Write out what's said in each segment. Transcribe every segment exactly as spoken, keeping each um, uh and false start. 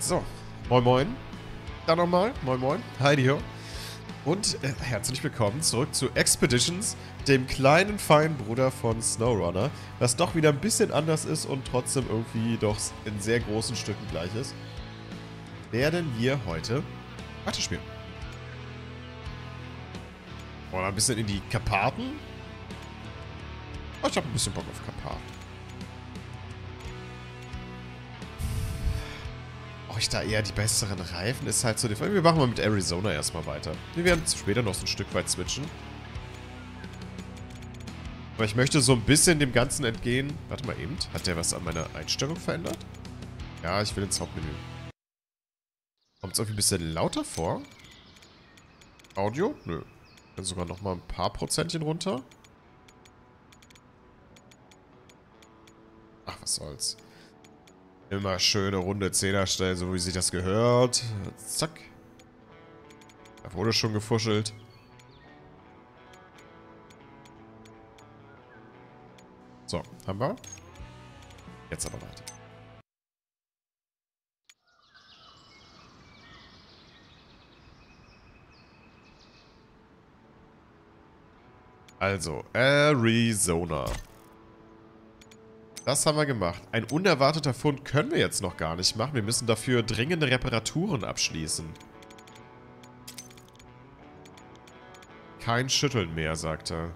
So, moin moin. Dann nochmal, moin moin. Heidi hier. Und äh, herzlich willkommen zurück zu Expeditions, dem kleinen feinen Bruder von SnowRunner, was doch wieder ein bisschen anders ist und trotzdem irgendwie doch in sehr großen Stücken gleich ist. Werden wir heute weiterspielen. Oder ein bisschen in die Karpaten. Oh, ich habe ein bisschen Bock auf Karpaten. Brauche ich da eher die besseren Reifen? Ist halt so die Frage. Wir machen mal mit Arizona erstmal weiter. Wir werden später noch so ein Stück weit switchen. Aber ich möchte so ein bisschen dem Ganzen entgehen. Warte mal eben. Hat der was an meiner Einstellung verändert? Ja, ich will ins Hauptmenü. Kommt es irgendwie ein bisschen lauter vor? Audio? Nö. Dann sogar noch mal ein paar Prozentchen runter. Ach, was soll's. Immer schöne runde Zehner stellen, so wie sich das gehört. Zack. Da wurde schon gefuschelt. So, haben wir. Jetzt aber weiter. Also, Arizona. Das haben wir gemacht. Ein unerwarteter Fund können wir jetzt noch gar nicht machen. Wir müssen dafür dringende Reparaturen abschließen. Kein Schütteln mehr, sagt er.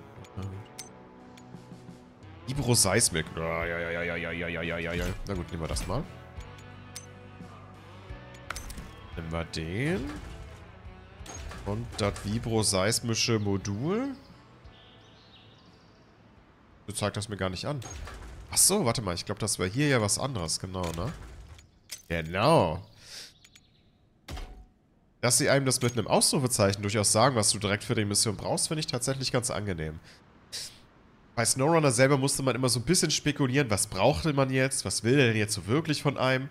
Vibro-Seismic. Ja, ja, ja, ja, ja, ja, ja, ja, ja, ja. Na gut, nehmen wir das mal. Nehmen wir den. Und das Vibro-Seismische Modul. Du zeigst das mir gar nicht an. Ach so, warte mal. Ich glaube, das war hier ja was anderes. Genau, ne? Genau. Dass sie einem das mit einem Ausrufezeichen durchaus sagen, was du direkt für die Mission brauchst, finde ich tatsächlich ganz angenehm. Bei SnowRunner selber musste man immer so ein bisschen spekulieren, was brauchte man jetzt? Was will der denn jetzt so wirklich von einem?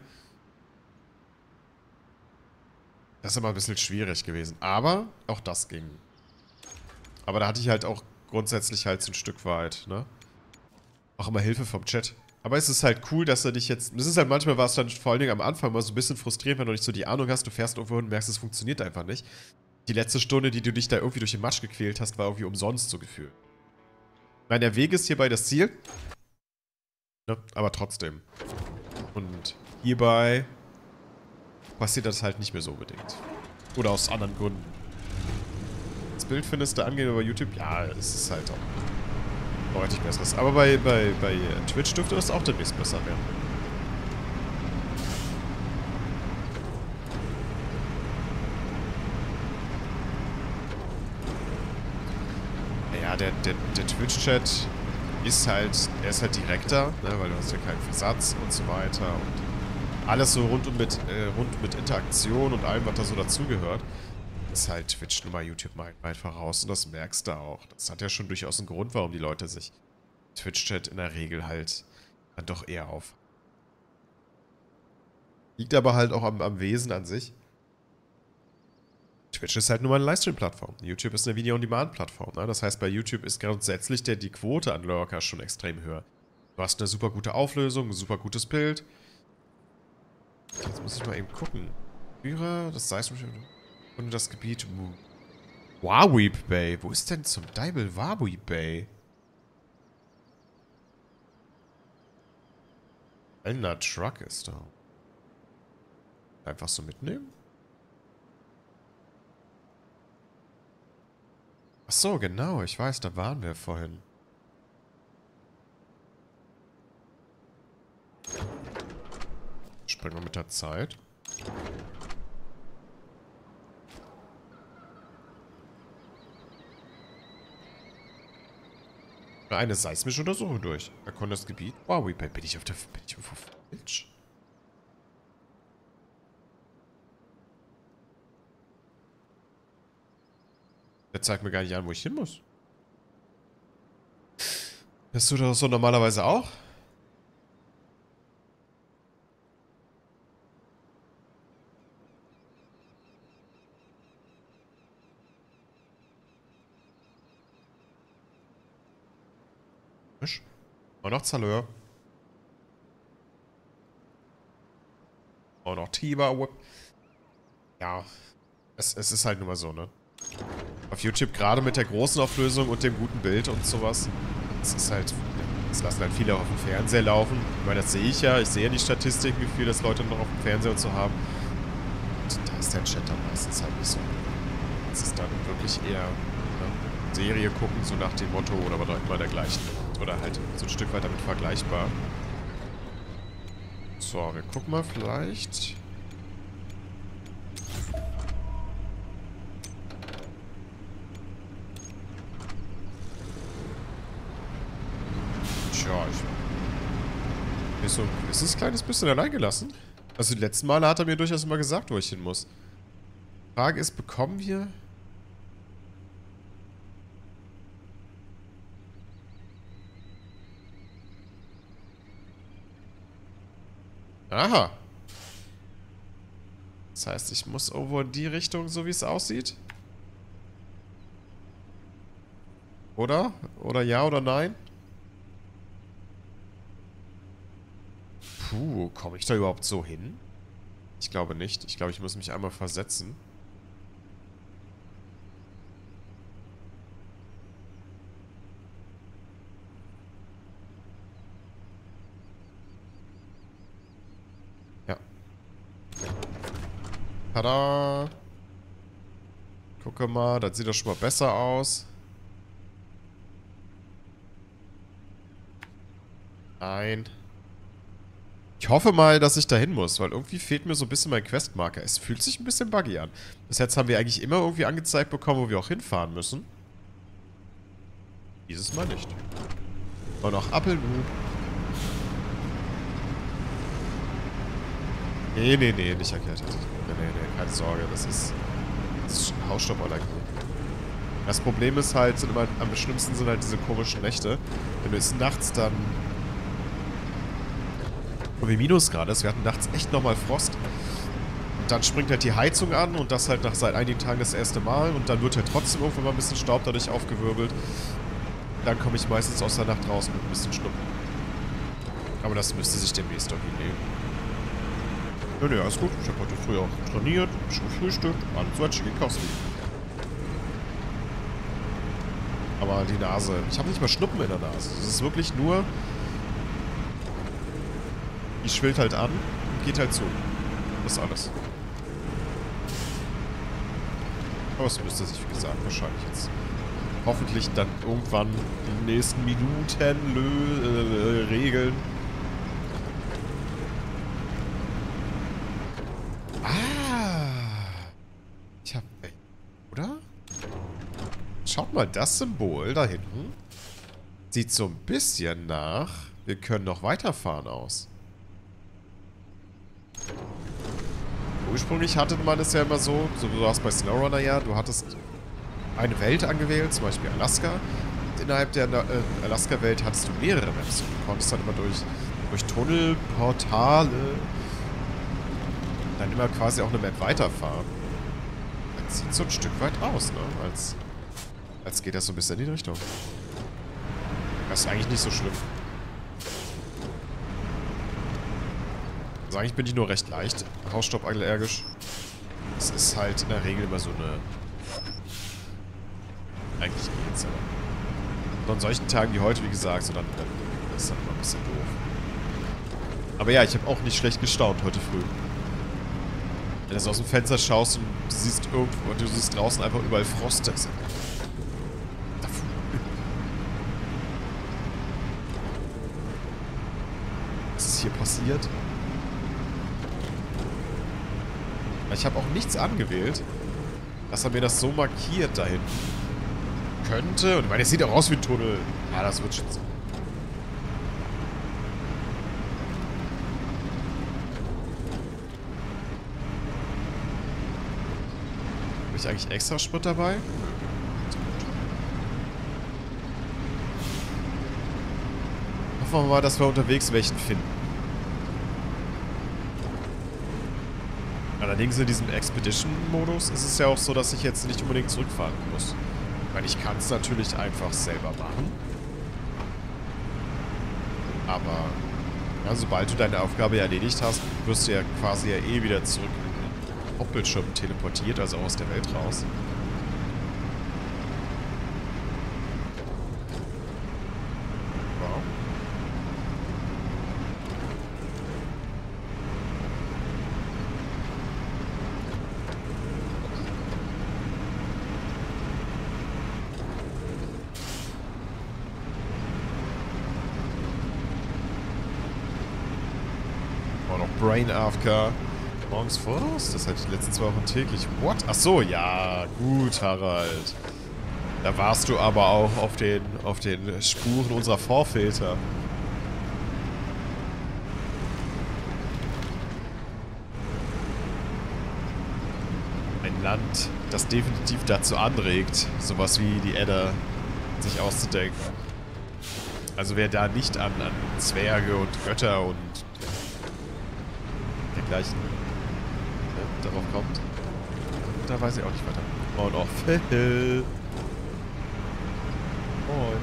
Das ist immer ein bisschen schwierig gewesen. Aber auch das ging. Aber da hatte ich halt auch grundsätzlich halt so ein Stück weit, ne? Auch immer Hilfe vom Chat. Aber es ist halt cool, dass er dich jetzt... Das ist halt manchmal, war es dann vor allen Dingen am Anfang mal so ein bisschen frustrierend, wenn du nicht so die Ahnung hast, du fährst irgendwo hin und merkst, es funktioniert einfach nicht. Die letzte Stunde, die du dich da irgendwie durch den Matsch gequält hast, war irgendwie umsonst so gefühlt. Ich meine, der Weg ist hierbei das Ziel. Ne? Aber trotzdem. Und hierbei passiert das halt nicht mehr so unbedingt. Oder aus anderen Gründen. Das Bild findest du angenehm bei YouTube? Ja, es ist halt auch noch richtig besseres. Aber bei, bei, bei Twitch dürfte das auch demnächst besser werden. Ja, der, der, der Twitch-Chat ist halt, er ist halt direkter, ne, weil du hast ja keinen Versatz und so weiter und alles so rund um mit, äh, rund mit Interaktion und allem, was da so dazugehört, ist halt Twitch nun mal YouTube mal weit voraus und das merkst du auch. Das hat ja schon durchaus einen Grund, warum die Leute sich Twitch-Chat in der Regel halt dann doch eher auf. Liegt aber halt auch am, am Wesen an sich. Twitch ist halt nur mal eine Livestream-Plattform. YouTube ist eine Video-on-Demand-Plattform. Ne? Das heißt, bei YouTube ist grundsätzlich der, die Quote an Lurker schon extrem höher. Du hast eine super gute Auflösung, ein super gutes Bild. Jetzt muss ich mal eben gucken. Führer, das Seismische und das Gebiet Wawweep Bay. Wo ist denn zum Deibel Wawweep Bay? Elner Truck ist da. Einfach so mitnehmen? Ach so, genau. Ich weiß, da waren wir vorhin. Springen wir mit der Zeit. Eine seismische Untersuchung durch. Er konnte das Gebiet. Wow, bin ich auf der. Bin ich irgendwo falsch? Der zeigt mir gar nicht an, wo ich hin muss. Bist du das so normalerweise auch? Und noch Zaleur. Auch noch Tiber-Whip. Ja, es, es ist halt nur mal so, ne? Auf YouTube, gerade mit der großen Auflösung und dem guten Bild und sowas, es ist halt, das lassen halt viele auch auf dem Fernseher laufen. Ich meine, das sehe ich ja. Ich sehe ja die Statistiken, wie viel das Leute noch auf dem Fernseher und so haben. Und da ist der Chat dann meistens halt nicht so. Es ist dann wirklich eher, ne, Serie gucken, so nach dem Motto oder was auch immer dergleichen. Oder halt so ein Stück weit damit vergleichbar. So, wir gucken mal vielleicht. Tja, ich bin so ein gewisses kleines bisschen allein gelassen. Also die letzten Male hat er mir durchaus immer gesagt, wo ich hin muss. Frage ist, bekommen wir... Aha. Das heißt, ich muss irgendwo in die Richtung, so wie es aussieht? Oder? Oder ja oder nein? Puh, komme ich da überhaupt so hin? Ich glaube nicht. Ich glaube, ich muss mich einmal versetzen. Ja. Tada! Gucke mal, das sieht doch schon mal besser aus. Nein. Ich hoffe mal, dass ich dahin muss, weil irgendwie fehlt mir so ein bisschen mein Questmarker. Es fühlt sich ein bisschen buggy an. Bis jetzt haben wir eigentlich immer irgendwie angezeigt bekommen, wo wir auch hinfahren müssen. Dieses Mal nicht. Und noch Appelnu. Nee, nee, nee, nicht erkältet. Nee, nee, nee, keine Sorge. Das ist, das ist Hausstauballergie. Das Problem ist halt, sind immer, am schlimmsten sind halt diese komischen Nächte. Wenn du jetzt nachts dann... wie Minusgrad ist. Wir hatten nachts echt nochmal Frost. Und dann springt halt die Heizung an und das halt nach seit einigen Tagen das erste Mal. Und dann wird halt trotzdem irgendwann mal ein bisschen Staub dadurch aufgewirbelt. Dann komme ich meistens aus der Nacht raus mit ein bisschen Schnupfen. Aber das müsste sich demnächst irgendwie nehmen. Ja, ne, alles gut. Ich habe heute früh auch trainiert, schon gefrühstückt, alles wird gekostet. Aber die Nase, ich habe nicht mal Schnuppen in der Nase. Es ist wirklich nur... die schwillt halt an und geht halt zu. Das ist alles. Aber es müsste sich, wie gesagt, wahrscheinlich jetzt hoffentlich dann irgendwann in den nächsten Minuten lö äh, regeln. Ah! Ich hab... Oder? Schaut mal, das Symbol da hinten sieht so ein bisschen nach... wir können noch weiterfahren aus. Ursprünglich hatte man es ja immer so, so du hast bei SnowRunner ja, du hattest eine Welt angewählt, zum Beispiel Alaska. Und innerhalb der äh, Alaska-Welt hattest du mehrere Maps. Und du konntest dann immer durch, durch Tunnel, Portale, dann immer quasi auch eine Map weiterfahren. Das sieht so ein Stück weit aus, ne? Als, als geht das so ein bisschen in die Richtung. Das ist eigentlich nicht so schlimm. Also eigentlich bin ich nur recht leicht hausstauballergisch. Es ist halt in der Regel immer so eine... eigentlich geht's aber. So an solchen Tagen wie heute, wie gesagt, so dann, dann ist das dann immer ein bisschen doof. Aber ja, ich habe auch nicht schlecht gestaunt heute früh. Wenn du aus dem Fenster schaust und du siehst irgendwo, du siehst draußen einfach überall Frost. Das Was ist hier passiert? Ich habe auch nichts angewählt, dass er mir das so markiert da hinten. Könnte. Und ich meine, es sieht auch aus wie ein Tunnel. Ja, das wird schon sein. Habe ich eigentlich extra Sprit dabei? Hoffen wir mal, dass wir unterwegs welchen finden. Allerdings in diesem Expedition-Modus ist es ja auch so, dass ich jetzt nicht unbedingt zurückfahren muss. Ich meine, ich kann es natürlich einfach selber machen. Aber Ja, sobald du deine Aufgabe erledigt hast, wirst du ja quasi ja eh wieder zurück in den Hauptbildschirm teleportiert, also aus der Welt raus. Wow. War noch Brain A F K. Morgens voraus? Das hatte ich die letzten zwei Wochen täglich. What? Ach so, ja. Gut, Harald. Da warst du aber auch auf den, auf den Spuren unserer Vorväter. Ein Land, das definitiv dazu anregt, sowas wie die Edda sich auszudenken. Also wer da nicht an, an Zwerge und Götter und dergleichen ja, darauf kommt, da weiß ich auch nicht weiter. Und auch Phil. Moin.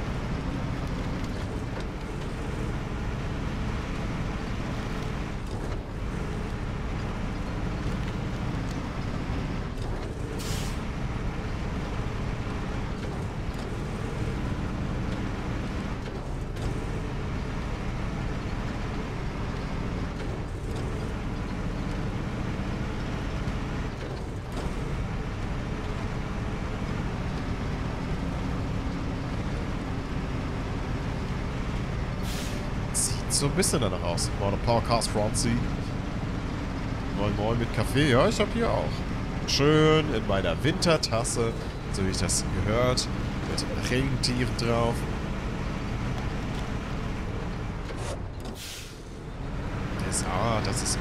So ein bisschen danach aus. Moin, Podcast Franzi. Moin Moin mit Kaffee. Ja, ich hab hier auch. Schön in meiner Wintertasse, so wie ich das gehört. Mit Regentieren drauf. Das, ah, das ist...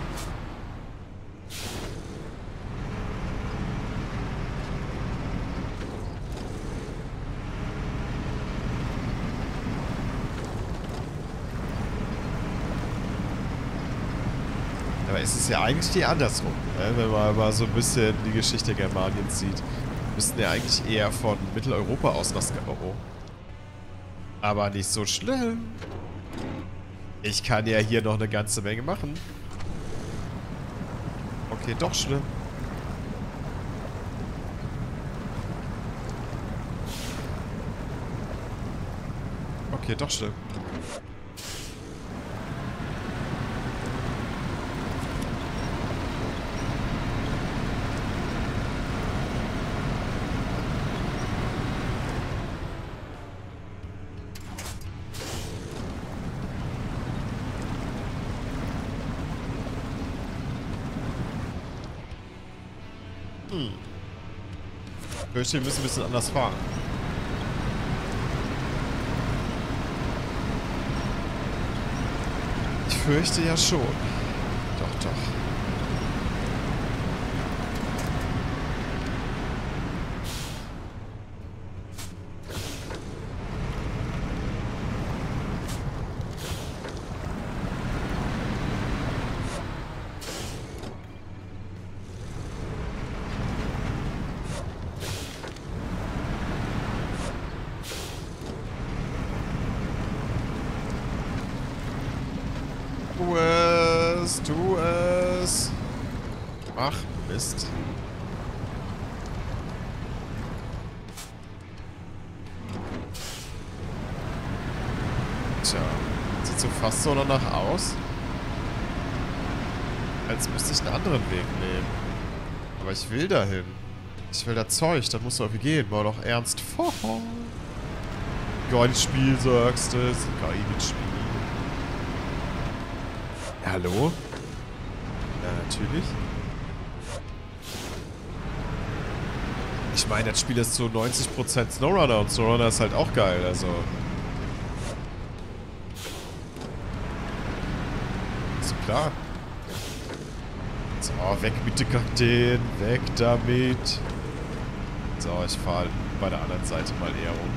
Aber es ist ja eigentlich die andersrum, ne? Wenn man mal so ein bisschen die Geschichte Germaniens sieht. Müssten ja eigentlich eher von Mitteleuropa aus nach Skaro. Aber nicht so schlimm. Ich kann ja hier noch eine ganze Menge machen. Okay, doch schlimm. Okay, doch schlimm. Hm. Ich fürchte, wir müssen ein bisschen anders fahren. Ich fürchte ja schon. Doch, doch. Tu es, tu es. Ach, Mist. Tja, sieht so fast so danach aus, als müsste ich einen anderen Weg nehmen. Aber ich will dahin. Ich will da Zeug, dann muss doch irgendwie gehen. War doch ernst vor. Geiles Spiel, sagst du. Das ist ein geiles Spiel. Hallo? Ja, natürlich. Ich meine, das Spiel ist zu neunzig Prozent Snowrunner und Snowrunner ist halt auch geil, also. Ist klar. So, weg mit den Kakteen, weg damit. So, ich fahre bei der anderen Seite mal eher um.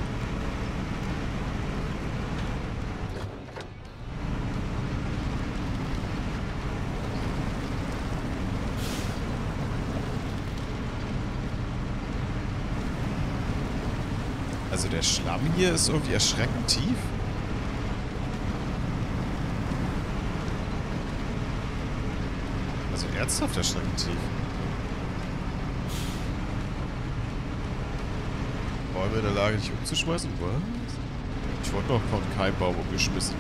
Also der Schlamm hier ist irgendwie erschreckend tief. ernsthaft erschreckend tief. Bäume in der Lage, dich umzuschmeißen? Was? Ich wurde noch von keinem Baum umgeschmissen.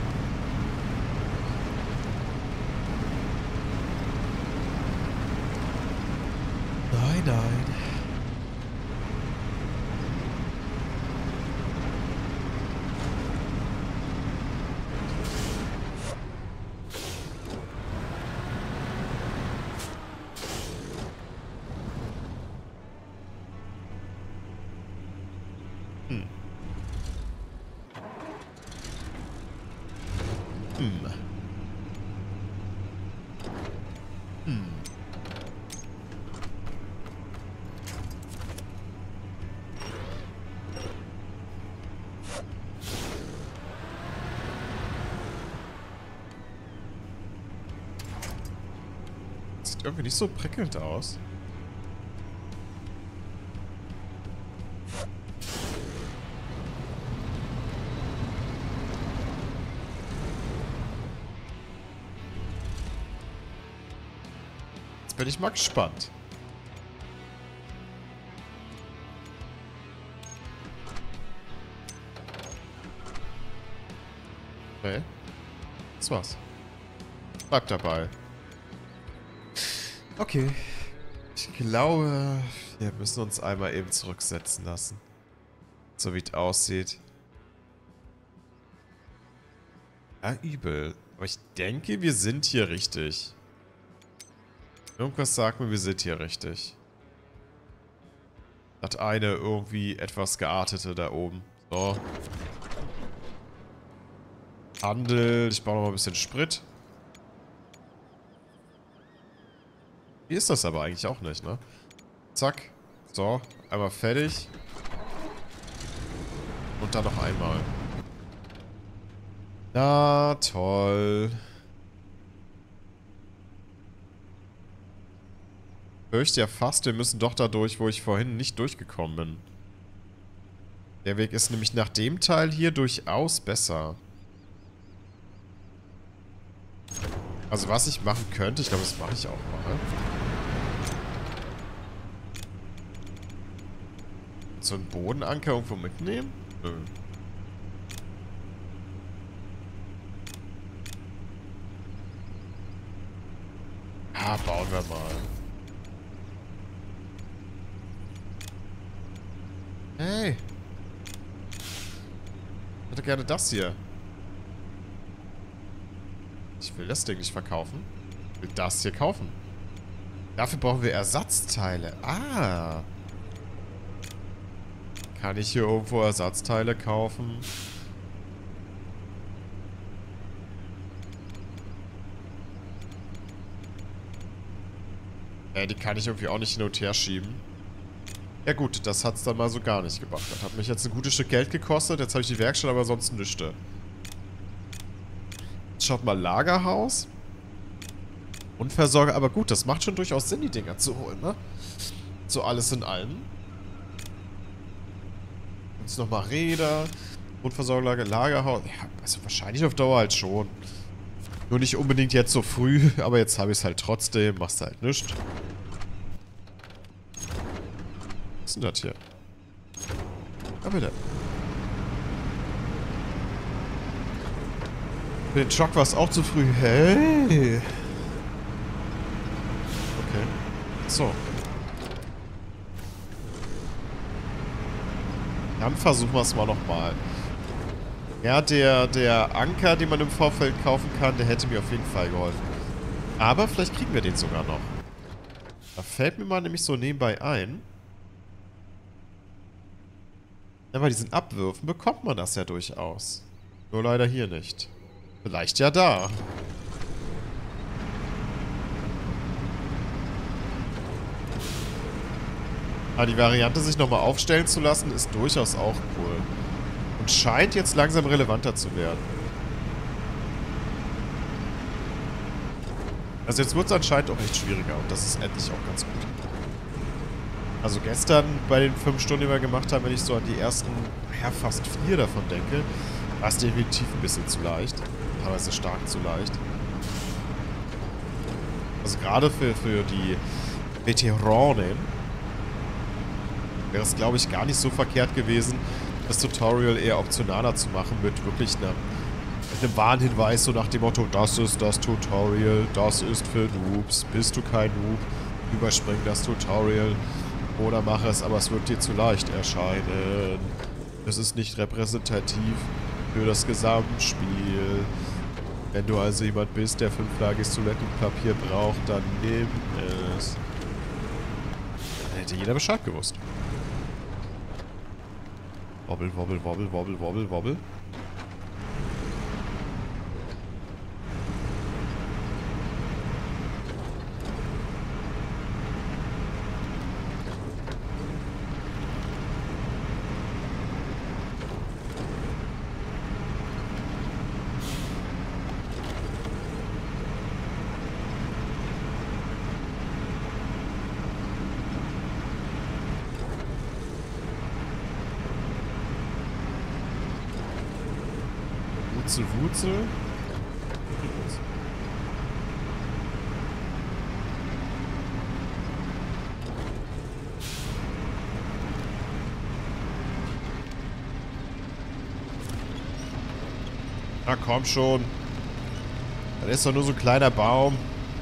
Nein, nein. Hm. Hm. Hm. Sieht irgendwie nicht so prickelnd aus. Jetzt bin ich mal gespannt. Okay. Das war's. Bleib dabei. Okay. Ich glaube, wir müssen uns einmal eben zurücksetzen lassen. So wie es aussieht. Ja, übel. Aber ich denke, wir sind hier richtig. Irgendwas sagt mir, wir sind hier richtig. Das eine irgendwie etwas geartete da oben. So. Handel. Ich brauche noch mal ein bisschen Sprit. Wie ist das aber eigentlich auch nicht, ne? Zack. So. Einmal fertig. Und dann noch einmal. Na, toll. Ich fürchte ja fast, wir müssen doch da durch, wo ich vorhin nicht durchgekommen bin. Der Weg ist nämlich nach dem Teil hier durchaus besser. Also was ich machen könnte, ich glaube, das mache ich auch mal. So einen Bodenanker irgendwo mitnehmen? Nö. Ah, bauen wir mal. Hey. Ich hätte gerne das hier. Ich will das Ding nicht verkaufen. Ich will das hier kaufen. Dafür brauchen wir Ersatzteile. Ah. Kann ich hier irgendwo Ersatzteile kaufen? Äh, die kann ich irgendwie auch nicht hin und her schieben. Ja gut, das hat's dann mal so gar nicht gebracht. Das hat mich jetzt ein gutes Stück Geld gekostet. Jetzt habe ich die Werkstatt, aber sonst nichts. Schaut mal, Lagerhaus. Grundversorger, aber gut, das macht schon durchaus Sinn, die Dinger zu holen, ne? So alles in allem. Jetzt nochmal Räder. Grundversorgerlager, Lagerhaus. Ja, also wahrscheinlich auf Dauer halt schon. Nur nicht unbedingt jetzt so früh, aber jetzt habe ich es halt trotzdem. Machst halt nichts. Was ist denn das hier? Ah, bitte. Für den Truck war es auch zu früh. Hey! Okay. So. Dann versuchen wir es mal nochmal. Ja, der, der Anker, den man im Vorfeld kaufen kann, der hätte mir auf jeden Fall geholfen. Aber vielleicht kriegen wir den sogar noch. Da fällt mir mal nämlich so nebenbei ein. Ja, bei diesen Abwürfen bekommt man das ja durchaus. Nur leider hier nicht. Vielleicht ja da. Aber die Variante, sich nochmal aufstellen zu lassen, ist durchaus auch cool. Und scheint jetzt langsam relevanter zu werden. Also jetzt wird es anscheinend auch echt schwieriger und das ist endlich auch ganz gut. Also gestern bei den fünf Stunden, die wir gemacht haben, wenn ich so an die ersten, ja fast vier davon denke, war es definitiv ein bisschen zu leicht. Teilweise stark zu leicht. Also gerade für, für die Veteranen wäre es, glaube ich, gar nicht so verkehrt gewesen, das Tutorial eher optionaler zu machen mit wirklich einer, mit einem Warnhinweis, so nach dem Motto, das ist das Tutorial, das ist für Noobs, bist du kein Noob, überspring das Tutorial oder mach es, aber es wird dir zu leicht erscheinen. Es ist nicht repräsentativ für das Gesamtspiel. Wenn du also jemand bist, der fünflagiges Toilettenpapier braucht, dann nimm es. Dann hätte jeder Bescheid gewusst. Wobbel, wobbel, wobbel, wobbel, wobbel, wobbel. Wurzel, Wurzel. Na komm schon. Das ist doch nur so ein kleiner Baum.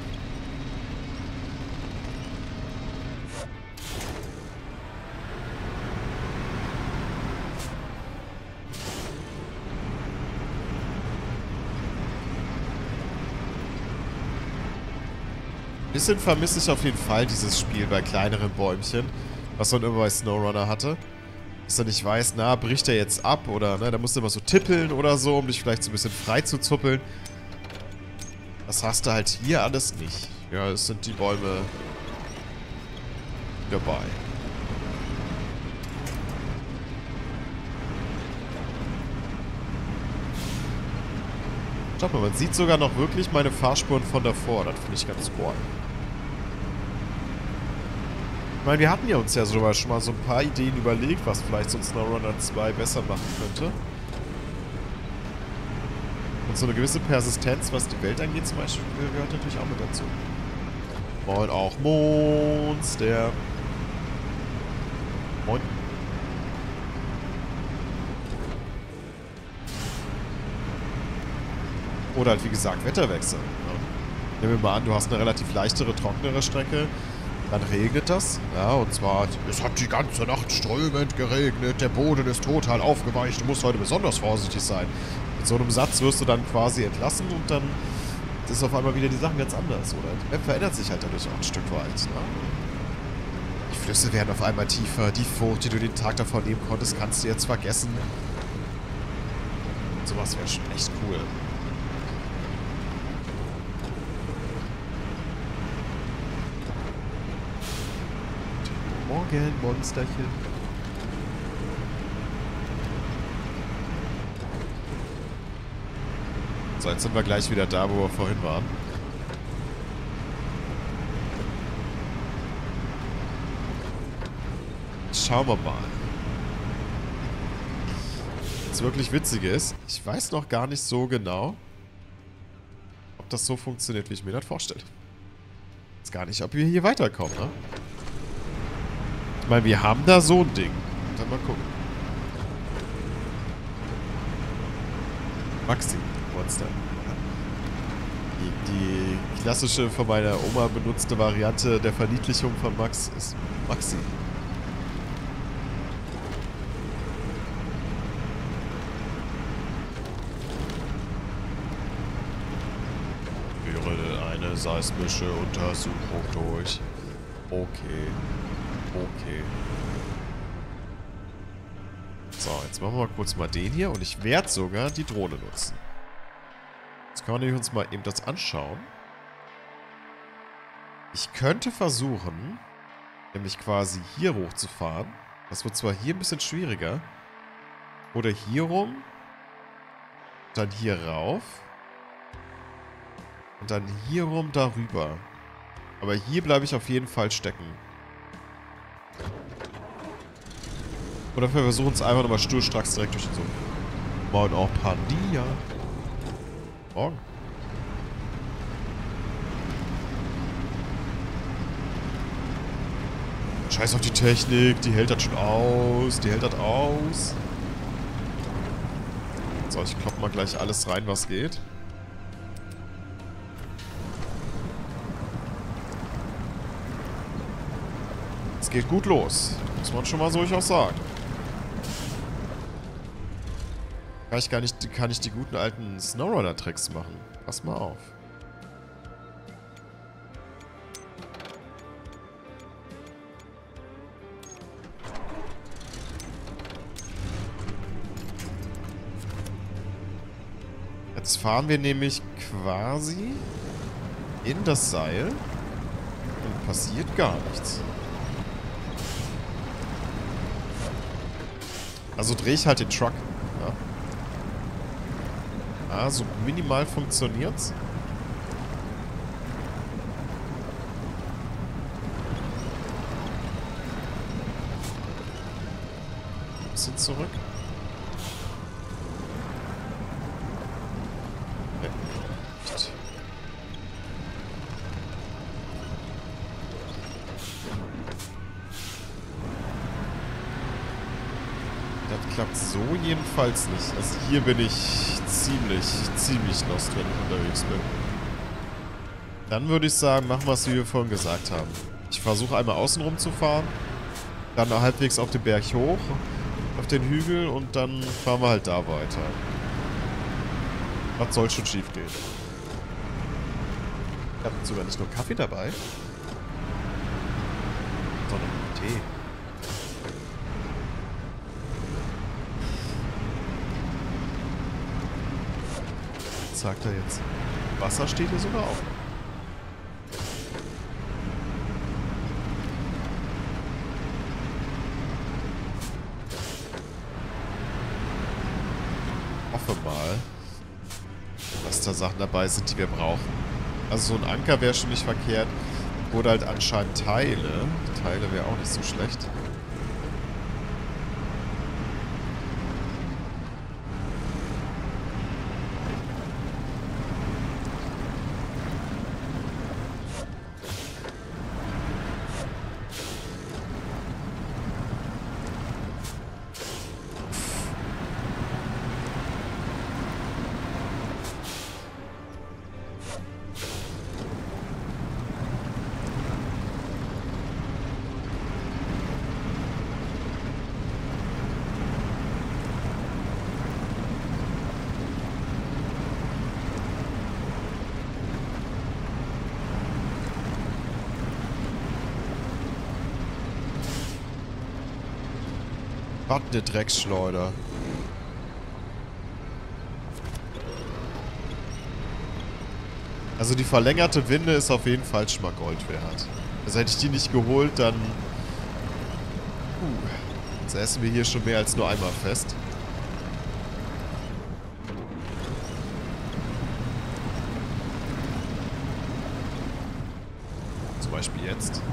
Ein bisschen vermisse ich auf jeden Fall dieses Spiel bei kleineren Bäumchen, was man immer bei SnowRunner hatte. Dass du nicht weißt, na, bricht der jetzt ab oder, ne, da musst du immer so tippeln oder so, um dich vielleicht so ein bisschen frei zu zuppeln. Das hast du halt hier alles nicht. Ja, es sind die Bäume dabei. Schau mal, man sieht sogar noch wirklich meine Fahrspuren von davor. Das finde ich ganz cool. Ich meine, wir hatten ja uns ja sogar schon mal so ein paar Ideen überlegt, was vielleicht so ein SnowRunner zwei besser machen könnte. Und so eine gewisse Persistenz, was die Welt angeht zum Beispiel, gehört natürlich auch mit dazu. Moin auch Monster. Moin. Oder halt wie gesagt Wetterwechsel. Ja. Nehmen wir mal an, du hast eine relativ leichtere, trockenere Strecke. Dann regnet das. Ja, und zwar, es hat die ganze Nacht strömend geregnet, der Boden ist total aufgeweicht, du musst heute besonders vorsichtig sein. Mit so einem Satz wirst du dann quasi entlassen und dann ist auf einmal wieder die Sachen ganz anders, oder? Die Map verändert sich halt dadurch auch ein Stück weit. Ne? Die Flüsse werden auf einmal tiefer, die Furcht, die du den Tag davor nehmen konntest, kannst du jetzt vergessen. Sowas wäre schon echt cool. Morgen, Monsterchen. So, jetzt sind wir gleich wieder da, wo wir vorhin waren. Schauen wir mal. Das wirklich Witzige ist, ich weiß noch gar nicht so genau, ob das so funktioniert, wie ich mir das vorstelle. Ich weiß gar nicht, ob wir hier weiterkommen, ne? Ich meine, wir haben da so ein Ding. Dann mal gucken. Maxi, Monster. Die, die klassische von meiner Oma benutzte Variante der Verniedlichung von Max ist Maxi. Führe eine seismische Untersuchung durch. Okay. Okay. So, jetzt machen wir mal kurz mal den hier und ich werde sogar die Drohne nutzen. Jetzt können wir uns mal eben das anschauen. Ich könnte versuchen, nämlich quasi hier hochzufahren. Das wird zwar hier ein bisschen schwieriger. Oder hier rum. Dann hier rauf. Und dann hier rum darüber. Aber hier bleibe ich auf jeden Fall stecken. Oder wir versuchen es einfach nochmal sturstracks direkt durch den Sumpf. Moin auch Pandia. Morgen. Scheiß auf die Technik, die hält das schon aus, die hält das aus. So, ich klopp mal gleich alles rein, was geht. Es geht gut los, muss man schon mal so durchaus sagen. Kann ich gar nicht, kann ich die guten alten Snowrunner-Tricks machen. Pass mal auf. Jetzt fahren wir nämlich quasi in das Seil und passiert gar nichts. Also drehe ich halt den Truck. Ja. Ah, so minimal funktioniert's. Ein bisschen zurück. Nee. Nicht. Das klappt so jedenfalls nicht. Also hier bin ich ziemlich, ziemlich lost, wenn ich unterwegs bin. Dann würde ich sagen, machen wir es, wie wir vorhin gesagt haben. Ich versuche einmal außenrum zu fahren, dann halbwegs auf den Berg hoch, auf den Hügel und dann fahren wir halt da weiter. Was soll schon schief gehen? Ich habe sogar nicht nur Kaffee dabei, sondern Tee. Sagt er jetzt. Wasser steht hier sogar auch. Hoffe mal, dass da Sachen dabei sind, die wir brauchen. Also so ein Anker wäre schon nicht verkehrt. Oder halt anscheinend Teile. Teile wäre auch nicht so schlecht. Was ne Drecksschleuder. Also die verlängerte Winde ist auf jeden Fall schon mal Gold wert. Also hätte ich die nicht geholt, dann... Uh, jetzt essen wir hier schon mehr als nur einmal fest. Zum Beispiel jetzt.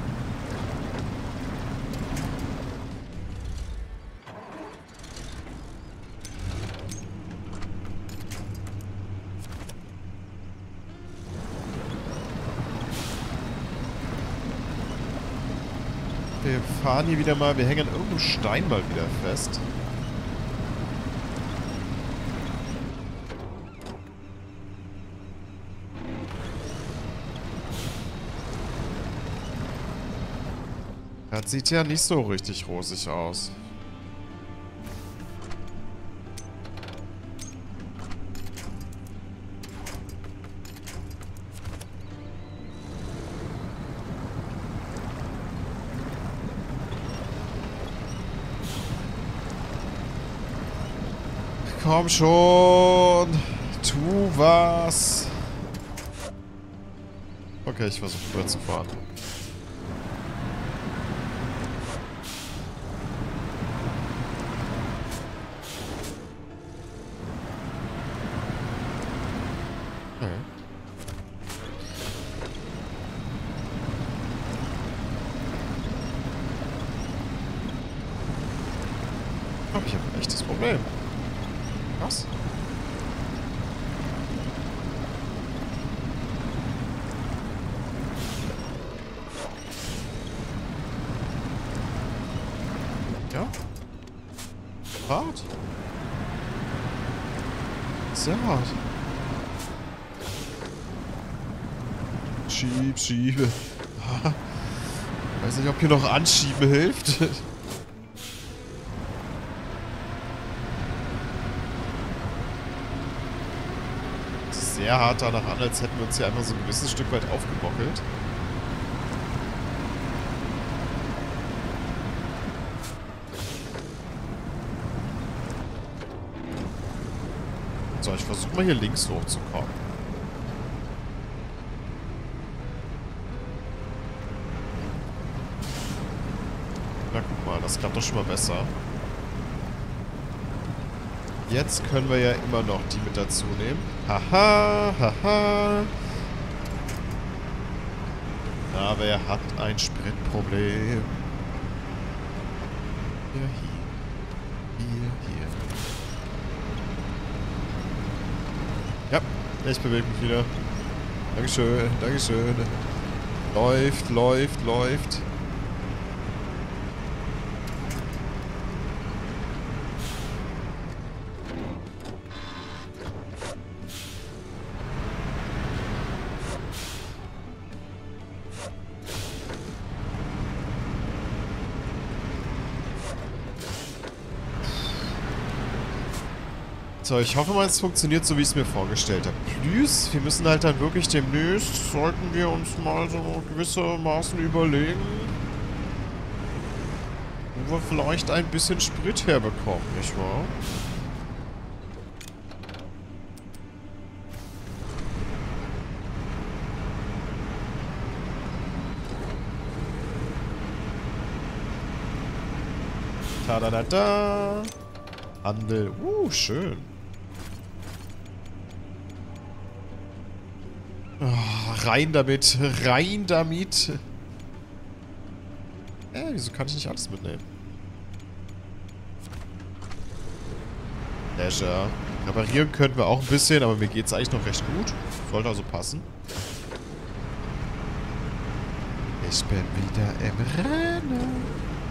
Wir fahren hier wieder mal, wir hängen an irgendeinem Stein mal wieder fest. Das sieht ja nicht so richtig rosig aus. Komm schon! Tu was! Okay, ich versuche rüber zu fahren. Okay. Oh, ich habe ein echtes Problem. Was? schwer. Hart. Sehr hart. Schieb, schiebe. Weiß nicht, ob hier noch Anschieben hilft. Sieht sehr hart danach an, als hätten wir uns hier einfach so ein gewisses Stück weit aufgebockelt. So, ich versuche mal hier links hochzukommen. Na, guck mal, das klappt doch schon mal besser. Jetzt können wir ja immer noch die mit dazu nehmen. Haha, haha. Na, wer hat ein Spritproblem? Hier, hier. Hier, hier. Ja, ich bewege mich wieder. Dankeschön, Dankeschön. Läuft, läuft, läuft. So, ich hoffe mal, es funktioniert so, wie ich es mir vorgestellt habe. Plus, wir müssen halt dann wirklich demnächst, sollten wir uns mal so gewissermaßen überlegen, wo wir vielleicht ein bisschen Sprit herbekommen, nicht wahr? Ta-da-da-da! Handel, uh, schön. Oh, rein damit, rein damit. Äh, wieso kann ich nicht alles mitnehmen? Leisure. Reparieren könnten wir auch ein bisschen, aber mir geht es eigentlich noch recht gut. Sollte also passen. Ich bin wieder im Rennen.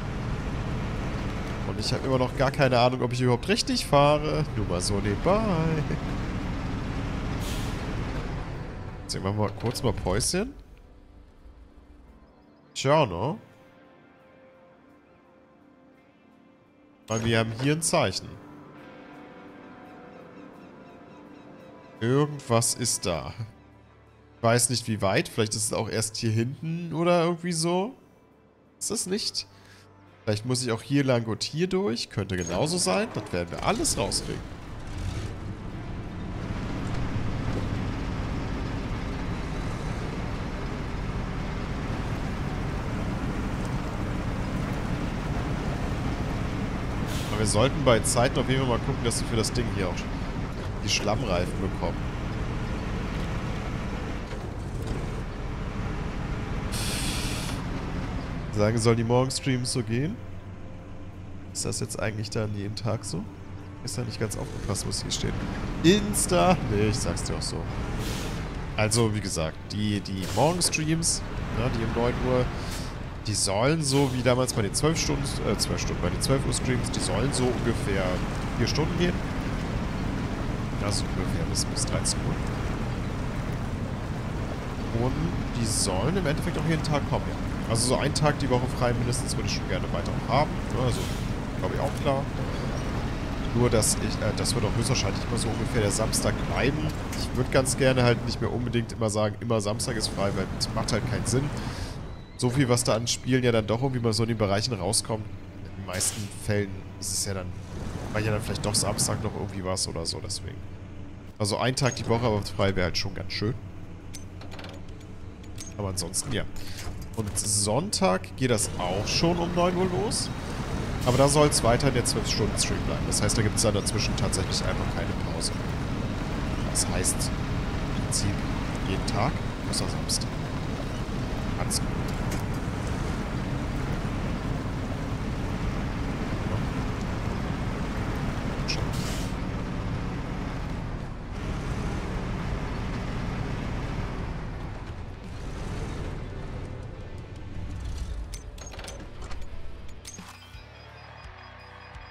Und ich habe immer noch gar keine Ahnung, ob ich überhaupt richtig fahre. Nur mal so nebenbei. Jetzt machen wir mal kurz mal Päuschen. Ciao, ne? Weil wir haben hier ein Zeichen. Irgendwas ist da. Ich weiß nicht, wie weit. Vielleicht ist es auch erst hier hinten oder irgendwie so. Ist es nicht? Vielleicht muss ich auch hier lang und hier durch. Könnte genauso sein. Das werden wir alles rauskriegen. Wir sollten bei Zeiten auf jeden Fall mal gucken, dass wir für das Ding hier auch die Schlammreifen bekommen. Sagen, sollen die Morgenstreams so gehen? Ist das jetzt eigentlich dann jeden Tag so? Ist da nicht ganz aufgepasst, was hier steht. Insta! Nee, ich sag's dir auch so. Also, wie gesagt, die, die Morgenstreams, ne, die um neun Uhr, die sollen so wie damals bei den zwölf Stunden, äh, zwölf Stunden, bei den zwölf Uhr Streams, die sollen so ungefähr vier Stunden gehen. Also ungefähr bis, bis dreizehn Uhr. Und die sollen im Endeffekt auch jeden Tag kommen, ja. Also so einen Tag die Woche frei mindestens würde ich schon gerne weiter haben. Also, glaube ich auch klar. Nur, dass ich, äh, das wird auch höchstwahrscheinlich immer so ungefähr der Samstag bleiben. Ich würde ganz gerne halt nicht mehr unbedingt immer sagen, immer Samstag ist frei, weil es macht halt keinen Sinn. So viel, was da an Spielen ja dann doch irgendwie mal so in den Bereichen rauskommt. In den meisten Fällen ist es ja dann, weil ja dann vielleicht doch Samstag noch irgendwie was oder so, deswegen. Also ein Tag die Woche aber frei wäre halt schon ganz schön. Aber ansonsten, ja. Und Sonntag geht das auch schon um neun Uhr los. Aber da soll es weiter in der zwölf Stunden Stream bleiben. Das heißt, da gibt es dann dazwischen tatsächlich einfach keine Pause. Das heißt, im Prinzip jeden Tag, außer Samstag. Ganz gut.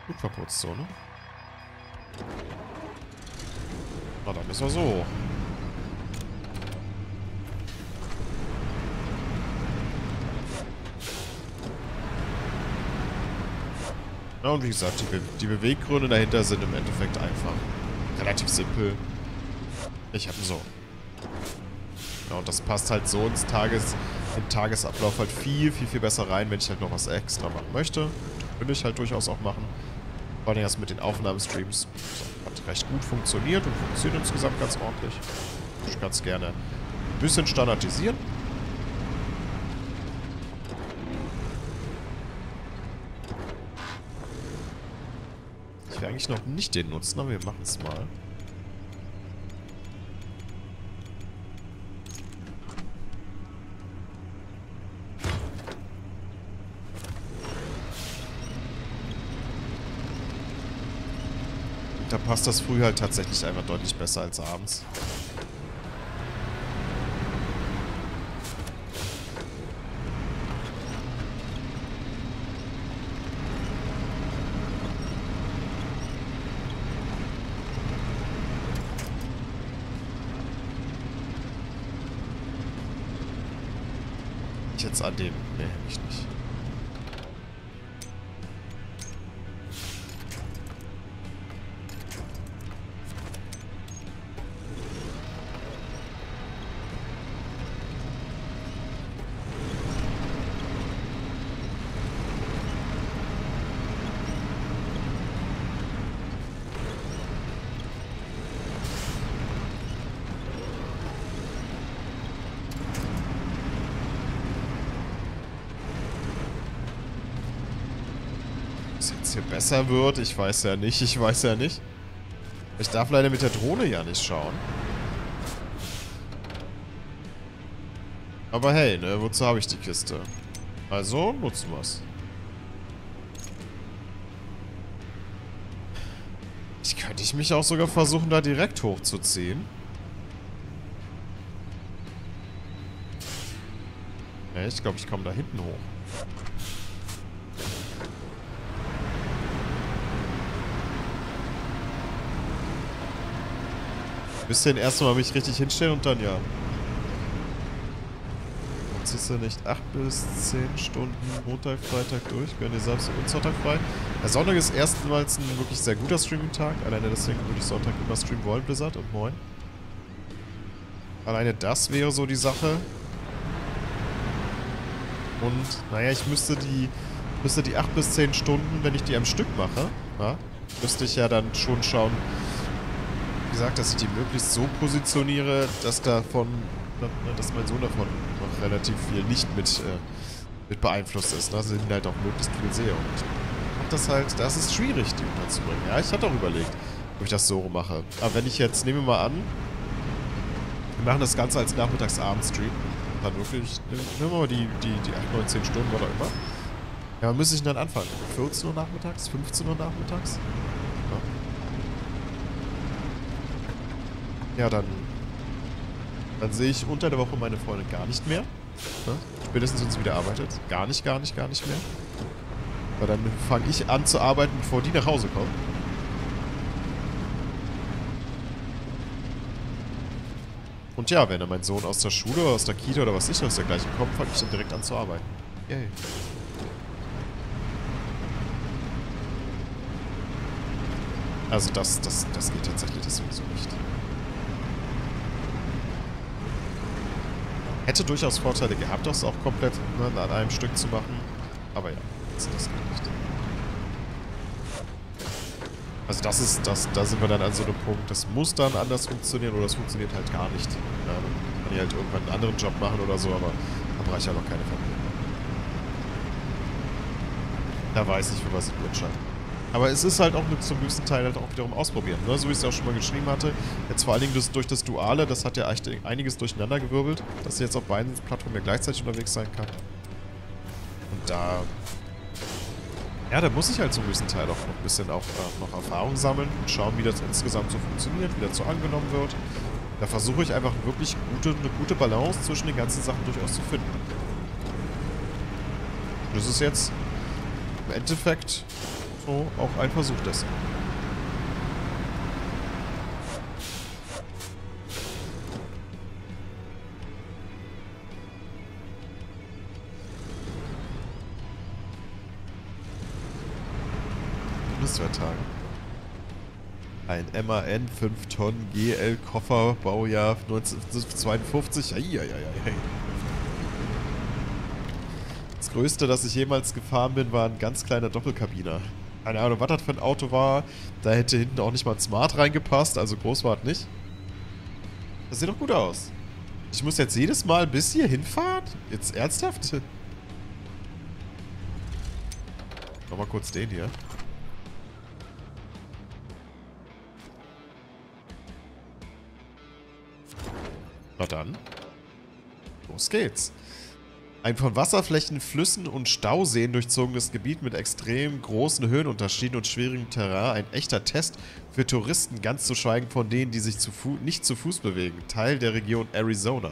Flugverbotszone. Na, dann ist er so. Ja, und wie gesagt, die, Be die Beweggründe dahinter sind im Endeffekt einfach relativ simpel. Ich habe so. Ja, und das passt halt so ins Tages, im Tagesablauf halt viel, viel, viel besser rein, wenn ich halt noch was extra machen möchte. Will ich halt durchaus auch machen. Vor allem erst mit den Aufnahmestreams. So, hat recht gut funktioniert und funktioniert insgesamt ganz ordentlich. Ich kann es gerne ein bisschen standardisieren. Ich will eigentlich noch nicht den nutzen, aber wir machen es mal. Da passt das früh halt tatsächlich einfach deutlich besser als abends. Ich jetzt an dem. Nee, ich nicht. Ob es jetzt hier besser wird, ich weiß ja nicht, ich weiß ja nicht. Ich darf leider mit der Drohne ja nicht schauen. Aber hey, ne, wozu habe ich die Kiste? Also, nutzen wir es. Ich könnte ich mich auch sogar versuchen, da direkt hochzuziehen. Ne, ich glaube, ich komme da hinten hoch. Bisschen erstmal mich richtig hinstellen und dann ja. Und ziehst du nicht acht bis zehn Stunden Montag, Freitag durch? Gönn dir Samstag und Sonntag frei? Der Sonntag ist erstmals ein wirklich sehr guter Streaming-Tag. Alleine deswegen würde ich Sonntag immer streamen wollen, Blizzard und moin. Alleine das wäre so die Sache. Und, naja, ich müsste die, müsste die acht bis zehn Stunden, wenn ich die am Stück mache, ja, müsste ich ja dann schon schauen, wie gesagt, dass ich die möglichst so positioniere, dass davon, dass mein Sohn davon noch relativ viel nicht mit, äh, mit beeinflusst ist, ne? Also ihn halt auch möglichst viel sehe. Und macht das halt, das ist schwierig, die unterzubringen. Ja, ich hatte auch überlegt, ob ich das so mache. Aber wenn ich jetzt, nehmen wir mal an, wir machen das Ganze als Nachmittags-Abend-Stream, dann wirklich, nehmen wir mal die, die, die acht, neun, zehn Stunden oder immer. Ja, wann müsste ich denn dann anfangen? vierzehn Uhr nachmittags? fünfzehn Uhr nachmittags? Ja. Ja, dann, dann sehe ich unter der Woche meine Freundin gar nicht mehr. Ne? Spätestens, wenn sie wieder arbeitet. Gar nicht, gar nicht, gar nicht mehr. Weil dann fange ich an zu arbeiten, bevor die nach Hause kommen. Und ja, wenn dann mein Sohn aus der Schule oder aus der Kita oder was ich aus dergleichen kommt, fange ich dann direkt an zu arbeiten. Yay. Also das, das, das geht tatsächlich deswegen so nicht. Hätte durchaus Vorteile gehabt, das auch komplett, ne, an einem Stück zu machen. Aber ja, das, das geht nicht. Also das ist, das, da sind wir dann an so einem Punkt, das muss dann anders funktionieren oder es funktioniert halt gar nicht. Ja, dann kann ich halt irgendwann einen anderen Job machen oder so, aber da brauche ich ja noch keine Familie. Da weiß ich, für was ich mich entscheide. Aber es ist halt auch mit zum höchsten Teil halt auch wiederum ausprobieren, ne? So wie ich es ja auch schon mal geschrieben hatte. Jetzt vor allen Dingen das, durch das Duale, das hat ja echt einiges durcheinander gewirbelt, dass ich jetzt auf beiden Plattformen ja gleichzeitig unterwegs sein kann. Und da... Ja, da muss ich halt zum höchsten Teil auch noch ein bisschen auch äh, noch Erfahrung sammeln und schauen, wie das insgesamt so funktioniert, wie das so angenommen wird. Da versuche ich einfach wirklich gute, eine gute Balance zwischen den ganzen Sachen durchaus zu finden. Und das ist jetzt im Endeffekt So, auch ein Versuch dessen. Bundeswehrtage. Ein M A N fünf Tonnen G L Koffer, Baujahr neunzehnhundertzweiundfünfzig. Eieieiei. Das größte, das ich jemals gefahren bin, war ein ganz kleiner Doppelkabiner. Keine Ahnung, was das für ein Auto war. Da hätte hinten auch nicht mal ein Smart reingepasst, also groß war es nicht. Das sieht doch gut aus. Ich muss jetzt jedes Mal bis hier hinfahren? Jetzt ernsthaft? Nochmal kurz den hier. Na dann. Los geht's. Ein von Wasserflächen, Flüssen und Stauseen durchzogenes Gebiet mit extrem großen Höhenunterschieden und schwierigem Terrain. Ein echter Test für Touristen, ganz zu schweigen von denen, die sich zu Fu- nicht zu Fuß bewegen. Teil der Region Arizona.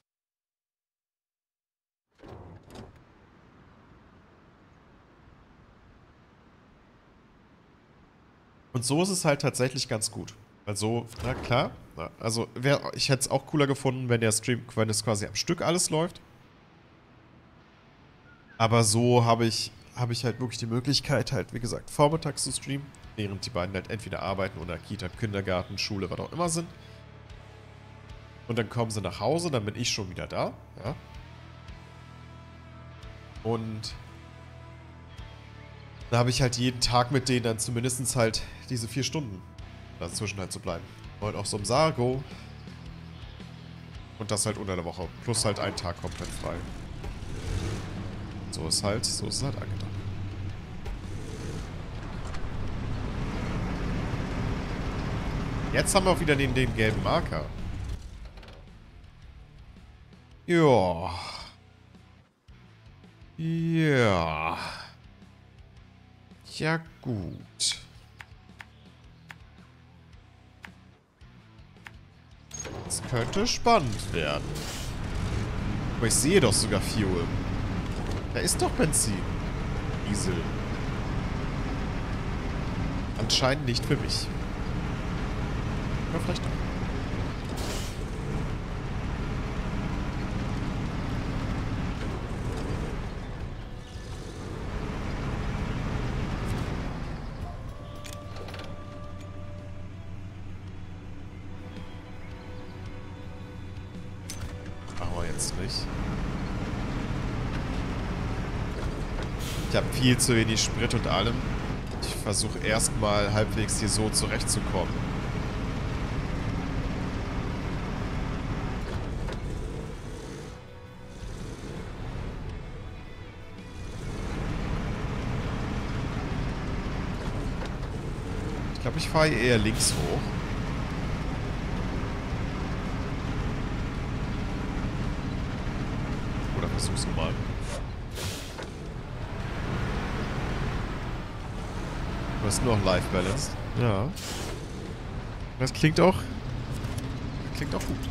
Und so ist es halt tatsächlich ganz gut. Also, na klar. Na, also, wär, ich hätte es auch cooler gefunden, wenn der Stream, wenn es quasi am Stück alles läuft. Aber so habe ich, habe ich halt wirklich die Möglichkeit, halt, wie gesagt, vormittags zu streamen, während die beiden halt entweder arbeiten oder Kita, Kindergarten, Schule, was auch immer sind. Und dann kommen sie nach Hause, dann bin ich schon wieder da, ja. Und da habe ich halt jeden Tag mit denen dann zumindest halt diese vier Stunden dazwischen halt zu bleiben. Und auch so im Sargo. Und das halt unter der Woche. Plus halt einen Tag komplett frei. So ist halt, so ist es halt angedacht. Jetzt haben wir auch wieder den, den gelben Marker. Ja. Ja. Ja, gut. Das könnte spannend werden. Aber ich sehe doch sogar Fuel. Da ist doch Benzin. Diesel. Anscheinend nicht für mich. Oder vielleicht doch. Machen wir jetzt nicht. Ich habe viel zu wenig Sprit und allem. Ich versuche erstmal halbwegs hier so zurechtzukommen. Ich glaube, ich fahre hier eher links hoch. Oder versuch's mal. Du hast nur noch Life Balance. Ja. Das klingt auch. Klingt auch gut.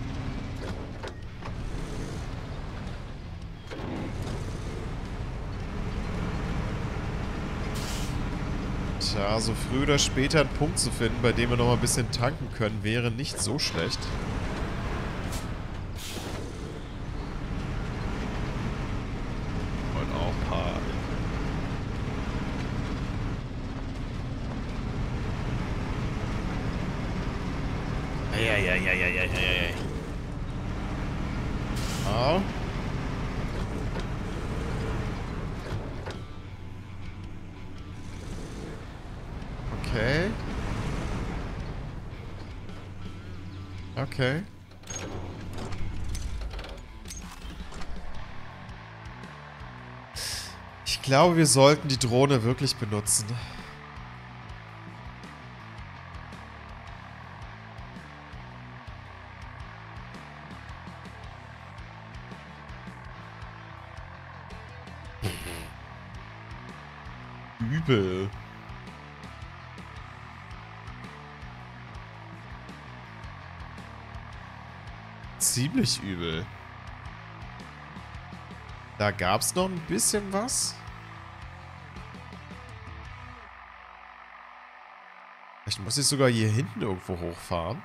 Tja, so früh oder später einen Punkt zu finden, bei dem wir noch mal ein bisschen tanken können, wäre nicht so schlecht. Und auch ein paar. Eieieiei. Ah. Okay. Okay. Ich glaube, wir sollten die Drohne wirklich benutzen. Übel. Ziemlich übel. Da gab's noch ein bisschen was. Ich muss ich sogar hier hinten irgendwo hochfahren.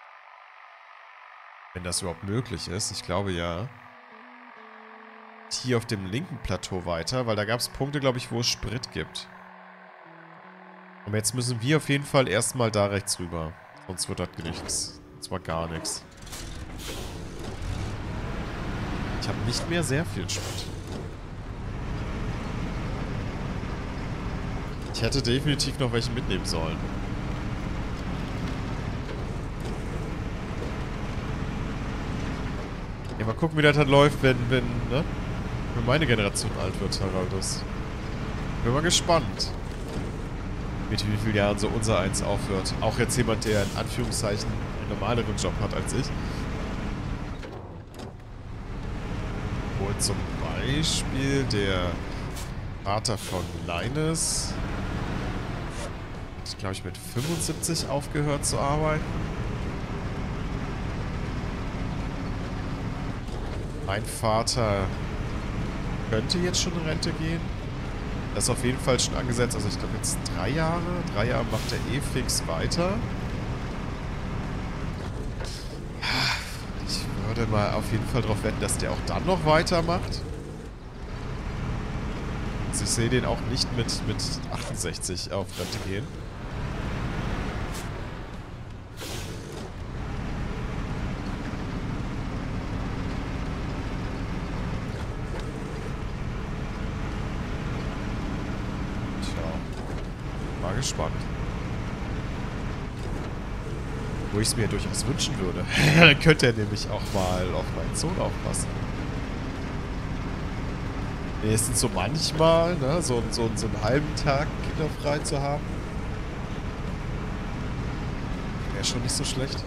Wenn das überhaupt möglich ist. Ich glaube ja. Hier auf dem linken Plateau weiter, weil da gab es Punkte, glaube ich, wo es Sprit gibt. Aber jetzt müssen wir auf jeden Fall erstmal da rechts rüber. Sonst wird das nichts. Und zwar gar nichts. Ich habe nicht mehr sehr viel Sprit. Ich hätte definitiv noch welche mitnehmen sollen. Ja, mal gucken, wie das halt läuft, wenn, wenn, ne? Wenn meine Generation alt wird, Heraldus. Bin mal gespannt. Mit wie vielen Jahren so unser Eins aufhört. Auch jetzt jemand, der in Anführungszeichen einen normaleren Job hat als ich. Wo zum Beispiel der Vater von Linus hat, glaube ich, mit fünfundsiebzig aufgehört zu arbeiten. Mein Vater könnte jetzt schon in Rente gehen. Das ist auf jeden Fall schon angesetzt. Also ich glaube jetzt drei Jahre. Drei Jahre macht er eh fix weiter. Ich würde mal auf jeden Fall darauf wetten, dass der auch dann noch weitermacht. Also ich sehe den auch nicht mit, mit achtundsechzig auf Rente gehen. Gespannt. Wo ich es mir durchaus wünschen würde. Dann könnte er nämlich auch mal auf meinen Sohn aufpassen. Wenigstens so manchmal, ne, so, so, so einen halben Tag kinderfrei zu haben. Wäre schon nicht so schlecht.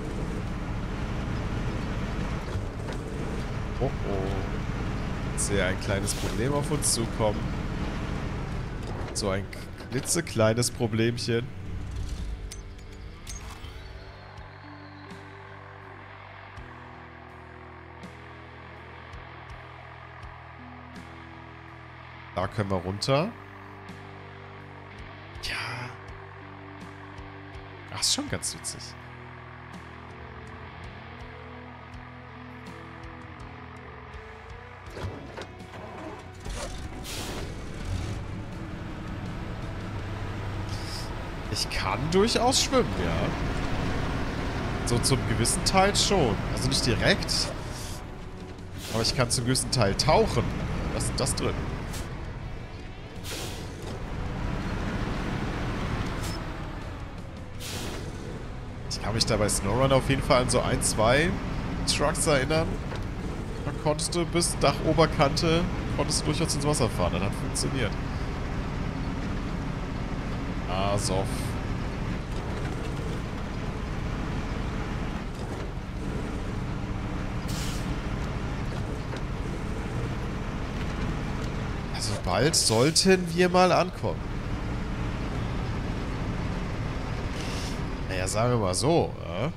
Oh oh. Ich sehe ein kleines Problem auf uns zukommen. So ein klitzekleines Problemchen. Da können wir runter. Ja. Ach, ist schon ganz witzig. Ich kann durchaus schwimmen, ja. So zum gewissen Teil schon. Also nicht direkt. Aber ich kann zum gewissen Teil tauchen. Was ist das drin? Ich kann mich da bei SnowRunner auf jeden Fall an so ein, zwei Trucks erinnern. Da konntest du bis Dachoberkante konntest du durchaus ins Wasser fahren. Das hat funktioniert. Asoff. Also bald sollten wir mal ankommen. Naja, sagen wir mal so. Ja.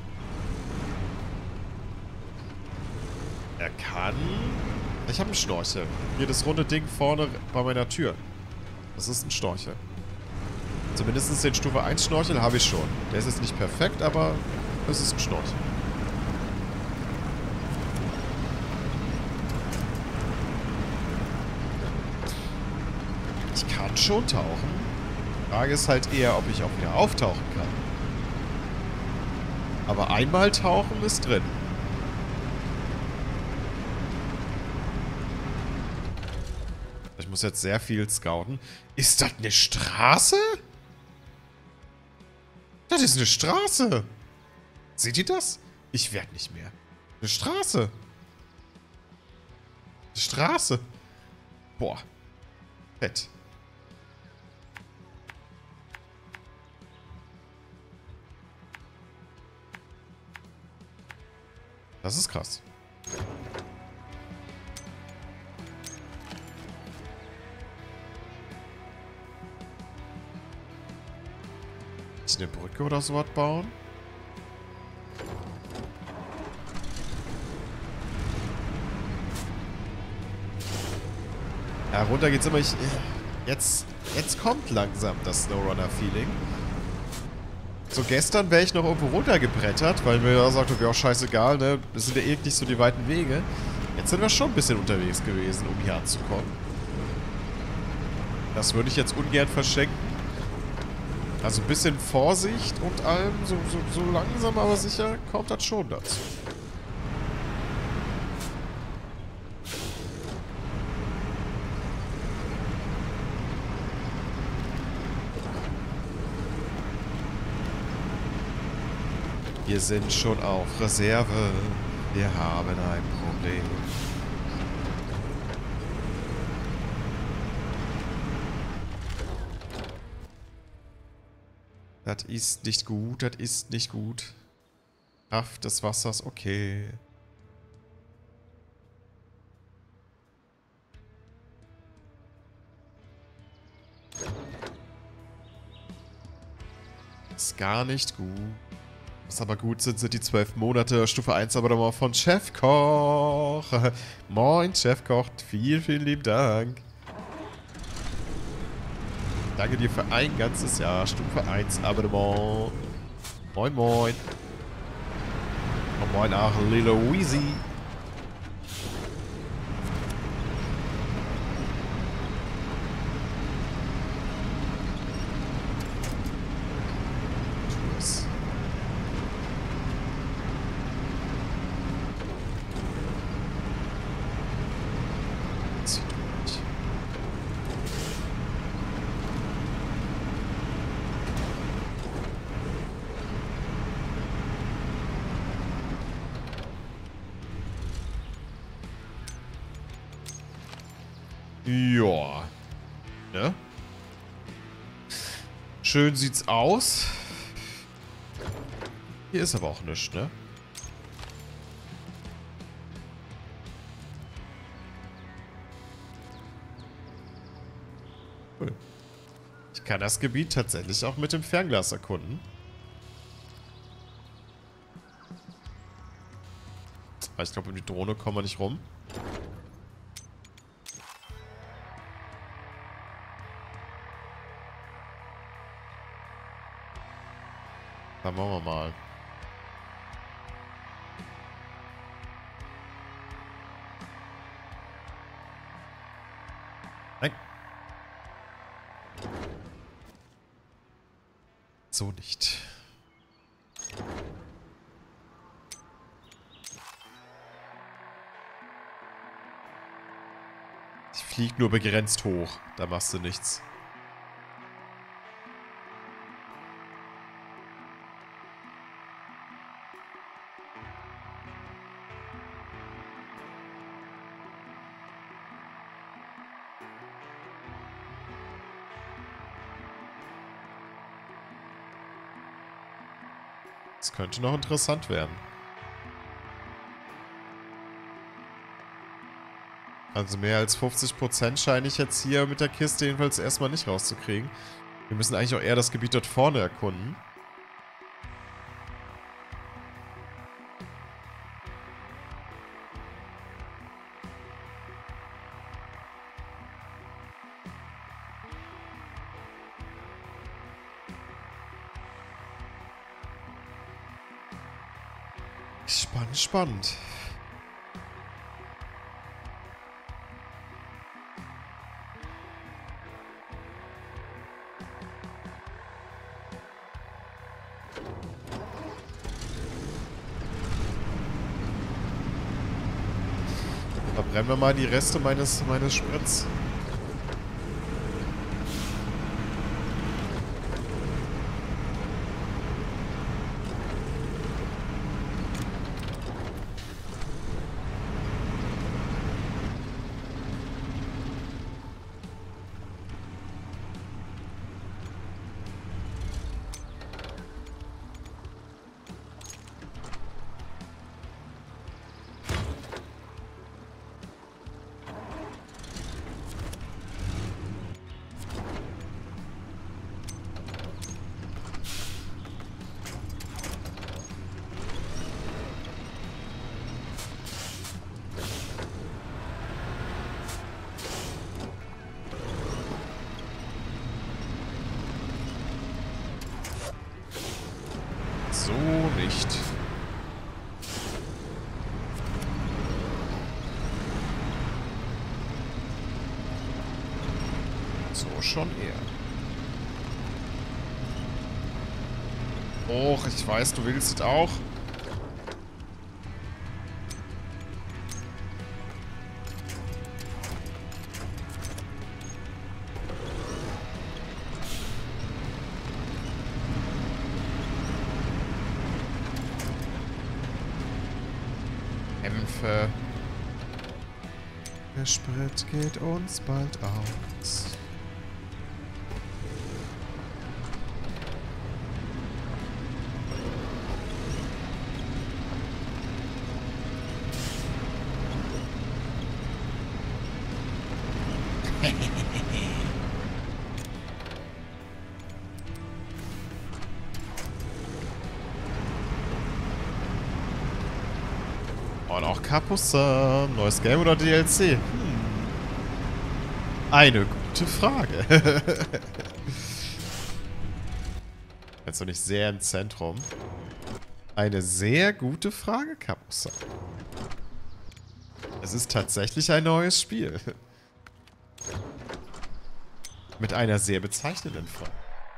Er kann... Ich habe einen Schnorchel. Hier das runde Ding vorne bei meiner Tür. Das ist ein Schnorchel. Zumindest den Stufe eins Schnorchel habe ich schon. Der ist jetzt nicht perfekt, aber es ist ein Schnorchel. Ich kann schon tauchen. Die Frage ist halt eher, ob ich auch wieder auftauchen kann. Aber einmal tauchen ist drin. Ich muss jetzt sehr viel scouten. Ist das eine Straße? Das ist eine Straße. Seht ihr das? Ich werde nicht mehr. Eine Straße. Eine Straße. Boah. Fett. Das ist krass. Eine Brücke oder sowas bauen? Ja, runter geht's immer. Ich, jetzt, jetzt kommt langsam das SnowRunner-Feeling. So gestern wäre ich noch irgendwo runtergebrettert, weil mir da sagte, wäre auch scheißegal, ne? Das sind ja eh nicht so die weiten Wege. Jetzt sind wir schon ein bisschen unterwegs gewesen, um hier anzukommen. Das würde ich jetzt ungern verschenken. Also ein bisschen Vorsicht und allem, so, so, so langsam aber sicher kommt das schon dazu. Wir sind schon auf Reserve. Wir haben ein Problem. Das ist nicht gut, das ist nicht gut. Kraft des Wassers, okay. Ist gar nicht gut. Was aber gut sind, sind die zwölf Monate Stufe eins Abonnement von Chefkoch. Moin, Chefkoch. Vielen, vielen lieben Dank. Danke dir für ein ganzes Jahr Stufe eins Abonnement. Moin, moin. Und moin auch Lilo Weezy. Ja. Ne? Schön sieht's aus. Hier ist aber auch nichts, ne? Cool. Ich kann das Gebiet tatsächlich auch mit dem Fernglas erkunden. Aber ich glaube, um die Drohne kommen wir nicht rum. Dann machen wir mal. Nein. So nicht. Die fliegt nur begrenzt hoch. Da machst du nichts. Das könnte noch interessant werden. Also mehr als fünfzig Prozent scheine ich jetzt hier mit der Kiste jedenfalls erstmal nicht rauszukriegen. Wir müssen eigentlich auch eher das Gebiet dort vorne erkunden. Spannend, spannend. Verbrennen wir mal die Reste meines, meines Spritz. nicht. So schon eher. Och, ich weiß, du willst es auch. Kämpfe. Der Sprit geht uns bald aus. Und auch Kapusa. Neues Game oder D L C? Hm. Eine gute Frage. Jetzt noch nicht sehr im Zentrum. Eine sehr gute Frage, Kapusa. Es ist tatsächlich ein neues Spiel. Mit einer sehr bezeichnenden Frage.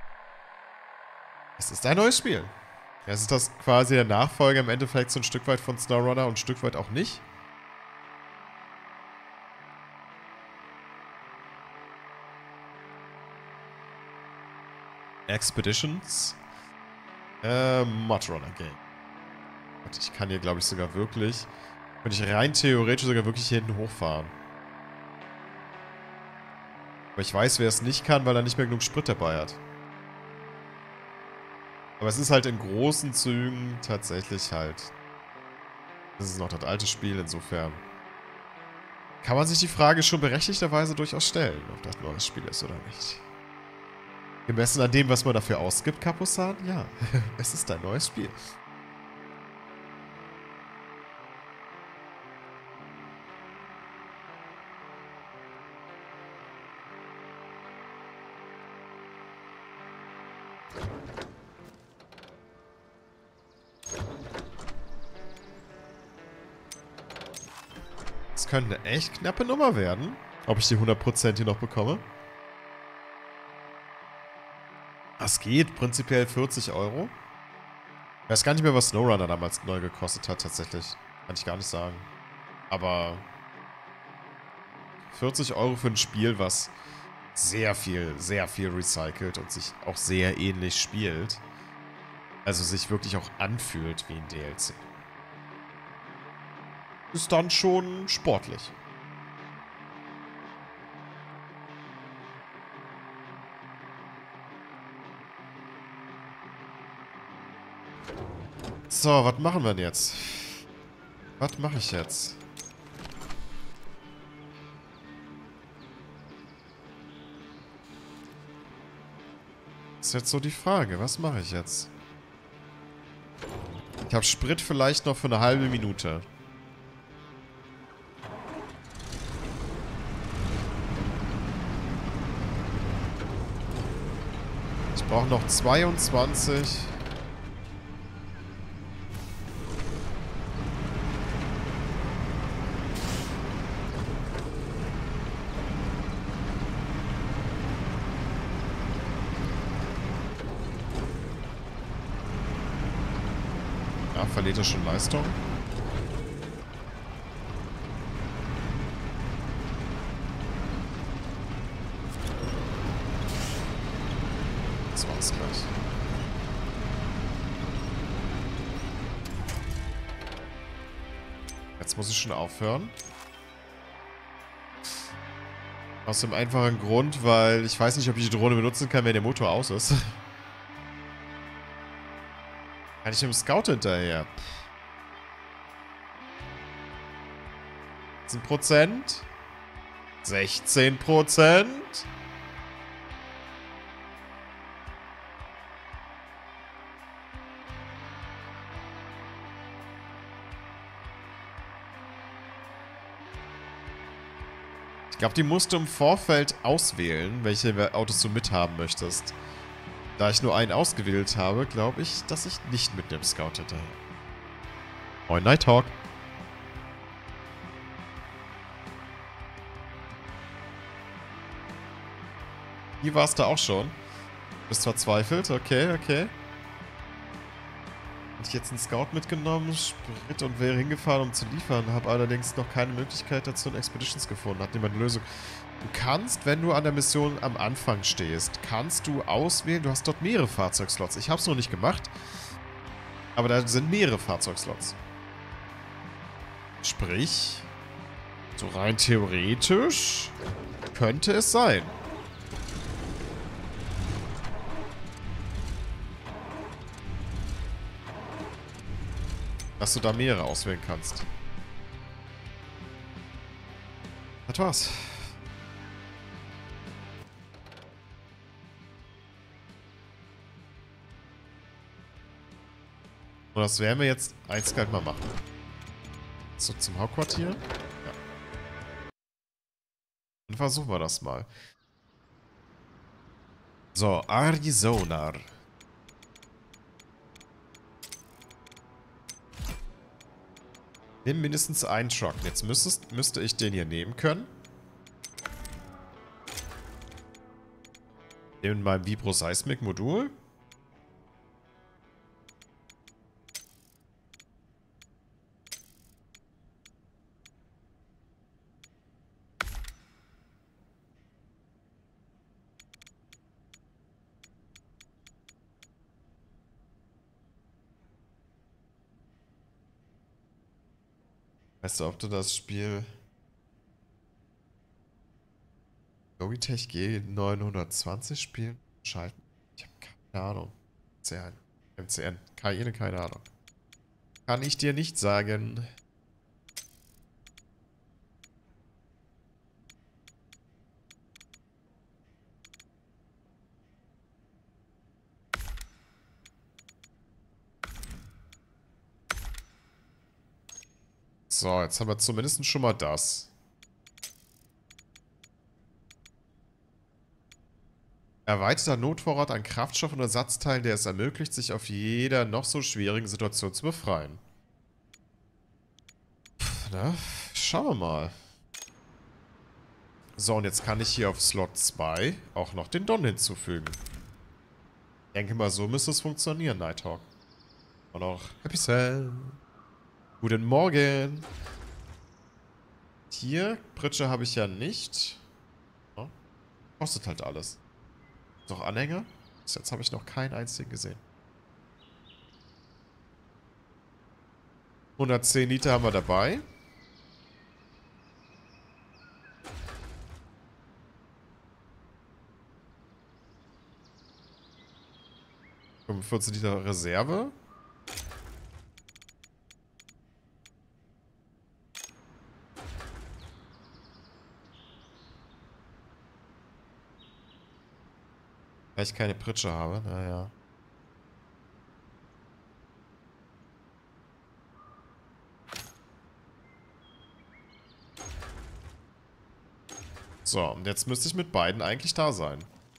Es ist ein neues Spiel. Es ist das quasi der Nachfolger im Endeffekt so ein Stück weit von SnowRunner und ein Stück weit auch nicht. Expeditions. Äh, Modrunner Game. Und ich kann hier, glaube ich, sogar wirklich, könnte ich rein theoretisch sogar wirklich hier hinten hochfahren. Aber ich weiß, wer es nicht kann, weil er nicht mehr genug Sprit dabei hat. Aber es ist halt in großen Zügen tatsächlich halt. Das ist noch das alte Spiel, insofern. Kann man sich die Frage schon berechtigterweise durchaus stellen, ob das ein neues Spiel ist oder nicht. Gemessen an dem, was man dafür ausgibt, Kapusan, ja. Es ist ein neues Spiel. Das könnte eine echt knappe Nummer werden. Ob ich die hundert Prozent hier noch bekomme. Das geht. Prinzipiell vierzig Euro. Ich weiß gar nicht mehr, was SnowRunner damals neu gekostet hat, tatsächlich. Kann ich gar nicht sagen. Aber vierzig Euro für ein Spiel, was sehr viel, sehr viel recycelt und sich auch sehr ähnlich spielt. Also sich wirklich auch anfühlt wie ein D L C. Ist dann schon sportlich. So, was machen wir denn jetzt? Was mache ich jetzt? Ist jetzt so die Frage, was mache ich jetzt? Ich habe Sprit vielleicht noch für eine halbe Minute. Ich brauche noch zweiundzwanzig. Ja, verliert er schon Leistung? Das war's gleich. Jetzt muss ich schon aufhören. Aus dem einfachen Grund, weil ich weiß nicht, ob ich die Drohne benutzen kann, wenn der Motor aus ist. Kann ich dem Scout hinterher? siebzehn Prozent? sechzehn Prozent? Ich glaube, die musst du im Vorfeld auswählen, welche Autos du mithaben möchtest. Da ich nur einen ausgewählt habe, glaube ich, dass ich nicht mit dem Scout hinterher. Moin, Nighthawk. Hier warst du auch schon. Bist verzweifelt? Okay, okay. Hätte ich jetzt einen Scout mitgenommen, Sprit und wäre hingefahren, um zu liefern, habe allerdings noch keine Möglichkeit dazu in Expeditions gefunden. Hat niemand eine Lösung. Du kannst, wenn du an der Mission am Anfang stehst, kannst du auswählen, du hast dort mehrere Fahrzeugslots. Ich habe es noch nicht gemacht, aber da sind mehrere Fahrzeugslots. Sprich, so rein theoretisch könnte es sein. Dass du da mehrere auswählen kannst. Das war's. Und das werden wir jetzt eiskalt mal machen. So, zum Hauptquartier. Ja. Dann versuchen wir das mal. So, Arizona. Nimm mindestens einen Truck. Jetzt müsstest, müsste ich den hier nehmen können. Nehmen mein Vibro-Seismic-Modul. Weißt du, ob du das Spiel Logitech G neunhundertzwanzig spielen? Schalten? Ich habe keine Ahnung. M C N. Keine, keine Ahnung. Kann ich dir nicht sagen. So, jetzt haben wir zumindest schon mal das. Erweiterter Notvorrat an Kraftstoff und Ersatzteilen, der es ermöglicht, sich auf jeder noch so schwierigen Situation zu befreien. Pff, na, schauen wir mal. So, und jetzt kann ich hier auf Slot zwei auch noch den Don hinzufügen. Ich denke mal, so müsste es funktionieren, Nighthawk. Und auch Happy Cell. Guten Morgen. Hier, Pritsche habe ich ja nicht. Ja, kostet halt alles. Noch Anhänger? Bis jetzt habe ich noch keinen einzigen gesehen. hundertzehn Liter haben wir dabei. fünfundvierzig Liter Reserve. Weil ich keine Pritsche habe, naja. So, und jetzt müsste ich mit beiden eigentlich da sein.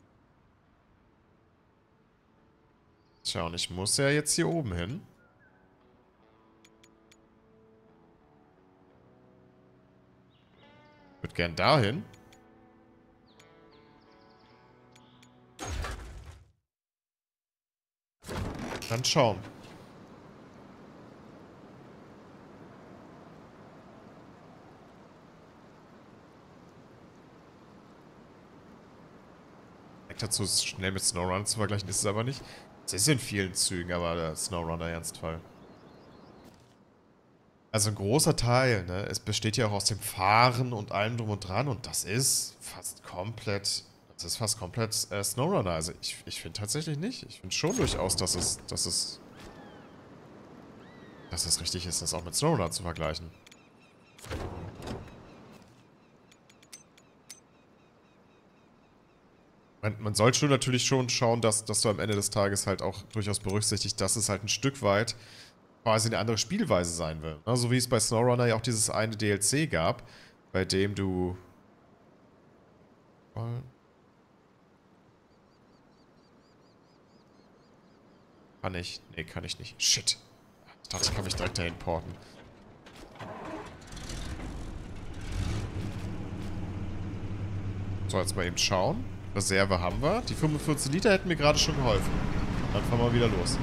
Tja, und ich muss ja jetzt hier oben hin. Ich würde gern dahin. Dann schauen. Dazu schnell mit SnowRunner zu vergleichen ist es aber nicht. Es ist in vielen Zügen, aber der SnowRunner Ernstfall. Also ein großer Teil, ne? Es besteht ja auch aus dem Fahren und allem drum und dran und das ist fast komplett, das ist fast komplett äh, SnowRunner. Also ich, ich finde tatsächlich nicht. Ich finde schon durchaus, dass es, dass es, dass es richtig ist, das auch mit SnowRunner zu vergleichen. Man, man soll schon natürlich schon schauen, dass, dass du am Ende des Tages halt auch durchaus berücksichtigt, dass es halt ein Stück weit quasi eine andere Spielweise sein will. Ne? So wie es bei SnowRunner ja auch dieses eine D L C gab, bei dem du... Kann ich? Nee, kann ich nicht. Shit. Ich dachte, ich kann mich direkt dahin porten. So, jetzt mal eben schauen. Reserve haben wir. Die fünfundvierzig Liter hätten mir gerade schon geholfen. Dann fahren wir wieder los.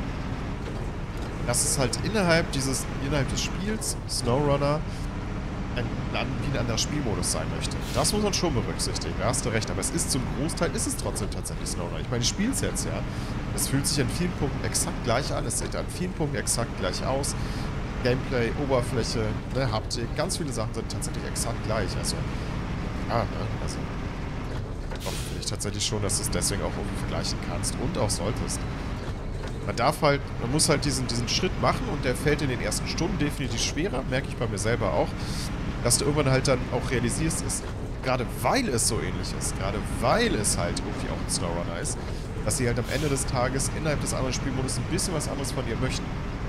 Das ist halt innerhalb dieses, innerhalb des Spiels, SnowRunner, ein, ein, wie ein anderer Spielmodus sein möchte. Das muss man schon berücksichtigen, da hast du recht. Aber es ist zum Großteil, ist es trotzdem tatsächlich SnowRunner. Ich meine, ich spiele es jetzt, ja. Es fühlt sich an vielen Punkten exakt gleich an. Es sieht an vielen Punkten exakt gleich aus. Gameplay, Oberfläche, ne, Haptik, ganz viele Sachen sind tatsächlich exakt gleich. Also, ja, ne, also, doch, finde ich tatsächlich schon, dass du es deswegen auch irgendwie vergleichen kannst und auch solltest. Man darf halt, man muss halt diesen, diesen Schritt machen und der fällt in den ersten Stunden definitiv schwerer, merke ich bei mir selber auch, dass du irgendwann halt dann auch realisierst, ist, gerade weil es so ähnlich ist, gerade weil es halt irgendwie auch ein SnowRunner ist, dass sie halt am Ende des Tages innerhalb des anderen Spielmodus ein bisschen was anderes von dir möchten.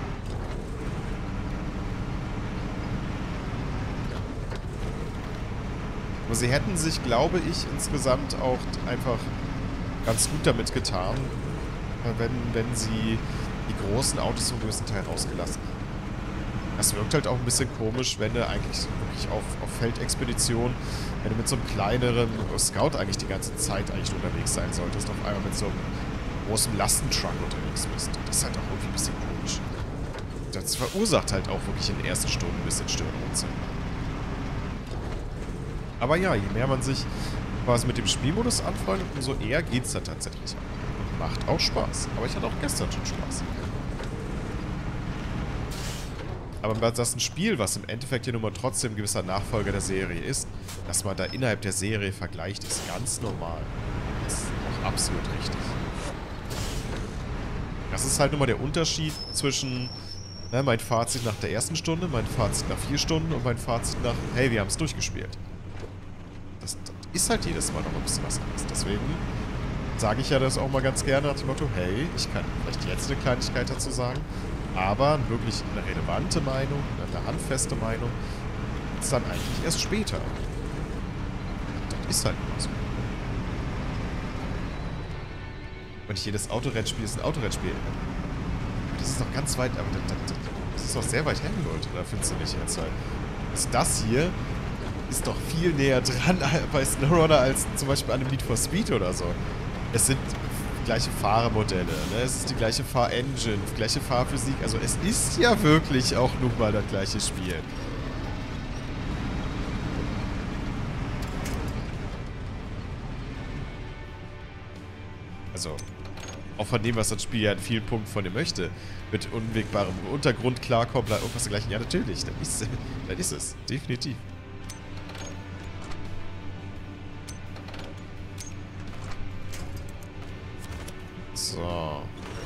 Aber sie hätten sich, glaube ich, insgesamt auch einfach ganz gut damit getan, wenn, wenn sie die großen Autos zum größten Teil rausgelassen haben. Das wirkt halt auch ein bisschen komisch, wenn du eigentlich wirklich auf, auf Feldexpedition, wenn du mit so einem kleineren Scout eigentlich die ganze Zeit eigentlich unterwegs sein solltest, auf einmal mit so einem großen Lastentruck unterwegs bist. Das ist halt auch irgendwie ein bisschen komisch. Das verursacht halt auch wirklich in den ersten Stunden ein bisschen Störungen. Aber ja, je mehr man sich quasi mit dem Spielmodus anfreundet, umso eher geht es dann tatsächlich. Macht auch Spaß. Aber ich hatte auch gestern schon Spaß. Aber das ist ein Spiel, was im Endeffekt hier nun mal trotzdem ein gewisser Nachfolger der Serie ist. Dass man da innerhalb der Serie vergleicht, ist ganz normal. Das ist auch absolut richtig. Das ist halt nun mal der Unterschied zwischen, ne, mein Fazit nach der ersten Stunde, mein Fazit nach vier Stunden und mein Fazit nach, hey, wir haben es durchgespielt. Das, das ist halt jedes Mal noch ein bisschen was anderes. Deswegen sage ich ja das auch mal ganz gerne nach dem Motto, hey, ich kann vielleicht jetzt eine Kleinigkeit dazu sagen, aber wirklich eine relevante Meinung, eine handfeste Meinung, ist dann eigentlich erst später. Das ist halt immer so. Und nicht jedes Autorennspiel ist ein Autorennspiel. Das ist doch ganz weit, aber das, das, das ist doch sehr weit hergeholt, oder findest du nicht jetzt halt? Also das hier ist doch viel näher dran bei SnowRunner als zum Beispiel an einem Need for Speed oder so. Es sind gleiche Fahrermodelle, ne? Es ist die gleiche Fahrengine, gleiche Fahrphysik. Also es ist ja wirklich auch nun mal das gleiche Spiel. Also, auch von dem, was das Spiel ja in vielen Punkten von dir möchte. Mit unwegbarem Untergrund klarkommen, bla, irgendwas dergleichen. Ja, natürlich. Das ist, das ist es. Definitiv. So.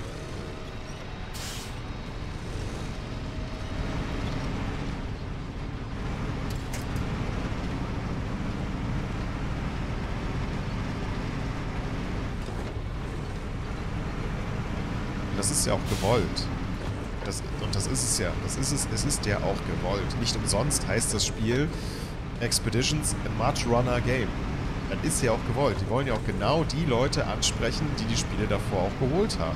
Das ist ja auch gewollt. Das, und das ist es ja. Das ist es, es ist ja auch gewollt. Nicht umsonst heißt das Spiel Expeditions a Much Runner Game. Das ist ja auch gewollt. Die wollen ja auch genau die Leute ansprechen, die die Spiele davor auch geholt haben.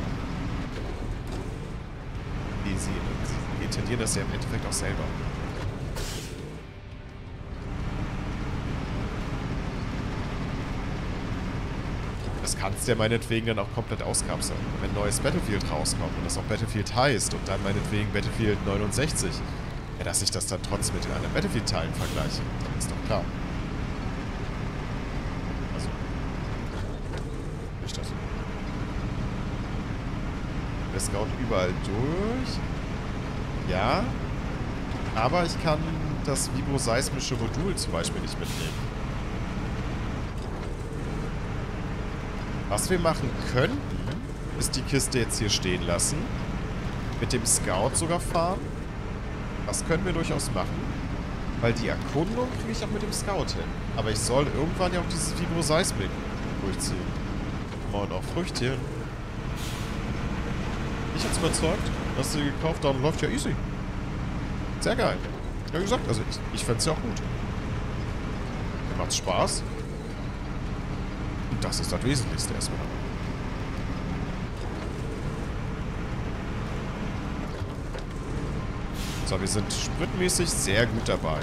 Die sie, sie intendieren das ja im Endeffekt auch selber. Das kannst du ja meinetwegen dann auch komplett auskapseln. Wenn ein neues Battlefield rauskommt und das auch Battlefield heißt und dann meinetwegen Battlefield neunundsechzig, ja, dass ich das dann trotzdem mit den anderen Battlefield-Teilen vergleiche, dann ist doch klar. Also, nicht das. Der Scout überall durch. Ja, aber ich kann das vibroseismische Modul zum Beispiel nicht mitnehmen. Was wir machen könnten, ist die Kiste jetzt hier stehen lassen. Mit dem Scout sogar fahren. Das können wir durchaus machen. Weil die Erkundung kriege ich auch mit dem Scout hin. Aber ich soll irgendwann ja auch dieses Vibroseismik durchziehen. Und auch Früchtchen. Ich hab's überzeugt. Hast du gekauft, dann läuft ja easy. Sehr geil. Ja, wie gesagt, also ich, ich fände es ja auch gut. Mir macht's Spaß. Und das ist das Wesentlichste erstmal. So, wir sind spritmäßig sehr gut dabei.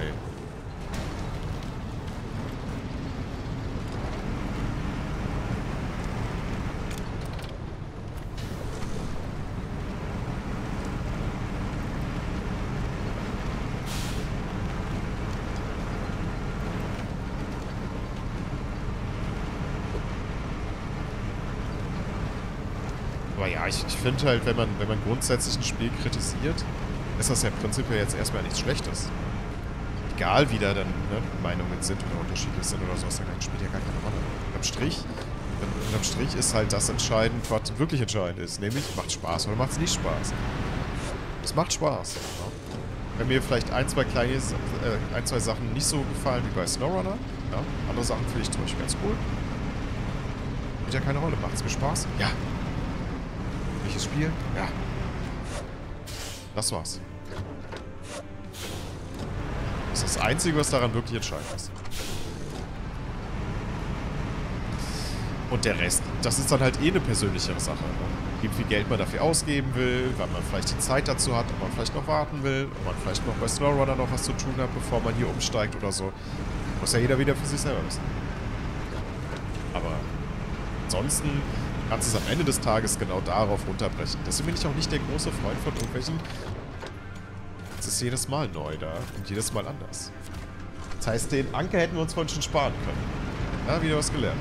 Aber ja, ich, ich finde halt, wenn man, wenn man grundsätzlich ein Spiel kritisiert, ist das ja prinzipiell jetzt erstmal nichts Schlechtes. Egal wie da dann ne, Meinungen sind oder Unterschiede sind oder sowas, dann spielt ja gar keine Rolle. Unterm Strich, unterm Strich ist halt das entscheidend, was wirklich entscheidend ist. Nämlich, macht Spaß oder macht es nicht Spaß. Es macht Spaß. Ja. Wenn mir vielleicht ein, zwei kleine, äh, ein, zwei Sachen nicht so gefallen wie bei SnowRunner, ja, andere Sachen finde ich zum Beispiel ganz cool. Spielt ja keine Rolle. Macht es mir Spaß? Ja. Welches Spiel? Ja. Das war's. Das ist das Einzige, was daran wirklich entscheidend ist. Und der Rest, das ist dann halt eh eine persönlichere Sache. Ne? Wie viel Geld man dafür ausgeben will, wann man vielleicht die Zeit dazu hat, ob man vielleicht noch warten will, ob man vielleicht noch bei SnowRunner noch was zu tun hat, bevor man hier umsteigt oder so. Muss ja jeder wieder für sich selber wissen. Aber ansonsten kannst du es am Ende des Tages genau darauf runterbrechen. Deswegen bin ich auch nicht der große Freund von irgendwelchen... Es ist jedes Mal neu da und jedes Mal anders. Das heißt, den Anker hätten wir uns vorhin schon sparen können. Ja, wieder was gelernt.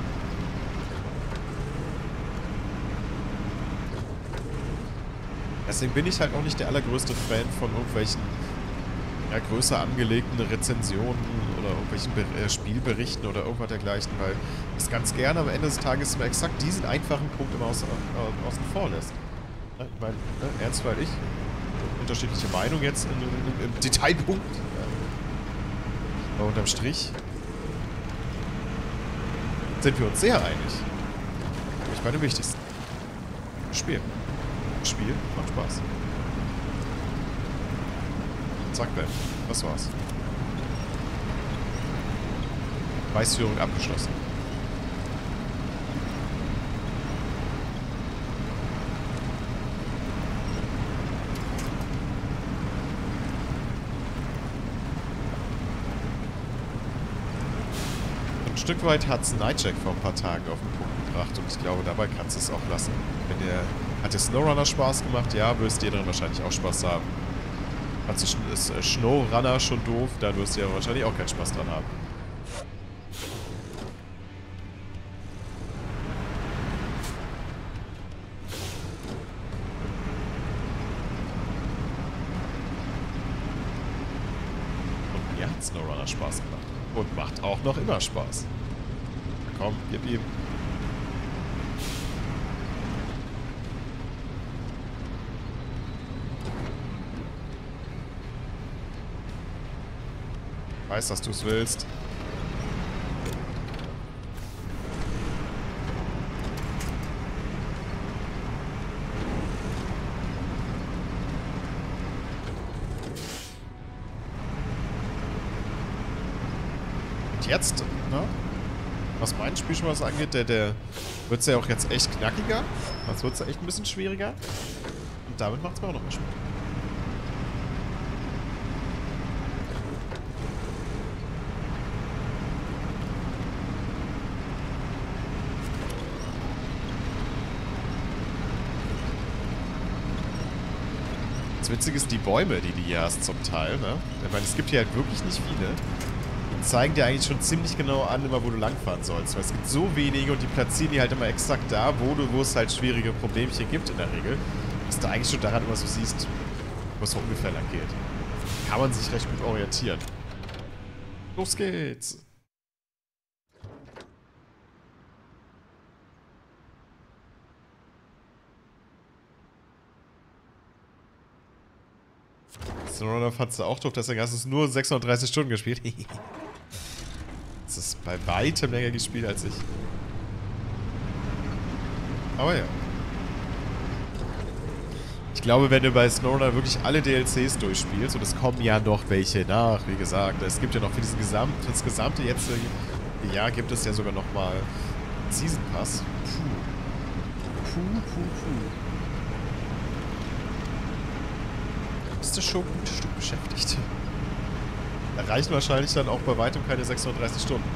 Deswegen bin ich halt auch nicht der allergrößte Fan von irgendwelchen ja, größer angelegten Rezensionen oder irgendwelchen Be äh, Spielberichten oder irgendwas dergleichen, weil es ganz gerne am Ende des Tages immer exakt diesen einfachen Punkt immer aus, äh, außen vor lässt. Ja, ich meine, ne, Ernst, weil ich unterschiedliche Meinungen jetzt in, in, im Detailpunkt. Ja. Aber unterm Strich sind wir uns sehr einig. Ich bei dem Wichtigsten. Spiel. Spiel macht Spaß. Zack, bam. Das war's. Weißführung abgeschlossen. Ein Stück weit hat es Nightjack vor ein paar Tagen auf den Punkt gebracht und ich glaube, dabei kannst du es auch lassen. Wenn der, hat der SnowRunner Spaß gemacht? Ja, wirst dir dann wahrscheinlich auch Spaß haben. Hat sich ist SnowRunner schon doof, dann wirst du ja wahrscheinlich auch keinen Spaß dran haben. Und mir hat SnowRunner Spaß gemacht. Und macht auch noch immer Spaß. Komm, gib ihm. Weiß, dass du es willst. Und jetzt, ne? Was mein Spiel schon was angeht, der, der wird es ja auch jetzt echt knackiger. Jetzt wird es ja echt ein bisschen schwieriger. Und damit macht es mir auch noch mehr Spaß. Das Witzige ist, die Bäume, die du hier hast zum Teil, ne? Ich meine, es gibt hier halt wirklich nicht viele. Die zeigen dir eigentlich schon ziemlich genau an, immer wo du langfahren sollst. Weil es gibt so wenige und die platzieren die halt immer exakt da, wo du, wo es halt schwierige Problemchen gibt in der Regel. Dass du eigentlich schon daran immer so siehst, wo es so ungefähr lang geht. Kann man sich recht gut orientieren. Los geht's! SnowRunner fandst du auch doof, deswegen hast du es nur sechshundertdreißig Stunden gespielt. Das ist bei weitem länger gespielt als ich. Aber ja. Ich glaube, wenn du bei SnowRunner wirklich alle D L Cs durchspielst, und es kommen ja noch welche nach, wie gesagt, es gibt ja noch für diesen Gesamt, das gesamte jetzt Jahr gibt es ja sogar nochmal Season Pass. Puh. Puh, puh, puh. bist du schon ein gutes Stück beschäftigt. Da reichen wahrscheinlich dann auch bei weitem keine sechshundertdreißig Stunden.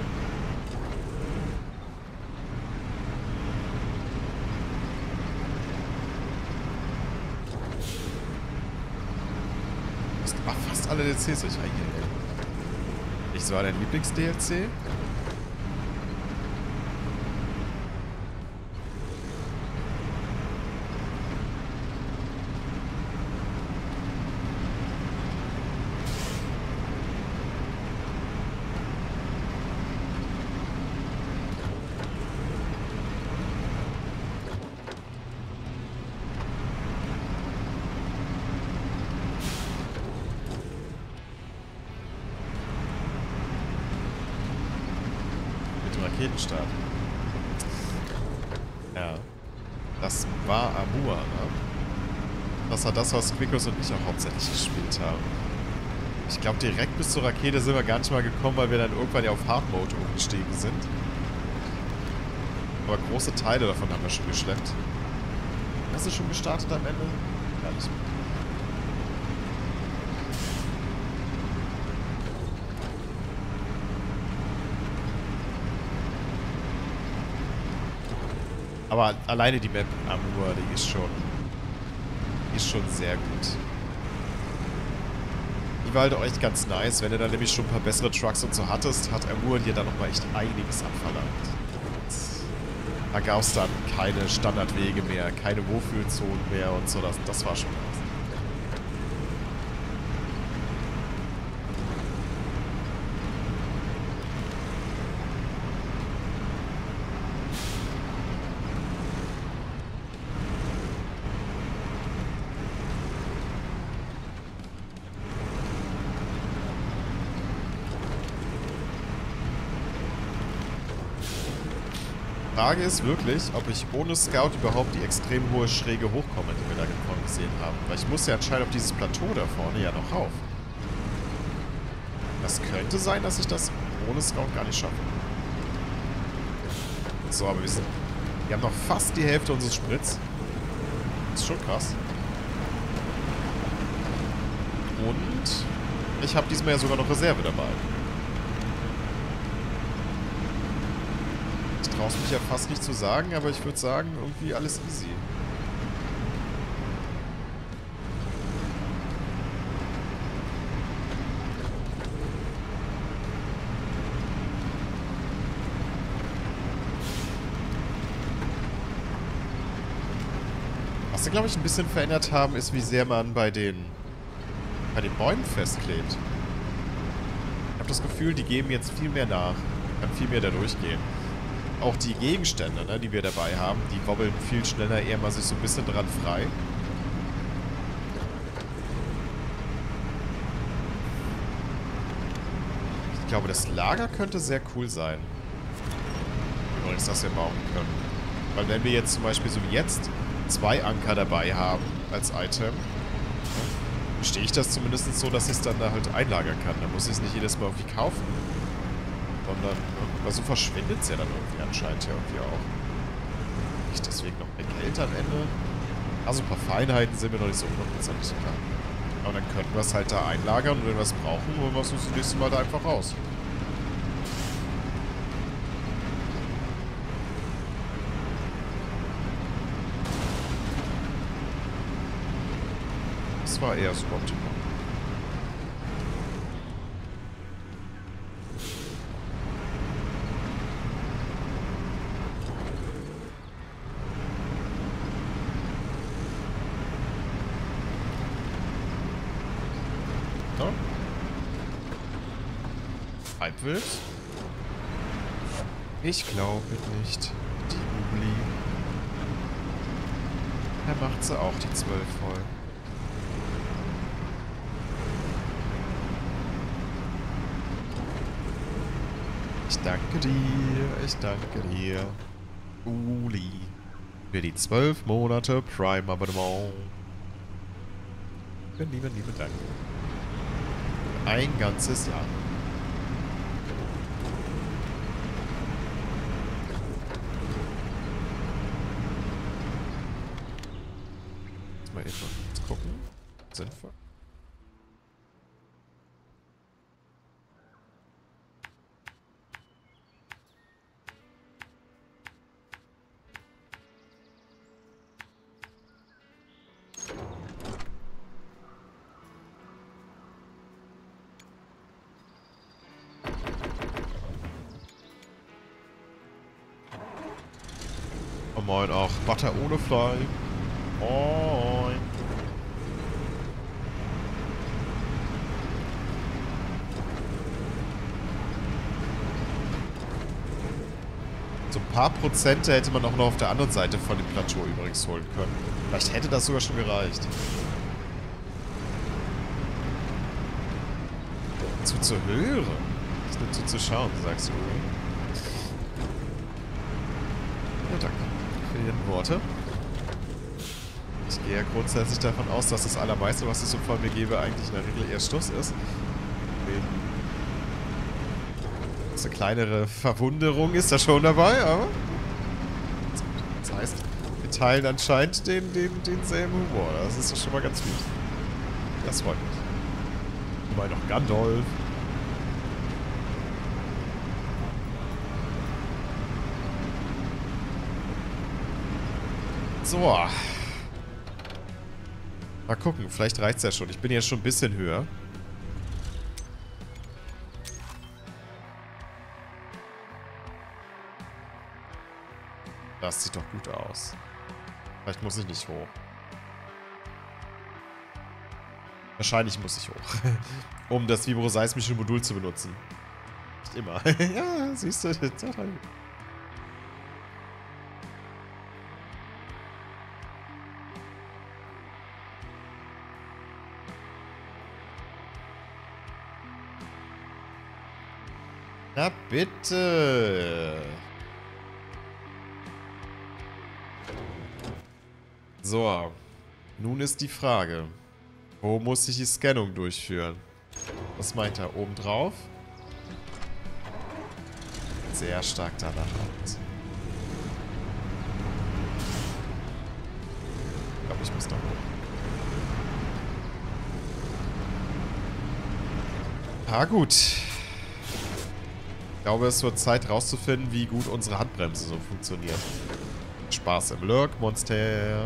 Du hast fast alle D L Cs durch. Ich war dein Lieblings-D L C? Raketenstart. Ja. Das war Amur, ne? Das war das, was Quickus und ich auch hauptsächlich gespielt haben. Ich glaube, direkt bis zur Rakete sind wir gar nicht mal gekommen, weil wir dann irgendwann ja auf Hard Mode umgestiegen sind. Aber große Teile davon haben wir schon geschleppt. Hast du schon gestartet am Ende? Ja, nicht mehr. Aber alleine die Map Amur, die ist schon, die ist schon sehr gut. Die war halt auch echt ganz nice. Wenn du dann nämlich schon ein paar bessere Trucks und so hattest, hat Amur dir dann nochmal echt einiges abverlangt. Und da gab es dann keine Standardwege mehr, keine Wohlfühlzonen mehr und so. Das, das war schon nice. Die Frage ist wirklich, ob ich ohne Scout überhaupt die extrem hohe Schräge hochkomme, die wir da vorne gesehen haben. Weil ich muss ja entscheiden, ob dieses Plateau da vorne ja noch rauf. Das könnte sein, dass ich das ohne Scout gar nicht schaffe. So, aber wir sind... Wir haben noch fast die Hälfte unseres Spritz. Das ist schon krass. Und ich habe diesmal ja sogar noch Reserve dabei. Ich traue es mich ja fast nicht zu sagen, aber ich würde sagen, irgendwie alles easy. Was sie, glaube ich, ein bisschen verändert haben, ist, wie sehr man bei den, bei den Bäumen festklebt. Ich habe das Gefühl, die geben jetzt viel mehr nach. Kann viel mehr da durchgehen. Auch die Gegenstände, ne, die wir dabei haben, die wobbeln viel schneller, eher mal sich so ein bisschen dran frei. Ich glaube, das Lager könnte sehr cool sein. Übrigens, dass wir bauen können. Weil wenn wir jetzt zum Beispiel so wie jetzt zwei Anker dabei haben als Item, verstehe ich das zumindest so, dass ich es dann da halt einlagern kann. Da muss ich es nicht jedes Mal irgendwie kaufen. Sondern, aber so verschwindet es ja dann irgendwie anscheinend ja irgendwie auch. Nicht deswegen noch mehr Geld am Ende. Also ein paar Feinheiten sind mir noch nicht so hundertprozentig klar. Aber dann könnten wir es halt da einlagern und wenn wir es brauchen, holen wir es uns das nächste Mal da einfach raus. Das war eher suboptimal. Halbwild? Ich glaube nicht. Die Uli. Er macht sie auch die zwölf voll. Ich danke dir, ich danke dir. Uli. Für die zwölf Monate Prime-Abonnement. Lieben, lieben, lieben Dank. Ein ganzes Jahr. Mal eben kurz gucken. Sinnvoll. Oh moin auch. Butter ohne Fly. Moin. So ein paar Prozente hätte man auch noch auf der anderen Seite von dem Plateau übrigens holen können. Vielleicht hätte das sogar schon gereicht. Zu zu hören. Nicht nur zu zu schauen, sagst du. Ja, danke für Ihre Worte. Ich gehe ja grundsätzlich davon aus, dass das Allermeiste, was ich so von mir gebe, eigentlich in der Regel eher Stuss ist. Eine kleinere Verwunderung ist da schon dabei, aber... Das heißt, wir teilen anscheinend den, den, denselben Humor. Das ist doch schon mal ganz gut. Das freut mich. Immer noch Gandalf. So. Mal gucken, vielleicht reicht es ja schon. Ich bin jetzt schon ein bisschen höher. Das sieht doch gut aus. Vielleicht muss ich nicht hoch. Wahrscheinlich muss ich hoch. Um das vibroseismische Modul zu benutzen. Nicht immer. Ja, siehst du. Na bitte. So, nun ist die Frage, wo muss ich die Scannung durchführen? Was meint er? Oben drauf? Sehr stark danach aus. Ich glaube, ich muss da hoch. Ah, gut. Ich glaube, es wird Zeit rauszufinden, wie gut unsere Handbremse so funktioniert. Spaß im Lurk, Monster.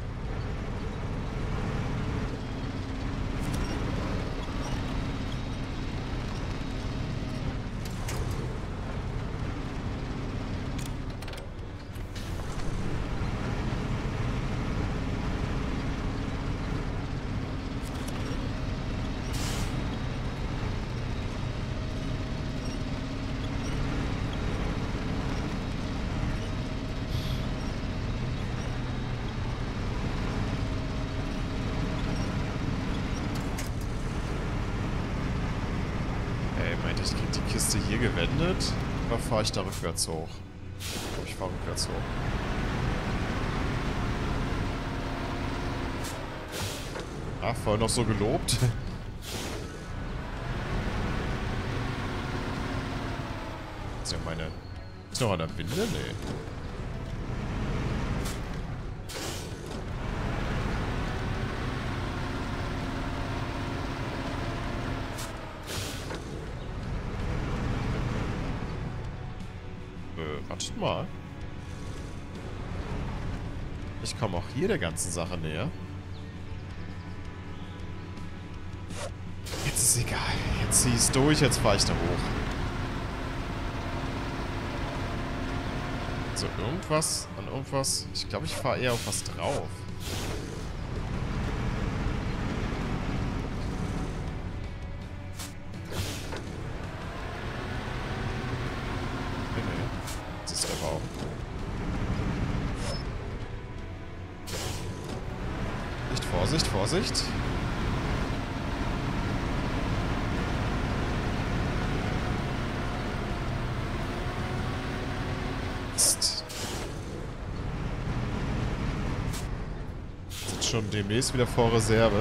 Ich krieg die Kiste hier gewendet. Oder fahre ich da rückwärts hoch? Ich fahre rückwärts hoch. Ah, vorhin noch so gelobt. Ist ja meine... Ist noch an der Winde? Nee. Wartet mal. Ich komme auch hier der ganzen Sache näher. Jetzt ist egal. Jetzt zieh ich's durch, jetzt fahre ich da hoch. So, irgendwas an irgendwas. Ich glaube, ich fahre eher auf was drauf. Vorsicht, Vorsicht. Mist. Sind schon demnächst wieder vor Reserve.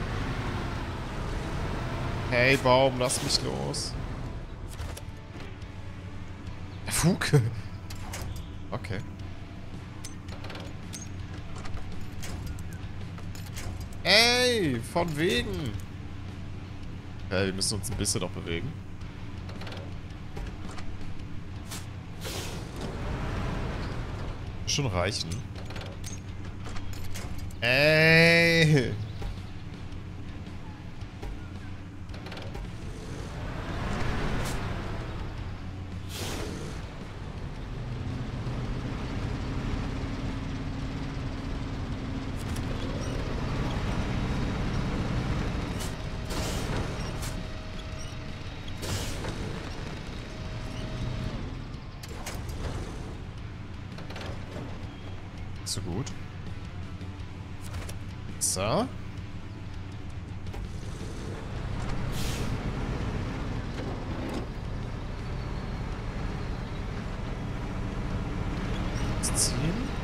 Hey Baum, lass mich los. Fug. Okay. Ey, von wegen. Ja, wir müssen uns ein bisschen noch bewegen. Schon reichen. Ey. So gut. So. Jetzt ziehen.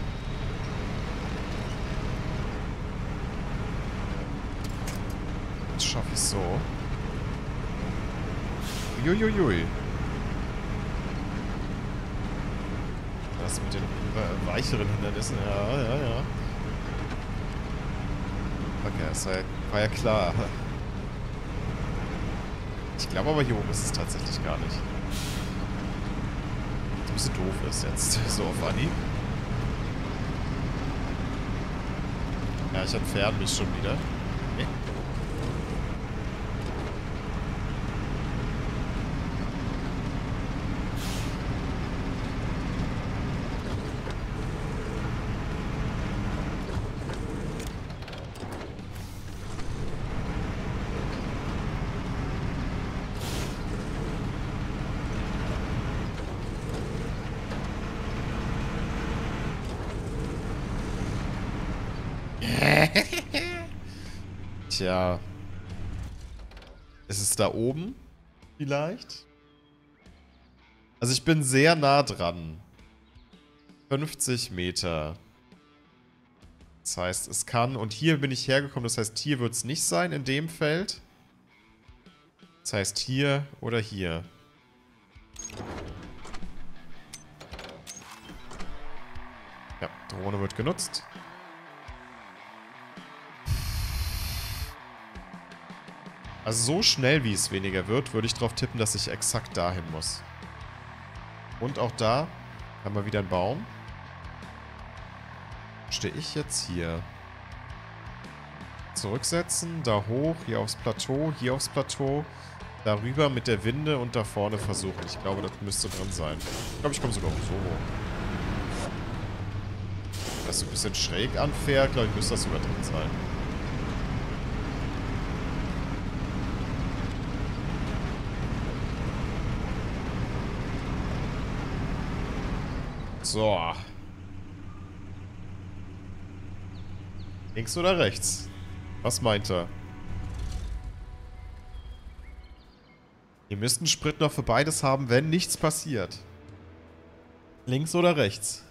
Jetzt schaffe ich es so. Uiuiui. Das mit den äh, weicheren Hindernissen, ja, ja, ja. Okay, das war ja, war ja klar. Ich glaube aber hier oben ist es tatsächlich gar nicht. Was ein bisschen doof ist jetzt, so auf Anhieb. Ja, ich entferne mich schon wieder. Okay. Tja. Ist es da oben? Vielleicht? Also ich bin sehr nah dran. fünfzig Meter. Das heißt, es kann... Und hier bin ich hergekommen, das heißt, hier wird es nicht sein in dem Feld. Das heißt, hier oder hier. Ja, Drohne wird genutzt. Also so schnell, wie es weniger wird, würde ich darauf tippen, dass ich exakt dahin muss. Und auch da haben wir wieder einen Baum. Stehe ich jetzt hier? Zurücksetzen, da hoch, hier aufs Plateau, hier aufs Plateau. Darüber mit der Winde und da vorne versuchen. Ich glaube, das müsste drin sein. Ich glaube, ich komme sogar so hoch. Das ist ein bisschen schräg anfährt, glaube ich, müsste das sogar drin sein. So. Links oder rechts? Was meint er? Ihr müsst einen Sprit noch für beides haben, wenn nichts passiert. Links oder rechts?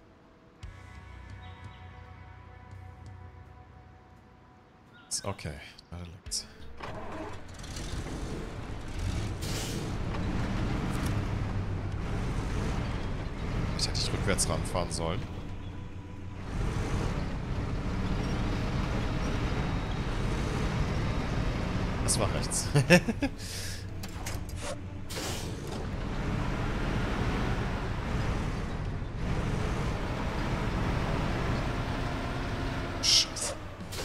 Okay, warte links. Ich hätte ich rückwärts ranfahren sollen. Das war rechts. Scheiße.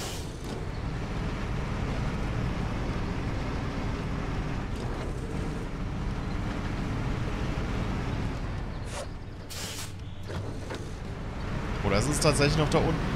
Oder ist es tatsächlich noch da unten?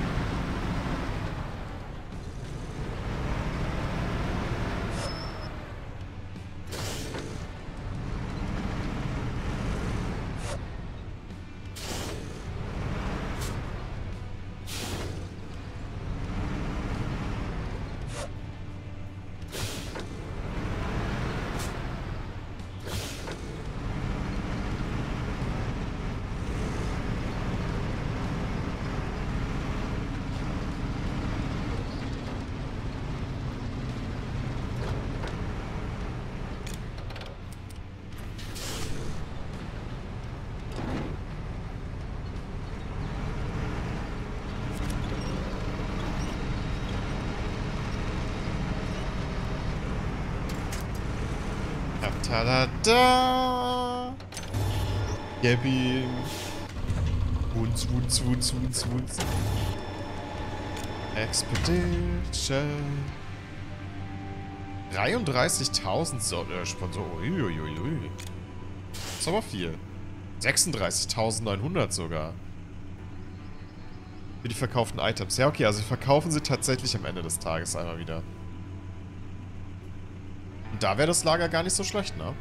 Tada! Gib ihm. Wunz, wunz, wunz, wunz, wunz. Expedition. dreiunddreißigtausend so äh, Sponsor. Uiuiui. Das ist aber viel. sechsunddreißigtausendneunhundert sogar. Für die verkauften Items. Ja, okay, also verkaufen sie tatsächlich am Ende des Tages einmal wieder. Und da wäre das Lager gar nicht so schlecht, ne?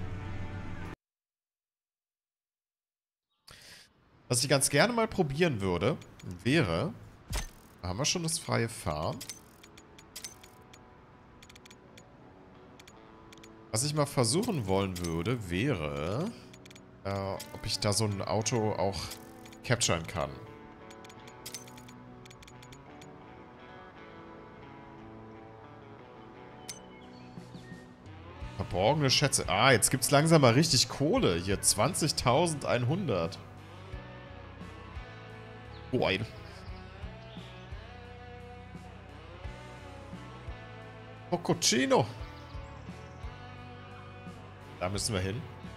Was ich ganz gerne mal probieren würde, wäre... Haben wir schon das freie Fahren? Was ich mal versuchen wollen würde, wäre... Äh, ob ich da so ein Auto auch capturen kann. Verborgene Schätze. Ah, jetzt gibt's langsam mal richtig Kohle. Hier zwanzigtausendeinhundert. Oh, ein... Poccocino. Da müssen wir hin.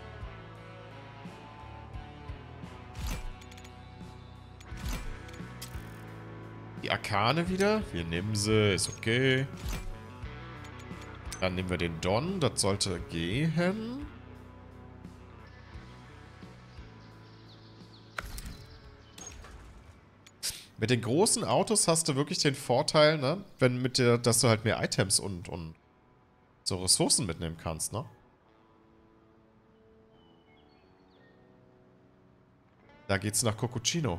Die Arkane wieder. Wir nehmen sie. Ist okay. Dann nehmen wir den Don. Das sollte gehen. Mit den großen Autos hast du wirklich den Vorteil, ne? Wenn mit der, dass du halt mehr Items und, und so Ressourcen mitnehmen kannst, ne? Da geht's nach Coccocino.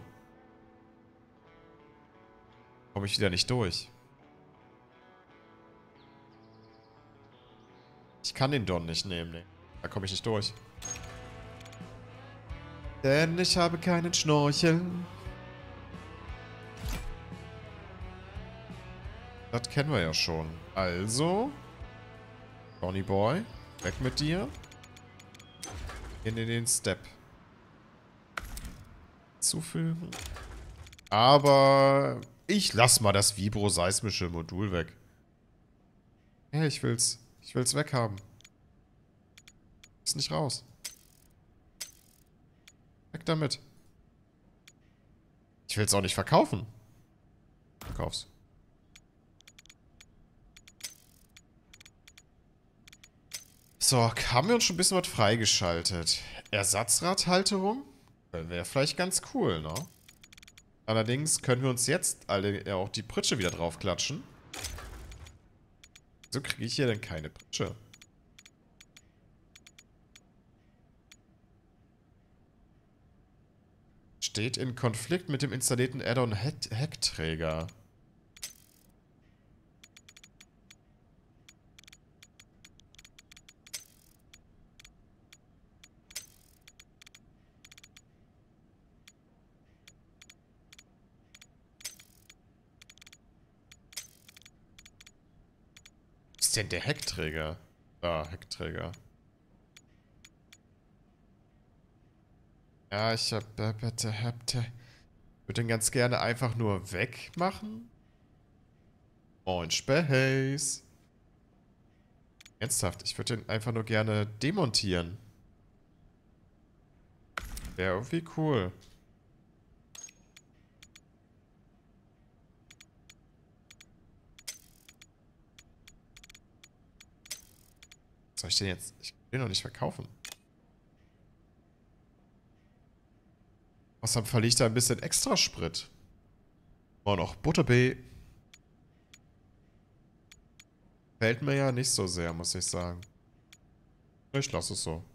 Komme ich wieder nicht durch. Ich kann den Don nicht nehmen, ne? Da komme ich nicht durch. Denn ich habe keinen Schnorchel. Das kennen wir ja schon. Also. Bonnie Boy. Weg mit dir. In den Step. Zufügen. Aber ich lass mal das vibroseismische Modul weg. Ja, ich will's. Ich will's weghaben. Ist nicht raus. Weg damit. Ich will's auch nicht verkaufen. Verkauf's. So, haben wir uns schon ein bisschen was freigeschaltet. Ersatzradhalterung? Wäre vielleicht ganz cool, ne? Allerdings können wir uns jetzt alle ja auch die Pritsche wieder draufklatschen. Wieso kriege ich hier denn keine Pritsche? Steht in Konflikt mit dem installierten Add-on Heckträger. Was ist denn der Heckträger? Ah, Heckträger. Ja, ich hab, bitte, bitte. Ich würde den ganz gerne einfach nur wegmachen. Moin, Space. Ernsthaft, ich würde den einfach nur gerne demontieren. Wäre irgendwie cool. Was soll ich denn jetzt? Ich will den noch nicht verkaufen. Außerdem verliere ich da ein bisschen extra Sprit. Oh, noch Butterbee. Fällt mir ja nicht so sehr, muss ich sagen. Ich lasse es so.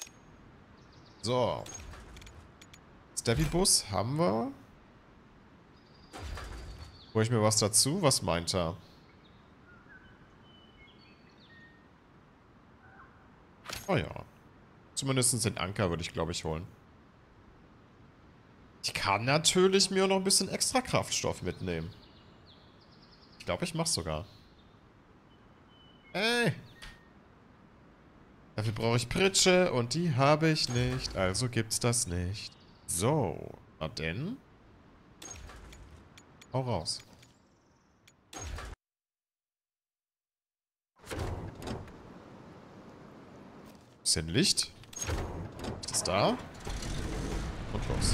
So. Steppy-Bus haben wir. Hol ich mir was dazu? Was meint er? Oh ja. Zumindest den Anker würde ich, glaube ich, holen. Ich kann natürlich mir noch ein bisschen extra Kraftstoff mitnehmen. Ich glaube, ich mach's sogar. Ey! Dafür brauche ich Pritsche und die habe ich nicht. Also gibt's das nicht. So. Na denn. Hau raus. Bisschen Licht. Licht ist da. Und los.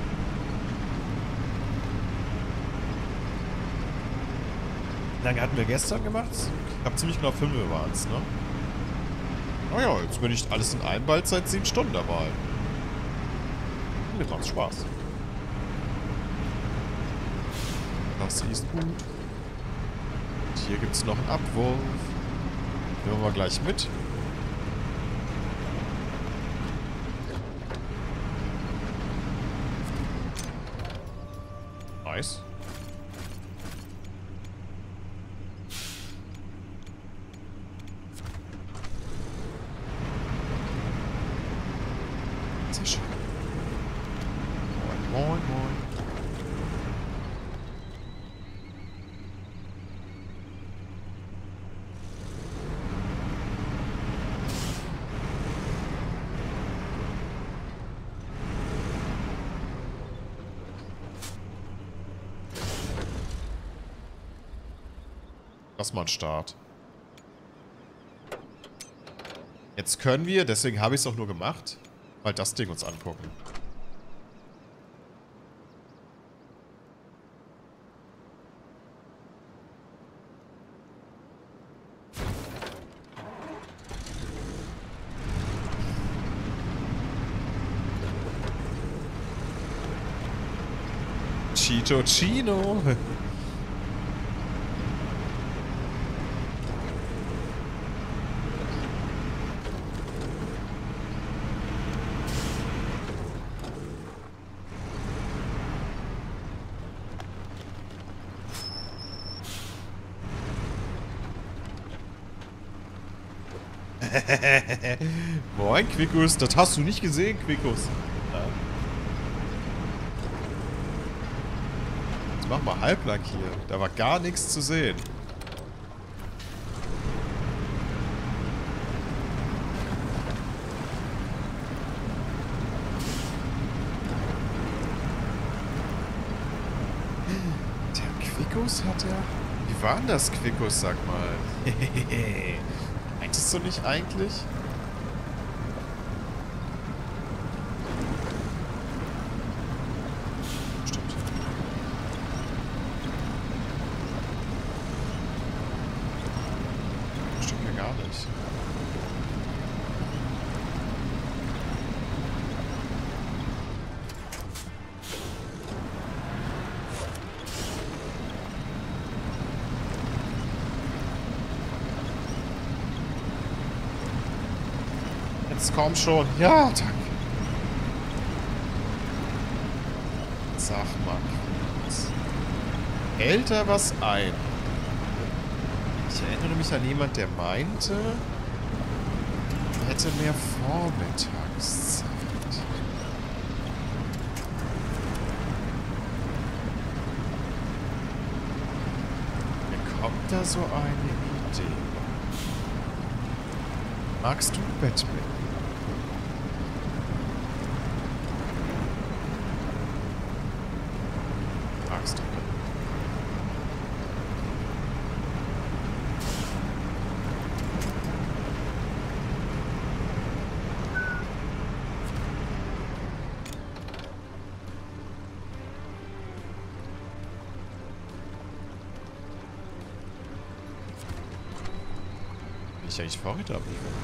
Wie lange hatten wir gestern gemacht? Ich glaube, ziemlich genau fünf waren es, ne? Oh ja, jetzt bin ich alles in allem bald seit sieben Stunden dabei. Mir macht's Spaß. Das ist gut. Und hier gibt's noch einen Abwurf. Nehmen wir mal gleich mit. Nice. Sehr schön. Moin, moin, moin. Lass mal einen Start. Jetzt können wir, deswegen habe ich es auch nur gemacht, mal das Ding uns angucken. Cheeto Chino. Moin, Quickus. Das hast du nicht gesehen, Quickus. Ja. Jetzt machen wir halblang hier. Da war gar nichts zu sehen. Der Quickus hat ja... Wie war denn das, Quickus, sag mal? Meintest du nicht eigentlich? Stimmt. Stimmt mir gar nicht. Jetzt komm schon. Ja, danke. Sag mal. Hält er was ein? Ich erinnere mich an jemand, der meinte, er hätte mehr Vormittagszeit. Mir kommt da so eine Idee. Magst du Batman? Magst du? Bin ich eigentlich Vorräte abliefern?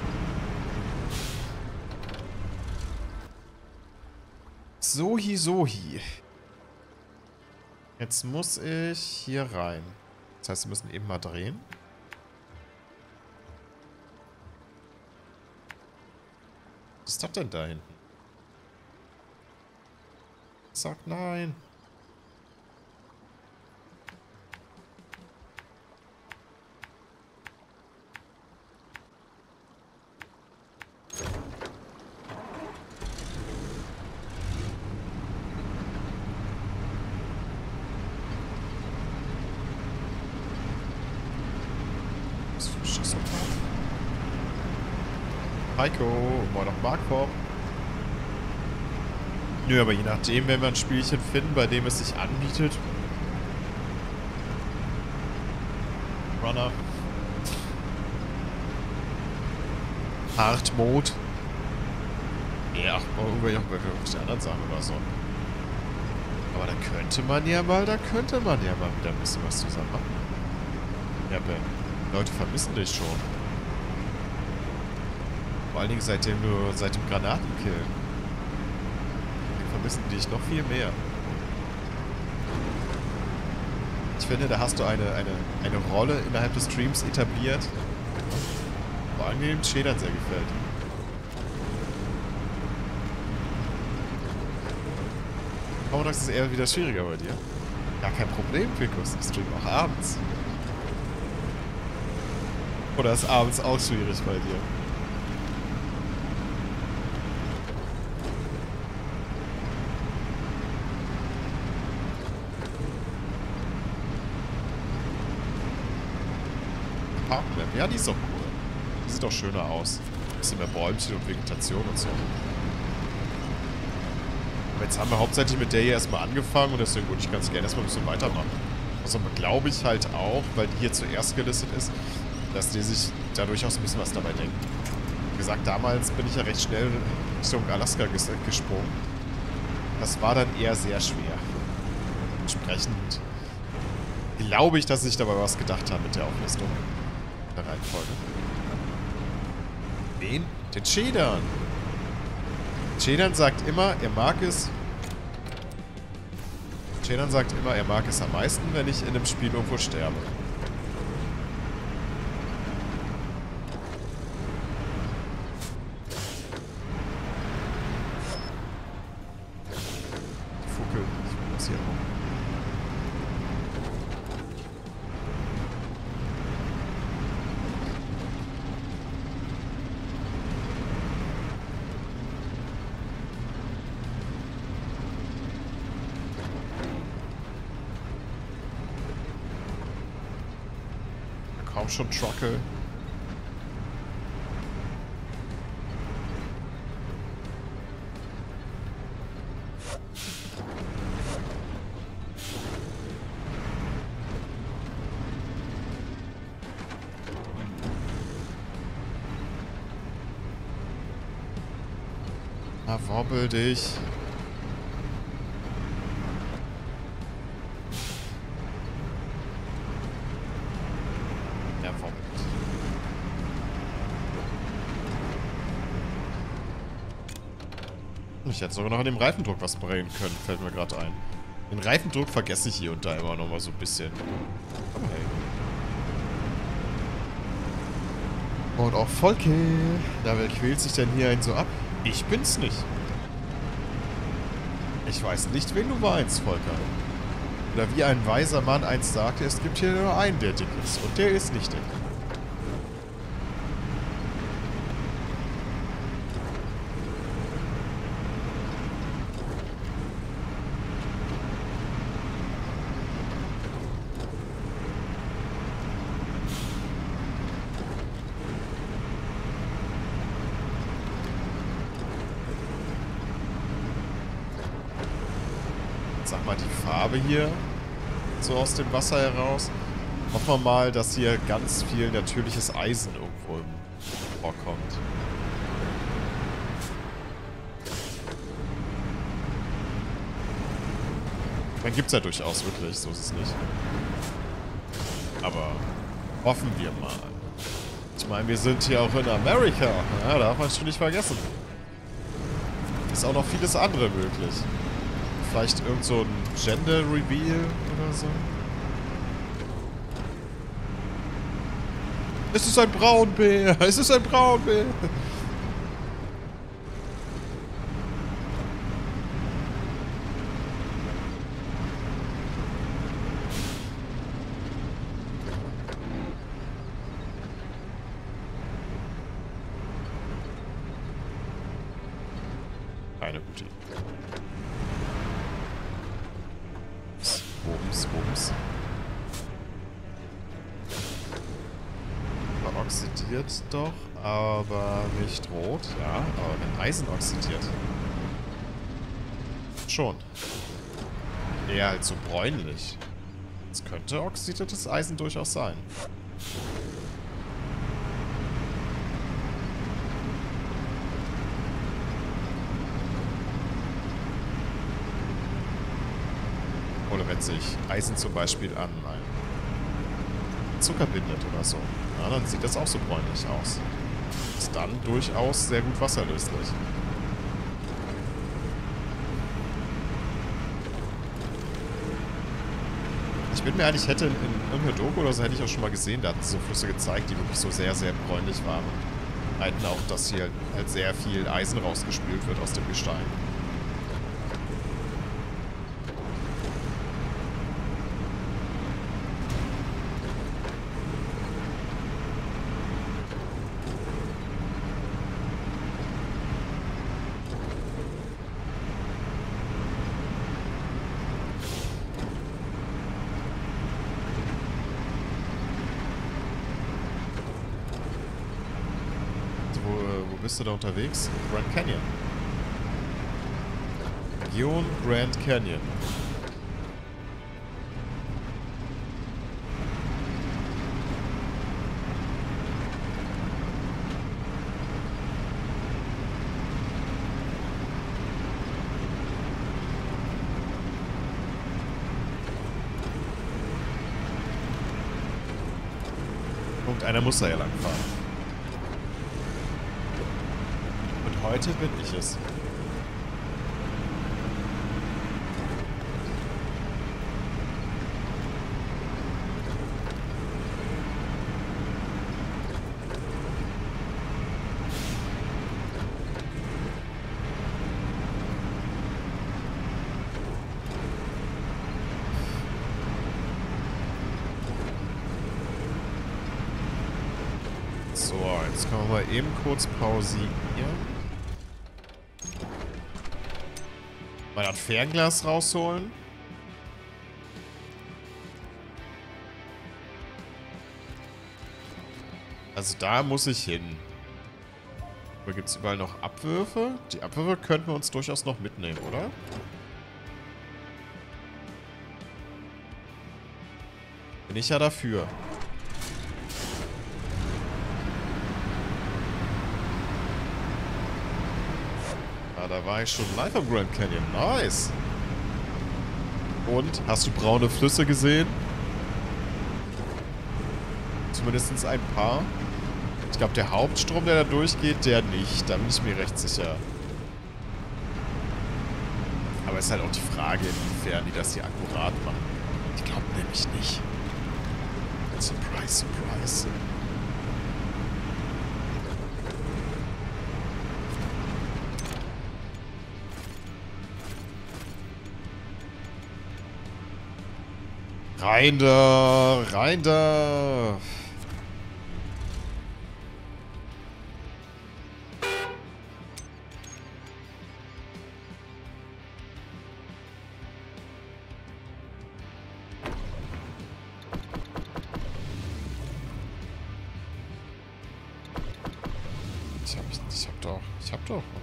Sohi, Sohi. Jetzt muss ich hier rein. Das heißt, wir müssen eben mal drehen. Was ist das denn da hinten? Sag nein. Heiko, moin noch Markform. Nö, aber je nachdem, wenn wir ein Spielchen finden, bei dem es sich anbietet. Runner. Hard Mode. Ja, irgendwelche auf anderen Sachen oder so. Aber da könnte man ja mal, da könnte man ja mal wieder ein bisschen was zusammen machen. Ja, Ben. Leute vermissen dich schon. Vor allen Dingen seitdem du, seit dem Granatenkill. Die vermissen dich noch viel mehr. Ich finde, da hast du eine, eine, eine Rolle innerhalb des Streams etabliert. Vor allem dem Schädern sehr gefällt. Vormittags ist es eher wieder schwieriger bei dir. Ja, kein Problem, Pickus. Ich stream auch abends. Oder ist abends auch schwierig bei dir? Parkmap. Ja, die ist doch cool. Die sieht doch schöner aus. Ein bisschen mehr Bäumchen und Vegetation und so. Aber jetzt haben wir hauptsächlich mit der hier erstmal angefangen und deswegen würde ich ganz gerne erstmal ein bisschen weitermachen. Also glaube ich halt auch, weil die hier zuerst gelistet ist, dass die sich da durchaus ein bisschen was dabei denken. Wie gesagt, damals bin ich ja recht schnell Richtung Alaska ges gesprungen. Das war dann eher sehr schwer. Entsprechend glaube ich, dass sie sich dabei was gedacht haben mit der Auflistung. Der Reihenfolge. Wen? Den Chedan. Chedan sagt immer, er mag es. Chedan sagt immer, er mag es am meisten, wenn ich in einem Spiel irgendwo sterbe. Fuckel. Ich muss hier rum. Kaum schon Trockel. Na, wobbel dich. Ich hätte sogar noch an dem Reifendruck was bringen können, fällt mir gerade ein. Den Reifendruck vergesse ich hier und da immer noch mal so ein bisschen. Aber hey. Und auch Volke. Na, wer quält sich denn hier einen so ab? Ich bin's nicht. Ich weiß nicht, wen du meinst, Volker. Oder wie ein weiser Mann einst sagte, es gibt hier nur einen, der dick ist. Und der ist nicht dick. Sag mal, die Farbe hier so aus dem Wasser heraus. Hoffen wir mal, dass hier ganz viel natürliches Eisen irgendwo vorkommt. Man gibt's ja durchaus wirklich, so ist es nicht. Aber hoffen wir mal. Ich meine, wir sind hier auch in Amerika. Ja, darf man schon nicht vergessen. Ist auch noch vieles andere möglich. Vielleicht irgend so ein Gender-Reveal oder so. Es ist ein Braunbär! Es ist ein Braunbär! Keine gute Idee. Bums, bums. Man oxidiert doch, aber nicht rot. Ja, aber wenn Eisen oxidiert. Schon. Eher halt so bräunlich. Das könnte oxidiertes Eisen durchaus sein. vollrätzig Eisen zum Beispiel an ein Zucker bindet oder so. Ja, dann sieht das auch so bräunlich aus. Ist dann durchaus sehr gut wasserlöslich. Ich bin mir eigentlich, hätte in, in irgendeiner Doku oder so, hätte ich auch schon mal gesehen, da hatten sie so Flüsse gezeigt, die wirklich so sehr, sehr bräunlich waren. Meinten auch, dass hier halt sehr viel Eisen rausgespült wird aus dem Gestein. Bist du da unterwegs? Grand Canyon. Region Grand Canyon. Irgendeiner muss da ja lang fahren. Heute bin ich es. So, jetzt können wir mal eben kurz pausieren. Mal das Fernglas rausholen. Also da muss ich hin. Oder gibt es überall noch Abwürfe? Die Abwürfe könnten wir uns durchaus noch mitnehmen, oder? Bin ich ja dafür. Da war ich schon live am Grand Canyon. Nice. Und? Hast du braune Flüsse gesehen? Zumindest ein paar. Ich glaube, der Hauptstrom, der da durchgeht, der nicht. Da bin ich mir recht sicher. Aber es ist halt auch die Frage, inwiefern die das hier akkurat machen. Ich glaube nämlich nicht. Surprise, surprise. Rein da, rein da. Ich hab, ich hab doch, ich hab doch, oder?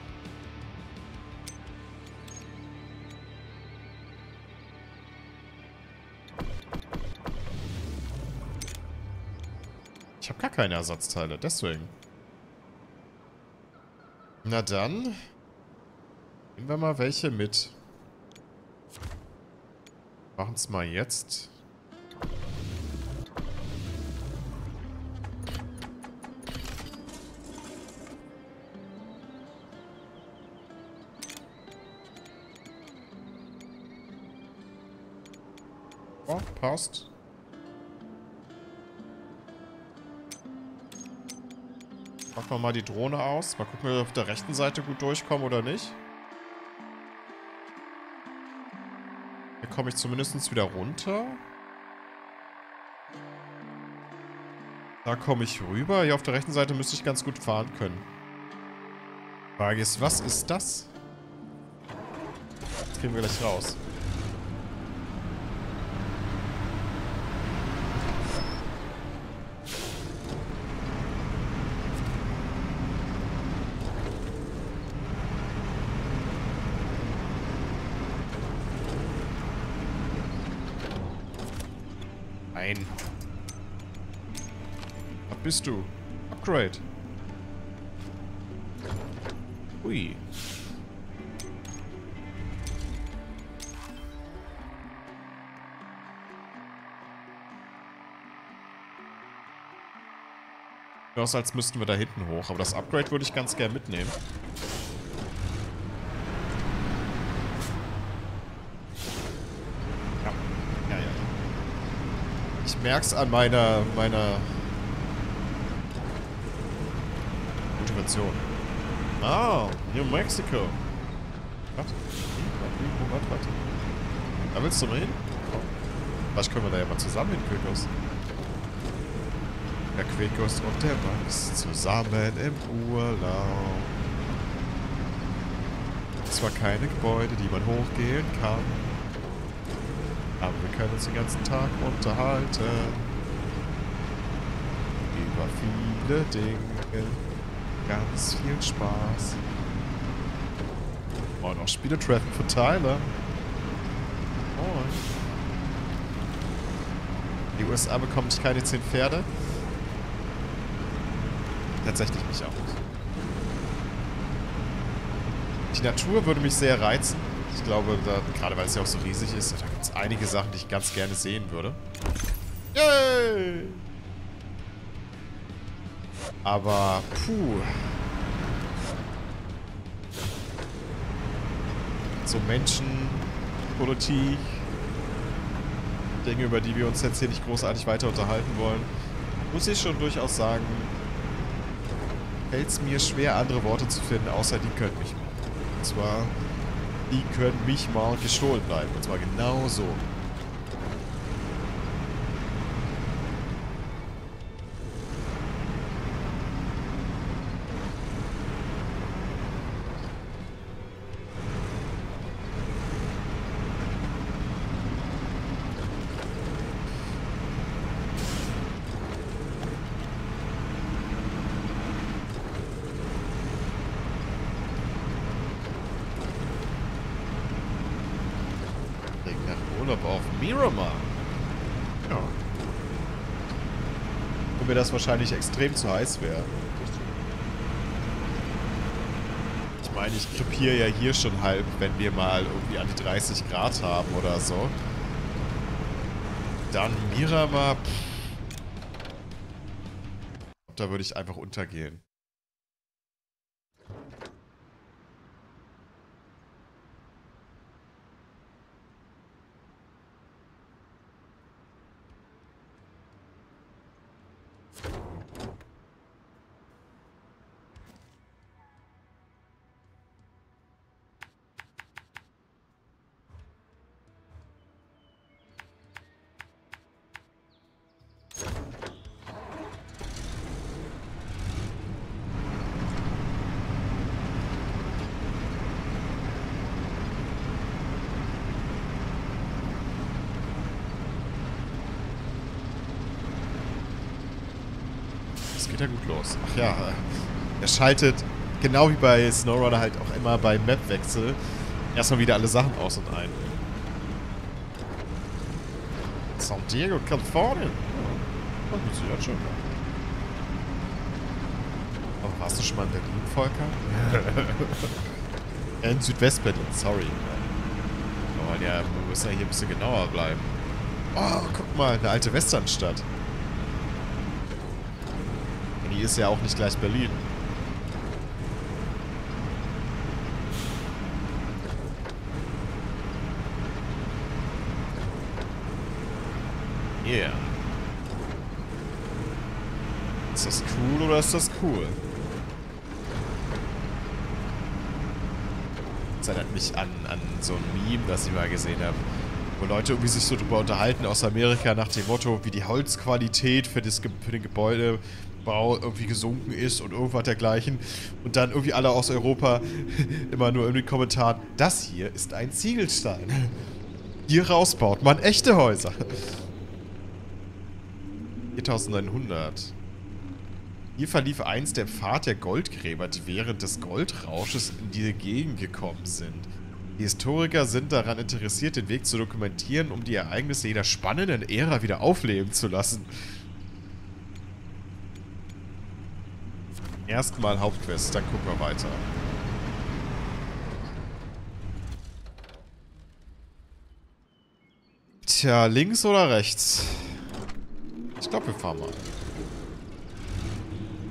Ich habe gar keine Ersatzteile, deswegen. Na dann. Nehmen wir mal welche mit. Machen es mal jetzt. Oh, passt. Machen wir mal die Drohne aus. Mal gucken, ob wir auf der rechten Seite gut durchkommen oder nicht. Hier komme ich zumindest wieder runter. Da komme ich rüber. Hier auf der rechten Seite müsste ich ganz gut fahren können. Frage ist, was ist das? Das kriegen wir gleich raus. Nein. Was bist du? Upgrade. Ui. Aus, als müssten wir da hinten hoch. Aber das Upgrade würde ich ganz gern mitnehmen. Ja. Ja, ja. Ich merk's an meiner, meiner Motivation. Ah, New Mexico. Warte. Warte, warte. Da willst du mal hin? Vielleicht können wir da ja mal zusammen hin, Quicos. Der Quicos und der Max zusammen im Urlaub. Zwar keine Gebäude, die man hochgehen kann, aber wir können uns den ganzen Tag unterhalten. Über viele Dinge. Ganz viel Spaß. Und auch Spiele treffen für Tyler. Moin. Die U S A bekommen nicht keine zehn Pferde. Tatsächlich mich auch nicht. Die Natur würde mich sehr reizen. Ich glaube, da, gerade weil es ja auch so riesig ist, da gibt es einige Sachen, die ich ganz gerne sehen würde. Yay! Aber, puh. So Menschen, Politik, Dinge, über die wir uns jetzt hier nicht großartig weiter unterhalten wollen, muss ich schon durchaus sagen, fällt es mir schwer, andere Worte zu finden, außer die können mich mal. Und zwar, die können mich mal gestohlen bleiben. Und zwar genau so. Auf Miramar. Ja. Wo mir das wahrscheinlich extrem zu heiß wäre. Ich meine, ich krepiere ja hier schon halb, wenn wir mal irgendwie an die dreißig Grad haben oder so. Dann Miramar. Pff. Da würde ich einfach untergehen. Geht ja gut los. Ach ja, er schaltet, genau wie bei SnowRunner halt auch immer bei Mapwechsel, erstmal wieder alle Sachen aus und ein. San Diego, Kalifornien. Oh, das ist ja schön. Aber warst du schon mal in Berlin, Volker? In Südwest-Berlin, sorry. Aber ja, wir müssen ja hier ein bisschen genauer bleiben. Oh, guck mal, eine alte Westernstadt. Die ist ja auch nicht gleich Berlin. Yeah. Ist das cool oder ist das cool? Das erinnert mich an, an so ein Meme, das ich mal gesehen habe. Wo Leute irgendwie sich so drüber unterhalten aus Amerika nach dem Motto, wie die Holzqualität für, das, für den Gebäudebau irgendwie gesunken ist und irgendwas dergleichen. Und dann irgendwie alle aus Europa immer nur in den Kommentaren, das hier ist ein Ziegelstein. Hier raus baut man echte Häuser. viertausendneunhundert. Hier verlief einst der Pfad der Goldgräber, die während des Goldrausches in diese Gegend gekommen sind. Die Historiker sind daran interessiert, den Weg zu dokumentieren, um die Ereignisse jener spannenden Ära wieder aufleben zu lassen. Erstmal Hauptquest, dann gucken wir weiter. Tja, links oder rechts? Ich glaube, wir fahren mal.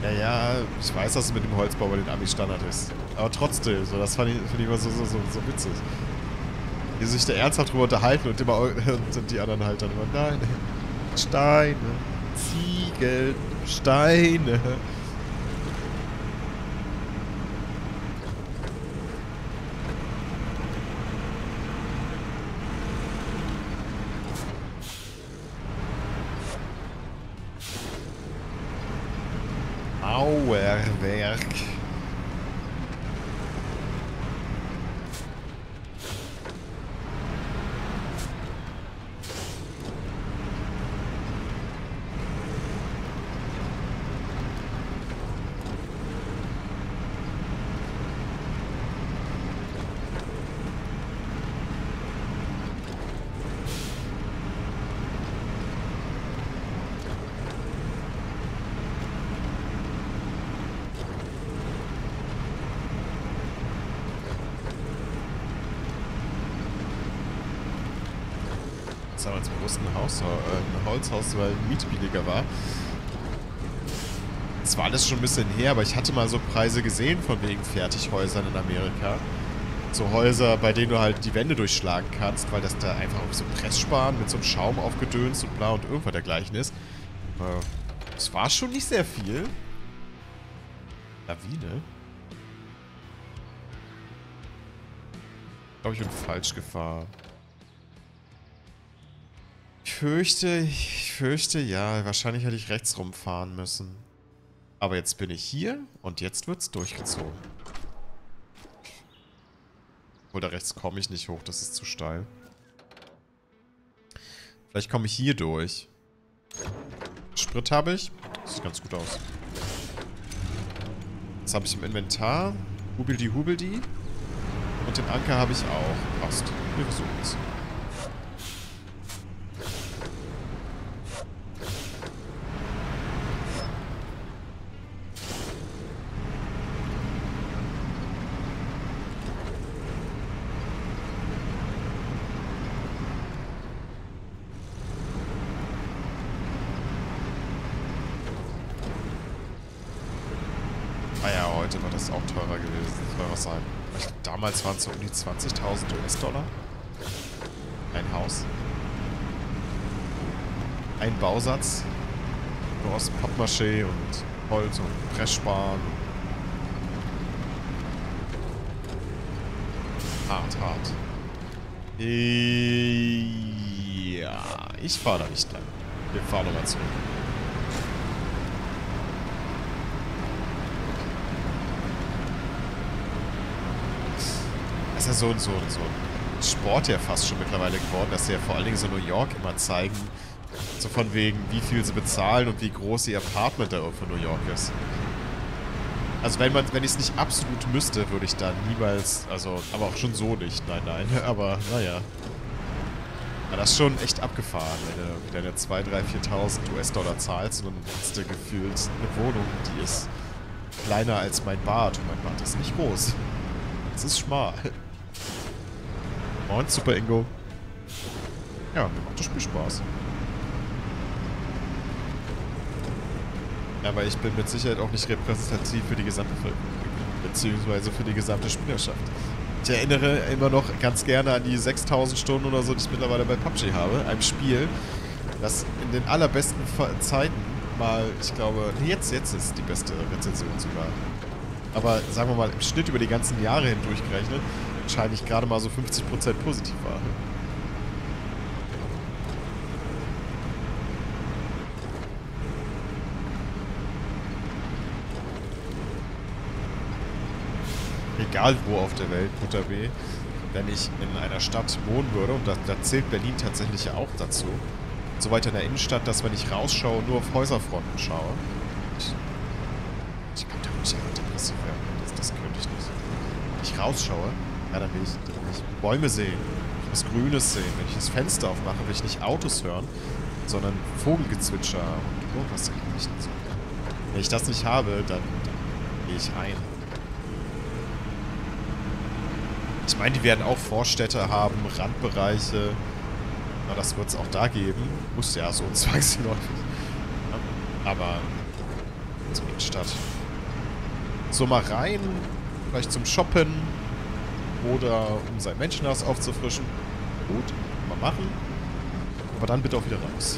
Ja, ja, ich weiß, dass es mit dem Holzbau bei den Amis Standard ist. Aber trotzdem, so, das fand ich, find ich immer so, so, so, so witzig. Die sich da ernsthaft drüber unterhalten und immer und die anderen halt dann immer, nein, Steine, Ziegel, Steine. Mauerwerk. Damals bewusst ein, Haus, äh, ein Holzhaus, weil die Miete billiger war. Es war alles schon ein bisschen her, aber ich hatte mal so Preise gesehen von wegen Fertighäusern in Amerika. So Häuser, bei denen du halt die Wände durchschlagen kannst, weil das da einfach auf so Pressspan mit so einem Schaum aufgedönst und bla und irgendwas dergleichen ist. Es äh, war schon nicht sehr viel. Lawine? Ich glaube, ich bin falsch gefahren. Ich fürchte, ich fürchte, ja, wahrscheinlich hätte ich rechts rumfahren müssen. Aber jetzt bin ich hier und jetzt wird's durchgezogen. Obwohl, da rechts komme ich nicht hoch, das ist zu steil. Vielleicht komme ich hier durch. Sprit habe ich. Das sieht ganz gut aus. Das habe ich im Inventar. Hubeldi, hubeldi. Und den Anker habe ich auch. Passt. Wir versuchen es. Ah ja, heute wird das auch teurer gewesen, teurer sein. Ich, damals waren es so um die zwanzigtausend U S-Dollar. Ein Haus. Ein Bausatz. Nur aus Pappmaché und Holz und Pressspan. Hart, hart. Ja, ich fahre da nicht lang. Wir fahren nochmal zurück. Das ist ja so, so, so ein Sport ja fast schon mittlerweile geworden, dass sie ja vor allen Dingen so New York immer zeigen, so von wegen, wie viel sie bezahlen und wie groß ihr Apartment da von New York ist. Also wenn man, wenn ich es nicht absolut müsste, würde ich da niemals, also, aber auch schon so nicht, nein, nein, aber naja. Ja, das ist schon echt abgefahren, wenn du deine zweitausend, dreitausend, viertausend U S-Dollar zahlst und dann hast du gefühlt eine Wohnung, die ist kleiner als mein Bad und mein Bad ist nicht groß. Es ist schmal. Moin, Super Ingo. Ja, mir macht das Spiel Spaß. Aber ich bin mit Sicherheit auch nicht repräsentativ für die Gesamtbevölkerung, beziehungsweise für die gesamte Spielerschaft. Ich erinnere immer noch ganz gerne an die sechstausend Stunden oder so, die ich mittlerweile bei P U B G habe. Einem Spiel, das in den allerbesten Zeiten mal, ich glaube, nee, jetzt, jetzt ist die beste Rezension sogar. Aber sagen wir mal, im Schnitt über die ganzen Jahre hindurch gerechnet, wahrscheinlich gerade mal so fünfzig Prozent positiv war. Egal wo auf der Welt, Butter B, wenn ich in einer Stadt wohnen würde, und da, da zählt Berlin tatsächlich ja auch dazu, so weit in der Innenstadt, dass wenn ich rausschaue, nur auf Häuserfronten schaue. Ich, ich glaube, da würde ich ja depressiv werden. Das, das könnte ich nicht. Wenn ich rausschaue, ja, dann will ich, dann will ich Bäume sehen, was Grünes sehen. Wenn ich das Fenster aufmache, will ich nicht Autos hören, sondern Vogelgezwitscher und irgendwas dergleichen. Wenn ich das nicht habe, dann, dann gehe ich ein. Ich meine, die werden auch Vorstädte haben, Randbereiche. Na, das wird es auch da geben. Muss ja so zwangsläufig. Aber so Innenstadt. Stadt. So mal rein, vielleicht zum Shoppen oder um sein Menschenhass aufzufrischen. Gut, mal machen. Aber dann bitte auch wieder raus.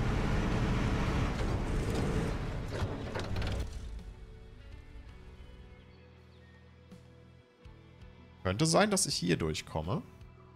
Könnte sein, dass ich hier durchkomme.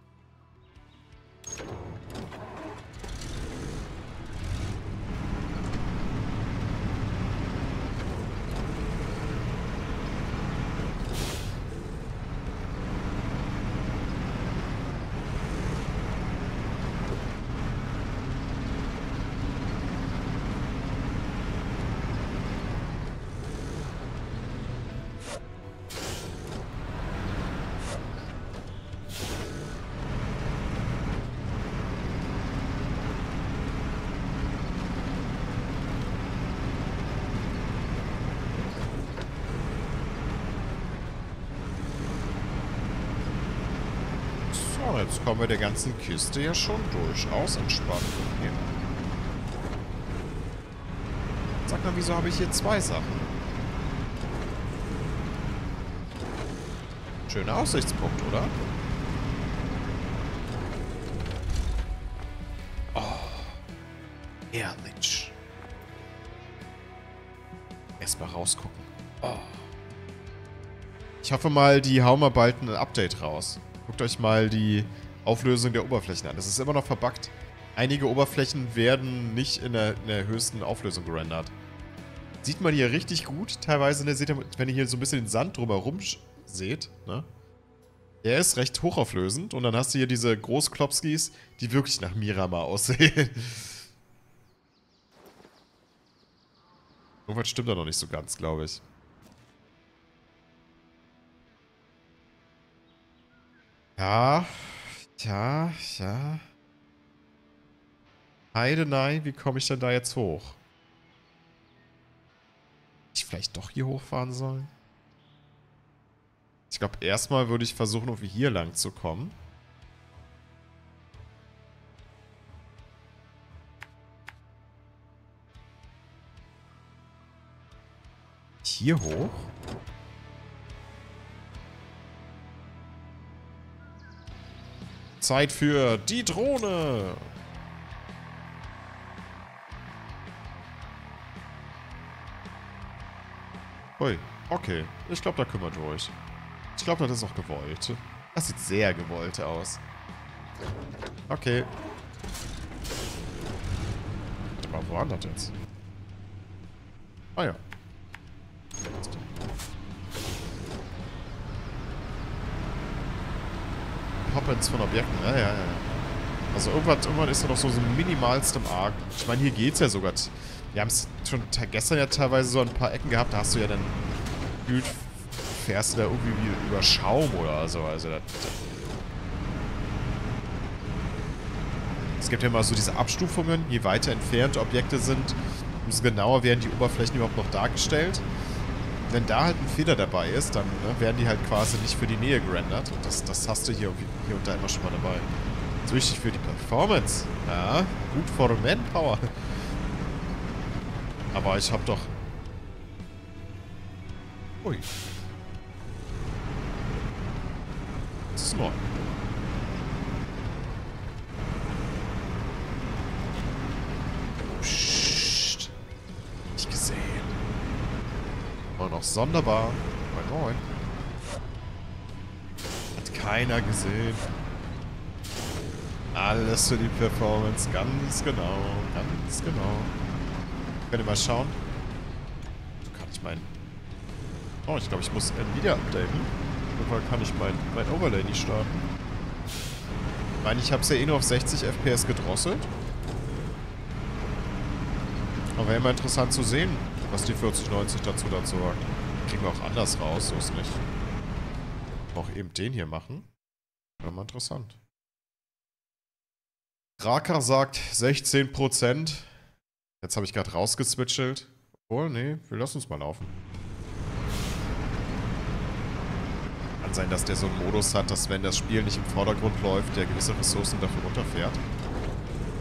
So, jetzt kommen wir der ganzen Kiste ja schon durchaus entspannt. Okay. Sag mal, wieso habe ich hier zwei Sachen? Schöner Aussichtspunkt, oder? Oh. Ehrlich. Erstmal rausgucken. Oh. Ich hoffe mal, die hauen mal bald ein Update raus. Guckt euch mal die Auflösung der Oberflächen an. Das ist immer noch verbuggt. Einige Oberflächen werden nicht in der, in der höchsten Auflösung gerendert. Sieht man hier richtig gut. Teilweise, ne, seht ihr, wenn ihr hier so ein bisschen den Sand drumherum seht, ne? Der ist recht hochauflösend. Und dann hast du hier diese Großklopskis, die wirklich nach Miramar aussehen. Irgendwas stimmt da noch nicht so ganz, glaube ich. Ja, ja, ja. Heidenei, wie komme ich denn da jetzt hoch? Hätte ich vielleicht doch hier hochfahren sollen? Ich glaube, erstmal würde ich versuchen, irgendwie hier lang zu kommen. Hier hoch? Zeit für die Drohne! Ui, okay. Ich glaube, da kümmert ihr euch. Ich glaube, das ist auch gewollt. Das sieht sehr gewollt aus. Okay. Warte mal, wo war das jetzt? Ah ja. Poppens von Objekten. Ja, ja, ja. Also irgendwann, irgendwann ist da noch so, so minimalst im Argen. Ich meine, hier geht's ja sogar. Wir haben es schon gestern ja teilweise so ein paar Ecken gehabt. Da hast du ja dann gefühlt, fährst du da irgendwie wie über Schaum oder so. Also das, das es gibt ja immer so diese Abstufungen. Je weiter entfernt Objekte sind, umso genauer werden die Oberflächen überhaupt noch dargestellt. Wenn da halt ein Fehler dabei ist, dann ne, werden die halt quasi nicht für die Nähe gerendert. Und das, das hast du hier, hier und da immer schon mal dabei. Das ist wichtig für die Performance. Ja, gut for Manpower. Aber ich hab doch... Ui. Das ist neu. Psst. Nicht gesehen. War noch sonderbar. Moin, moin. Hat keiner gesehen. Alles für die Performance. Ganz genau. Ganz genau. Könnt ihr mal schauen? Kann ich meinen... Oh, ich glaube, ich muss Nvidia updaten. Irgendwann kann ich mein, mein Overlay nicht starten. Ich meine, ich habe es ja eh nur auf sechzig F P S gedrosselt. Aber wäre immer interessant zu sehen, was die vierzig neunzig dazu dazu sagt. Kriegen wir auch anders raus, so ist nicht. Auch eben den hier machen. Wäre mal interessant. Raka sagt sechzehn Prozent. Jetzt habe ich gerade rausgeswitchelt. Oh, nee, wir lassen uns mal laufen. Kann sein, dass der so einen Modus hat, dass wenn das Spiel nicht im Vordergrund läuft, der gewisse Ressourcen dafür runterfährt.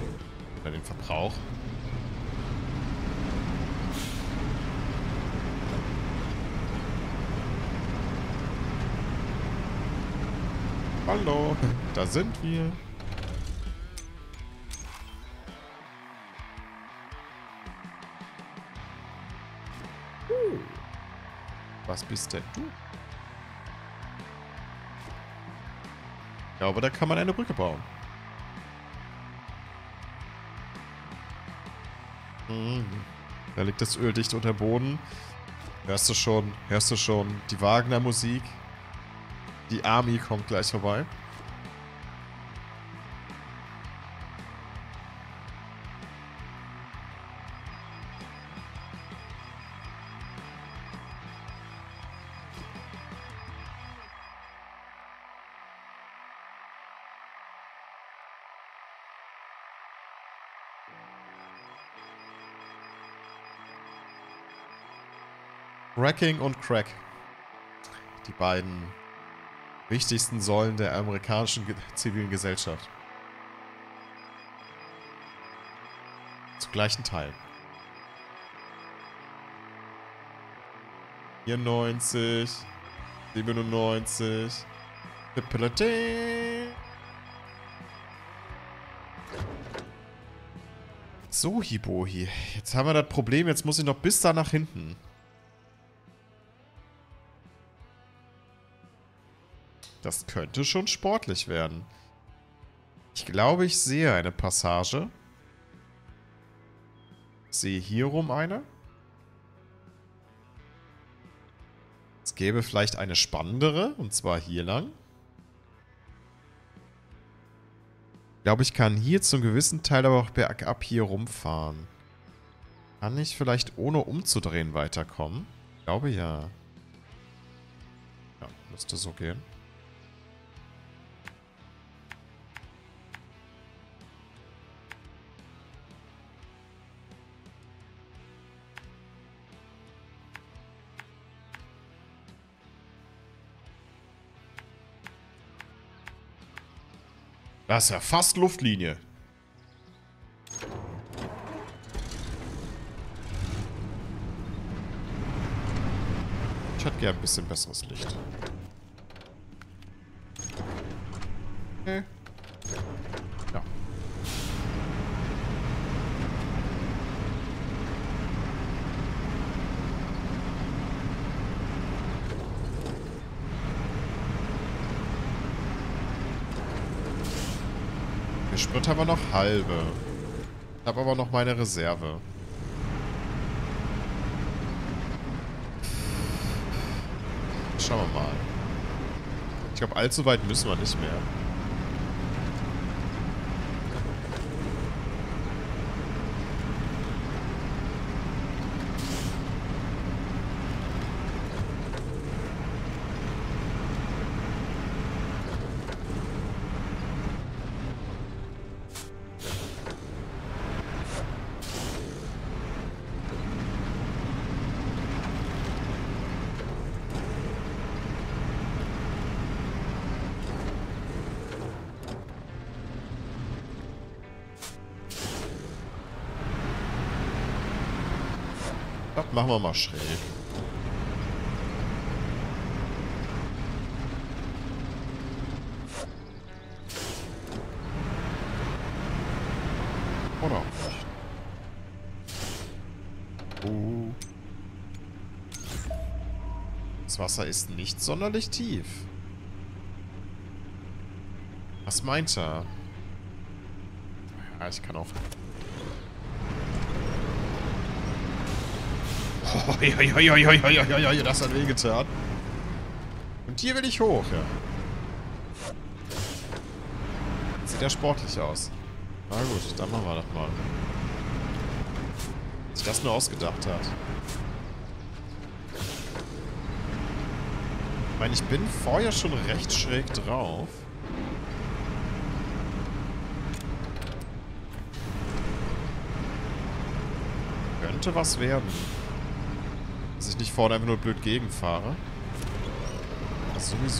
Oder den Verbrauch. Hallo, da sind wir. Uh, was bist denn du? Ja, aber da kann man eine Brücke bauen. Mhm. Da liegt das Öl dicht unter Boden. Hörst du schon, hörst du schon die Wagner-Musik? Die Army kommt gleich vorbei. Cracking und Crack. Die beiden wichtigsten Säulen der amerikanischen ge zivilen Gesellschaft. Zu gleichen Teilen. vierundneunzig, siebenundneunzig. So, Hibohi. Jetzt haben wir das Problem, jetzt muss ich noch bis da nach hinten. Das könnte schon sportlich werden. Ich glaube, ich sehe eine Passage. Ich sehe hier rum eine. Es gäbe vielleicht eine spannendere, und zwar hier lang. Ich glaube, ich kann hier zum gewissen Teil aber auch bergab hier rumfahren. Kann ich vielleicht ohne umzudrehen weiterkommen? Ich glaube ja. Ja, müsste so gehen. Das ist ja fast Luftlinie. Ich hätte gern ein bisschen besseres Licht. Okay. Ja. Sprit haben wir noch halbe. Ich habe aber noch meine Reserve. Schauen wir mal. Ich glaube, allzu weit müssen wir nicht mehr. Das machen wir mal schräg. Oder auch nicht. Uh. Das Wasser ist nicht sonderlich tief. Was meint er? Ja, ich kann auch... Oh, ja, ja, ja, ja, ja, ja, ja, ja, das hat wehgetan. Und hier will ich hoch, ja. Sieht ja sportlich aus. Na gut, dann machen wir das mal. Sich das nur ausgedacht hat. Ich meine, ich bin vorher schon recht schräg drauf. Könnte was werden. Dass ich nicht vorne einfach nur blöd gegenfahre. Das sowieso.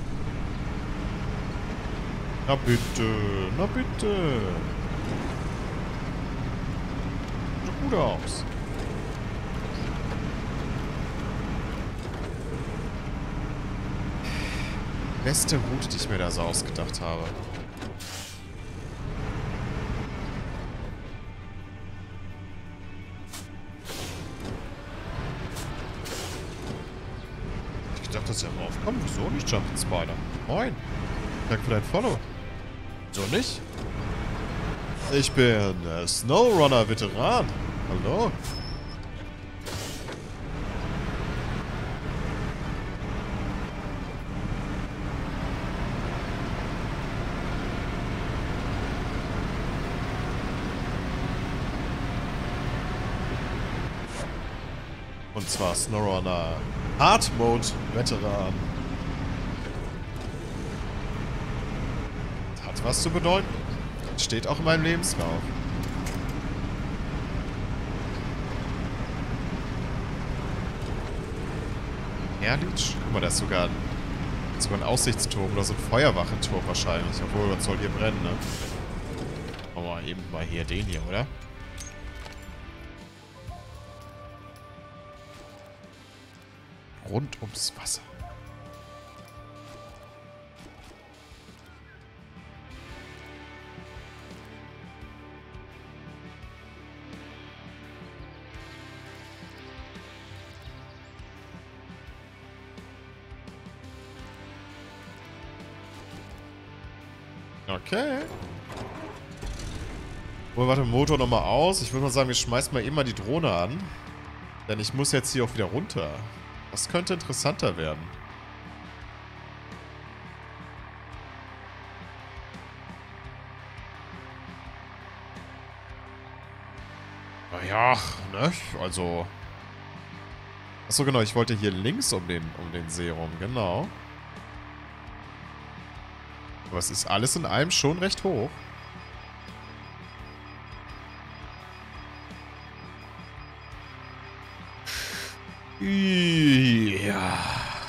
Na bitte, na bitte. gut aus. Beste Route, die ich mir da so ausgedacht habe. Ich dachte, dass er mal aufkommt. Wieso nicht, Jumping Spider? Moin. Danke für dein Follow. So nicht? Ich bin äh, Snowrunner-Veteran. Hallo. Und zwar Snowrunner Hard Mode Veteran. Hat was zu bedeuten. Steht auch in meinem Lebenslauf. Erlich? Guck mal, da ist sogar ein, sogar ein Aussichtsturm oder so ein Feuerwachenturm wahrscheinlich. Obwohl, was soll hier brennen, ne? Machen wir mal eben mal hier den hier, oder? Rund ums Wasser. Okay. Oh, warte, Motor nochmal aus. Ich würde mal sagen, wir schmeißen mal eben mal die Drohne an. Denn ich muss jetzt hier auch wieder runter. Das könnte interessanter werden. Naja, ne? Also... Achso, genau, ich wollte hier links um den, um den See rum, genau. Aber es ist alles in allem schon recht hoch. Ja.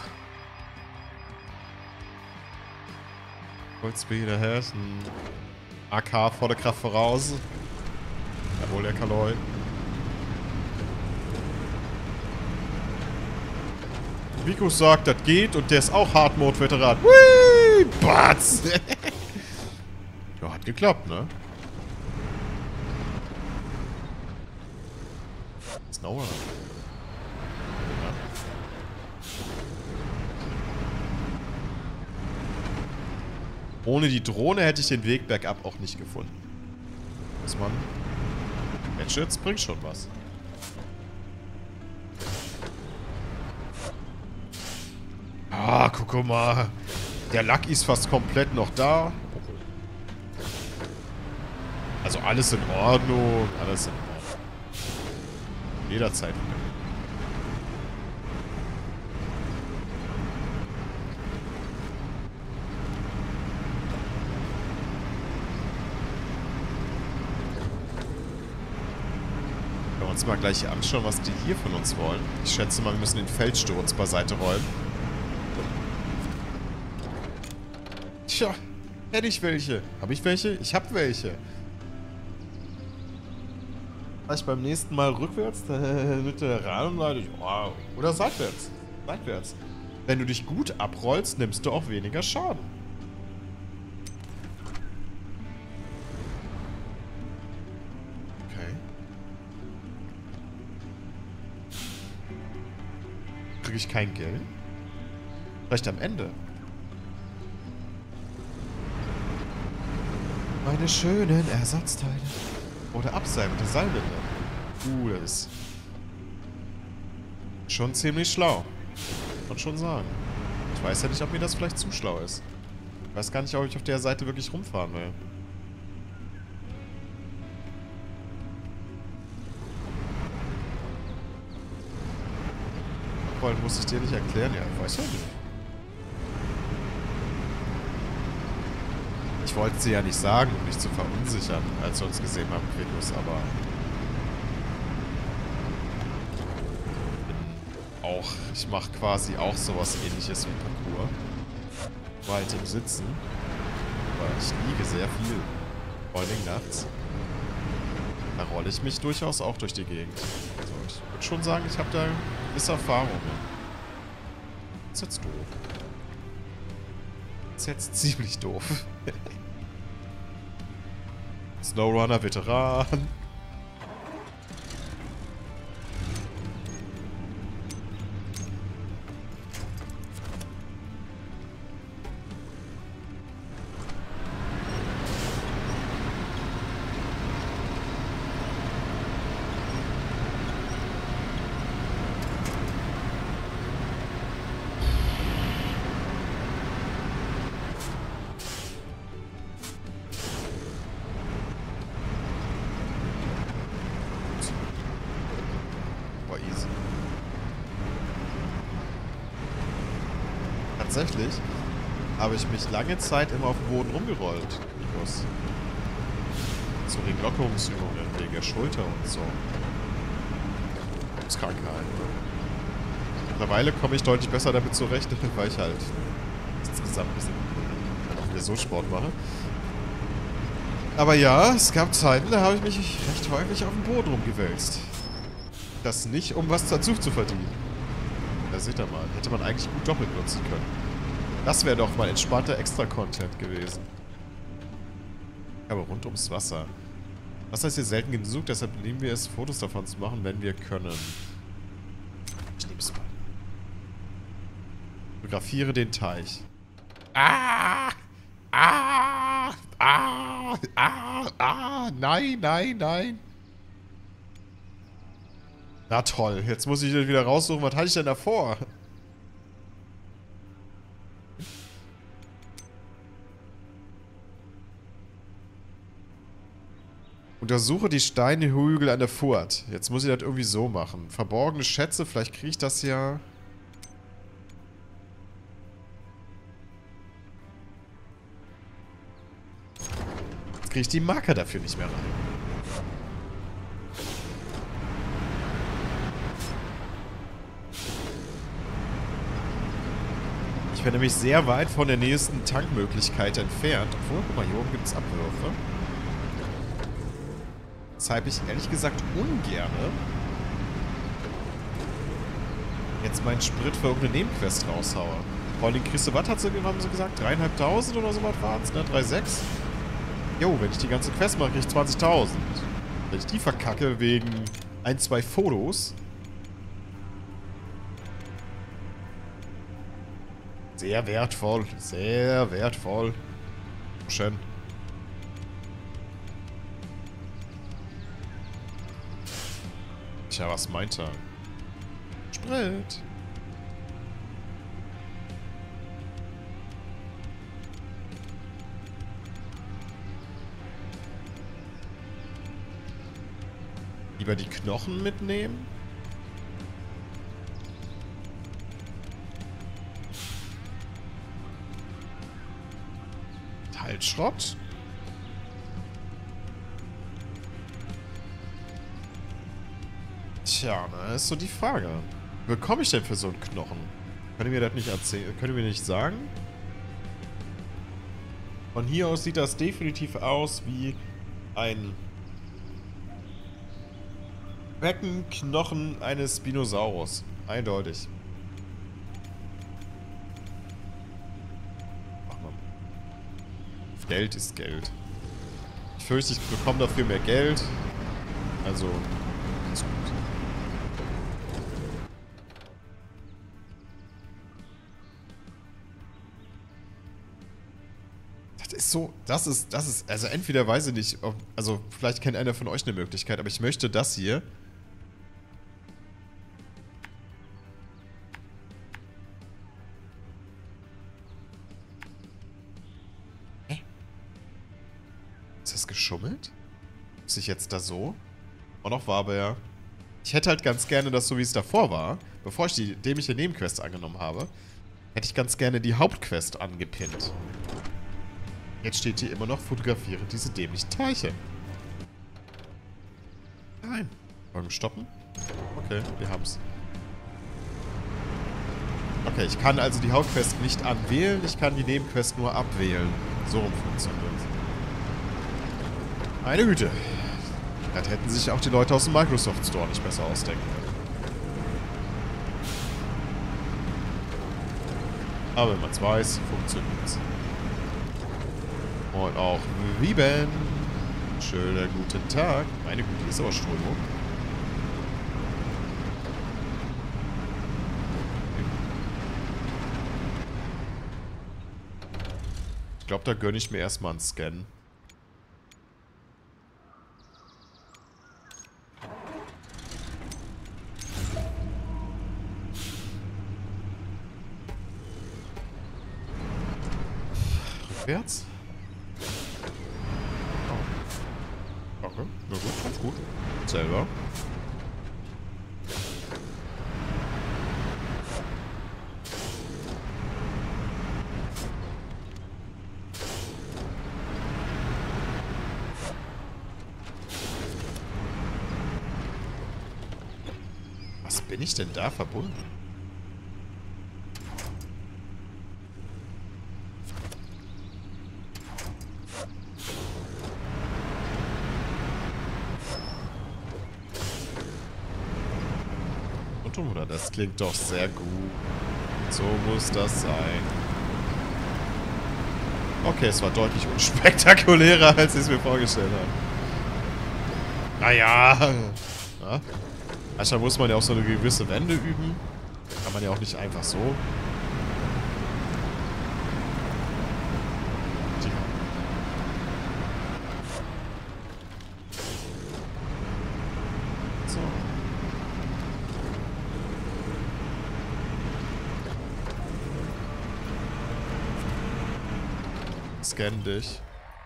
Vollspeed ahead. Ein A K volle Kraft voraus. Jawohl, der Kaloi. Vikus sagt, das geht und der ist auch Hard Mode Veteran. Whee! Batz! Ja, hat geklappt, ne? Snowrunner. Ja. Ohne die Drohne hätte ich den Weg bergab auch nicht gefunden. Muss man... Matchets bringt schon was. Ah, guck mal. Der Lucky ist fast komplett noch da. Also alles in Ordnung. Alles in Ordnung. Jederzeit wieder. Können wir uns mal gleich hier anschauen, was die hier von uns wollen. Ich schätze mal, wir müssen den Felssturz beiseite räumen. Tja, hätte ich welche. Habe ich welche? Ich habe welche. Vielleicht beim nächsten Mal rückwärts mit der Rahmenleitung. Wow. Oder seitwärts. Seitwärts. Wenn du dich gut abrollst, nimmst du auch weniger Schaden. Okay. Kriege ich kein Geld? Vielleicht am Ende. Meine schönen Ersatzteile. Oder Abseil mit der Seilwinde. Uh, das ist schon ziemlich schlau. Kann schon sagen. Ich weiß ja nicht, ob mir das vielleicht zu schlau ist. Ich weiß gar nicht, ob ich auf der Seite wirklich rumfahren will. Obwohl, muss ich dir nicht erklären? Ja, ich weiß ja nicht. Ich wollte sie ja nicht sagen, um dich zu verunsichern, als wir uns gesehen haben, Kretus, aber... Bin auch... Ich mache quasi auch sowas Ähnliches wie Parkour. War halt im Sitzen. Aber ich liege sehr viel. Vor allem nachts. Da rolle ich mich durchaus auch durch die Gegend. Also ich würde schon sagen, ich habe da gewisse Erfahrungen. Das ist jetzt doof. Das ist jetzt ziemlich doof. Snowrunner Veteran. Tatsächlich habe ich mich lange Zeit immer auf dem Boden rumgerollt. Plus so wegen Lockerungsübungen, wegen der Schulter und so. Das Krankheit. Mittlerweile komme ich deutlich besser damit zurecht, weil ich halt insgesamt ein bisschen auch wieder so Sport mache. Aber ja, es gab Zeiten, da habe ich mich recht häufig auf dem Boden rumgewälzt. Das nicht, um was dazu zu verdienen. Da seht ihr mal, hätte man eigentlich gut doppelt nutzen können. Das wäre doch mal entspannter Extra-Content gewesen. Aber rund ums Wasser. Wasser ist hier selten genug, deshalb lieben wir es, Fotos davon zu machen, wenn wir können. Ich nehme es mal. Fotografiere den Teich. Ah! Ah! Ah! Ah! Ah! Nein, nein, nein! Na toll, jetzt muss ich wieder raussuchen, was hatte ich denn davor? Untersuche die Steinhügel an der Furt. Jetzt muss ich das irgendwie so machen. Verborgene Schätze, vielleicht kriege ich das ja... Jetzt kriege ich die Marker dafür nicht mehr rein. Ich bin nämlich sehr weit von der nächsten Tankmöglichkeit entfernt. Obwohl, guck mal, hier oben gibt es Abwürfe. Weshalb ich ehrlich gesagt ungerne jetzt meinen Sprit für irgendeine Nebenquest raushaue. Vor allem kriegst du, was hat sie, haben sie gesagt? dreieinhalbtausend oder so was waren es, ne? drei Komma sechs? Jo, wenn ich die ganze Quest mache, kriege ich zwanzigtausend. Wenn ich die verkacke wegen ein, zwei Fotos... Sehr wertvoll, sehr wertvoll. Schön. Tja, was meint er? Sprit. Lieber die Knochen mitnehmen? Schrott. Tja, na, ist so die Frage. Wie bekomme ich denn für so einen Knochen? Könnt ihr mir das nicht erzählen? Könnt ihr mir nicht sagen? Von hier aus sieht das definitiv aus wie ein Beckenknochen eines Spinosaurus. Eindeutig. Geld ist Geld. Ich fürchte, ich bekomme dafür mehr Geld. Also, ist gut. Das ist so, das ist, das ist, also entweder weiß ich nicht, ob, also vielleicht kennt einer von euch eine Möglichkeit, aber ich möchte das hier. Geschummelt? Ist ich jetzt da so? Und noch war aber ja. Ich hätte halt ganz gerne das so, wie es davor war, bevor ich die dämliche Nebenquest angenommen habe, hätte ich ganz gerne die Hauptquest angepinnt. Jetzt steht hier immer noch, fotografiere diese dämlichen Teiche. Nein. Wollen wir stoppen? Okay, wir haben's. Okay, ich kann also die Hauptquest nicht anwählen, ich kann die Nebenquest nur abwählen. So rum funktioniert es. Meine Güte. Das hätten sich auch die Leute aus dem Microsoft Store nicht besser ausdenken können. Aber wenn man es weiß, funktioniert es. Und auch Wieben. Schönen guten Tag. Meine Güte, hier ist aber Strömung. Ich glaube, da gönne ich mir erstmal einen Scan. Rückwärts? Oh. Okay, na gut, ganz gut. Selber. Was bin ich denn da verbunden? Oder das klingt doch sehr gut. So muss das sein. Okay, es war deutlich unspektakulärer, als ich es mir vorgestellt habe. Naja. Ja. Manchmal muss man ja auch so eine gewisse Wende üben. Kann man ja auch nicht einfach so. So. Scan dich.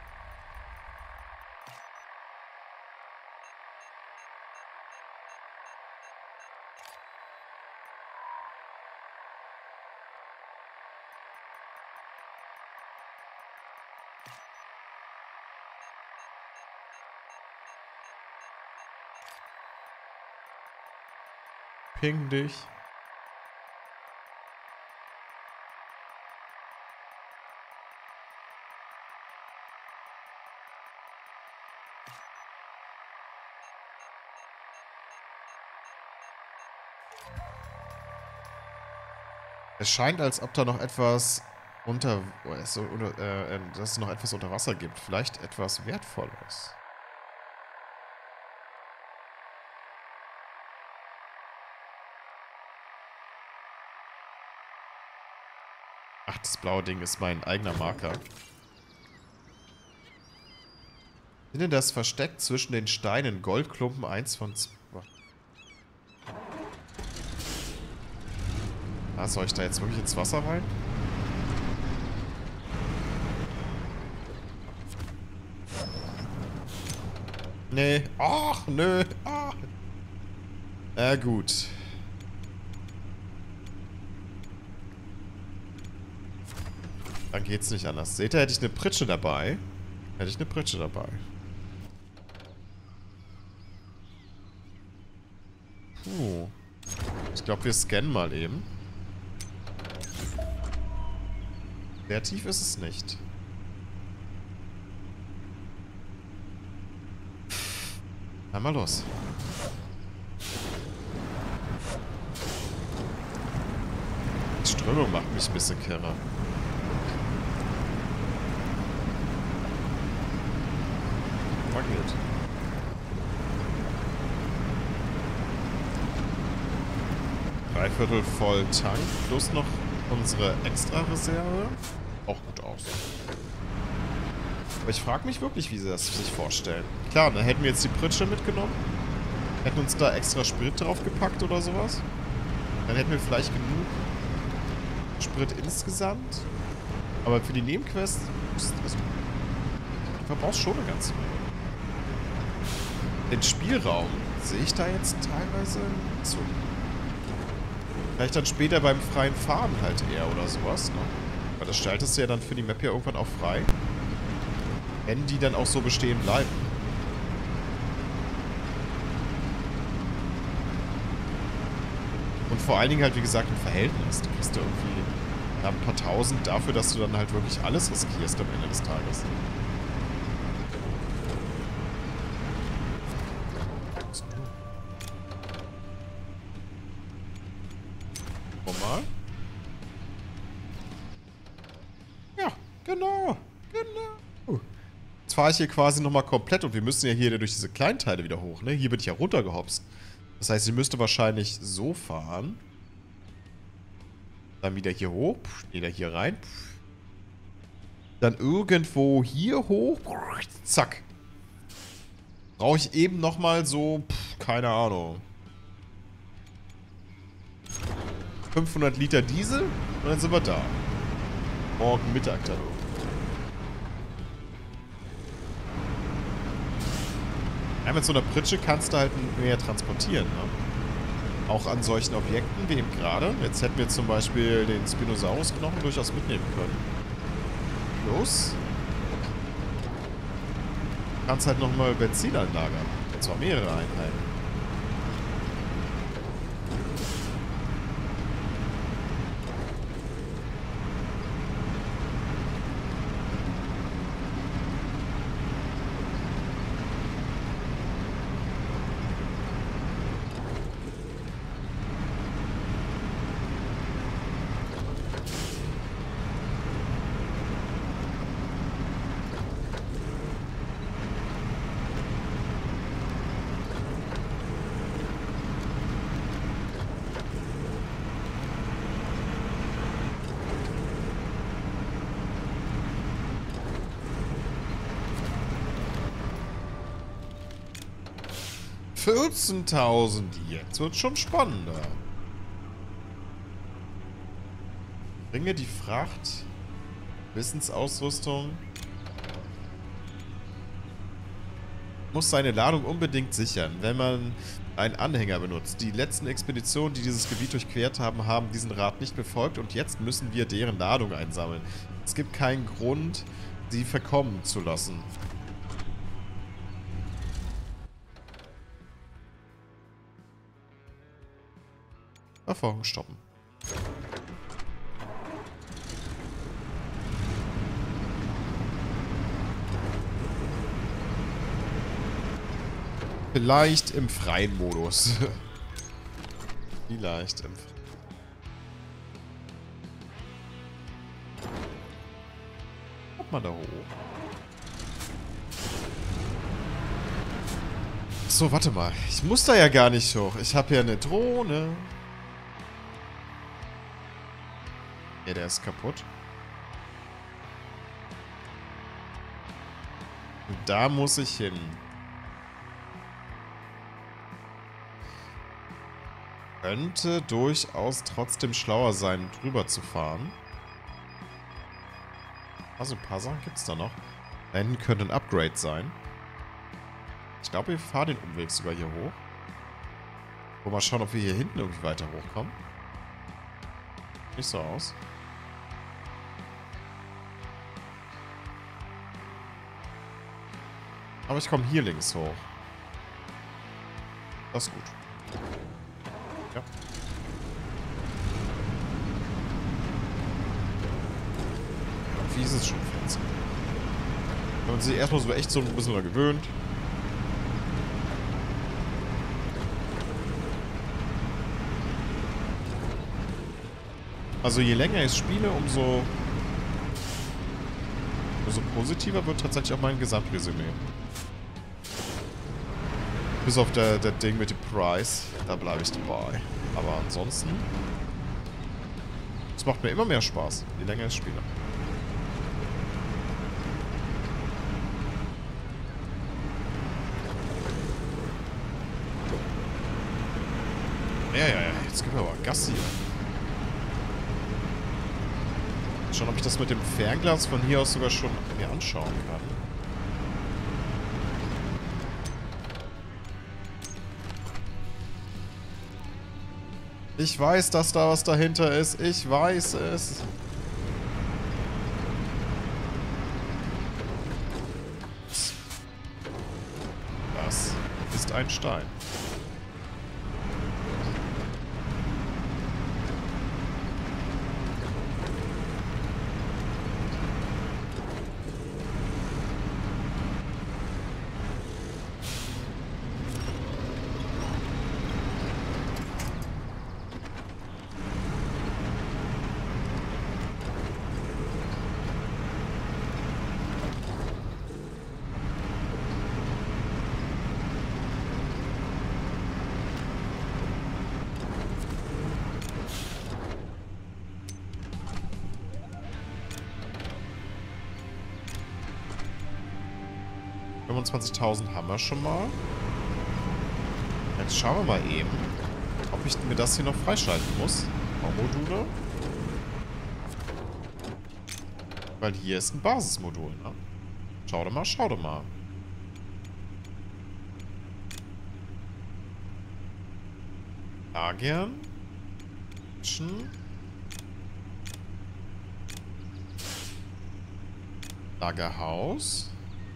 Ping dich. Es scheint, als ob da noch etwas unter, oder, äh, dass es noch etwas unter Wasser gibt. Vielleicht etwas Wertvolles. Ach, das blaue Ding ist mein eigener Marker. Finde das versteckt zwischen den Steinen. Goldklumpen eins von zwei. Ah, soll ich da jetzt wirklich ins Wasser rein? Nee. Ach, nö. Ach. Na gut. Dann geht's nicht anders. Seht ihr, hätte ich eine Pritsche dabei. Hätte ich eine Pritsche dabei. Puh. Ich glaube, wir scannen mal eben. Sehr tief ist es nicht. Einmal los. Die Strömung macht mich ein bisschen kirre. Magnet. Dreiviertel voll Tank plus noch unsere Extra-Reserve. Auch gut aus. Aber ich frage mich wirklich, wie sie das sich vorstellen. Klar, dann hätten wir jetzt die Pritsche mitgenommen. Hätten uns da extra Sprit drauf gepackt oder sowas. Dann hätten wir vielleicht genug Sprit insgesamt. Aber für die Nebenquest, also, du verbrauchst schon eine ganze Menge. Den Spielraum sehe ich da jetzt teilweise so. Vielleicht dann später beim freien Fahren halt eher oder sowas, ne? Weil das schaltest du ja dann für die Map ja irgendwann auch frei. Wenn die dann auch so bestehen bleiben. Und vor allen Dingen halt, wie gesagt, im Verhältnis. Du kriegst ja irgendwie ja, ein paar Tausend dafür, dass du dann halt wirklich alles riskierst am Ende des Tages. Genau. Genau. Jetzt fahre ich hier quasi nochmal komplett und wir müssen ja hier durch diese Kleinteile wieder hoch, ne? Hier bin ich ja runtergehopst. Das heißt, ich müsste wahrscheinlich so fahren. Dann wieder hier hoch. Wieder hier rein. Dann irgendwo hier hoch. Zack. Brauche ich eben nochmal so, pff, keine Ahnung. fünfhundert Liter Diesel und dann sind wir da. Morgen Mittag dann. Ja, mit so einer Pritsche kannst du halt mehr transportieren. Ne? Auch an solchen Objekten wie eben gerade. Jetzt hätten wir zum Beispiel den Spinosaurus-Knochen durchaus mitnehmen können. Los. Du kannst halt nochmal Benzin einlagern. Und zwar mehrere Einheiten. vierzehntausend. Jetzt wird schon spannender. Bringe die Fracht. Wissensausrüstung. Muss seine Ladung unbedingt sichern, wenn man einen Anhänger benutzt. Die letzten Expeditionen, die dieses Gebiet durchquert haben, haben diesen Rat nicht befolgt und jetzt müssen wir deren Ladung einsammeln. Es gibt keinen Grund, sie verkommen zu lassen. Verfolgung stoppen. Vielleicht im freien Modus. Vielleicht im freien. Kommt mal da hoch. So, warte mal. Ich muss da ja gar nicht hoch. Ich habe ja eine Drohne. Ja, der ist kaputt. Und da muss ich hin. Könnte durchaus trotzdem schlauer sein, drüber zu fahren. Also ein paar Sachen gibt es da noch. Da hinten könnte ein Upgrade sein. Ich glaube, wir fahren den Umweg sogar hier hoch. Wollen wir mal schauen, ob wir hier hinten irgendwie weiter hochkommen. Nicht so aus. Aber ich komme hier links hoch. Das ist gut. Ja. Wie ist es schon fancy? Wenn man sich erstmal so echt so ein bisschen daran gewöhnt. Also je länger ich es spiele, umso, umso positiver wird tatsächlich auch mein Gesamtresümee. Bis auf der, der Ding mit dem Price, da bleibe ich dabei. Aber ansonsten, es macht mir immer mehr Spaß, je länger ich spiele. Ja, ja, ja, jetzt gib mir aber Gas hier. Schauen, ob ich das mit dem Fernglas von hier aus sogar schon mir anschauen kann. Ich weiß, dass da was dahinter ist. Ich weiß es. Das ist ein Stein. fünfundzwanzigtausend haben wir schon mal. Jetzt schauen wir mal eben, ob ich mir das hier noch freischalten muss. Baumodule. Weil hier ist ein Basismodul, ne? Schau doch mal, schau doch mal. Lagern. Action. Lagerhaus.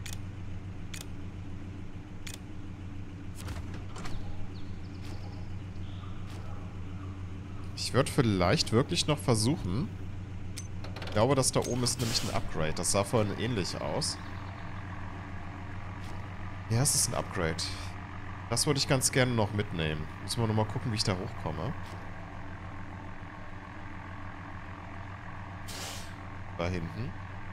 Ich würde vielleicht wirklich noch versuchen. Ich glaube, das da oben ist nämlich ein Upgrade. Das sah vorhin ähnlich aus. Ja, es ist ein Upgrade. Das würde ich ganz gerne noch mitnehmen. Müssen wir nochmal gucken, wie ich da hochkomme. Da hinten.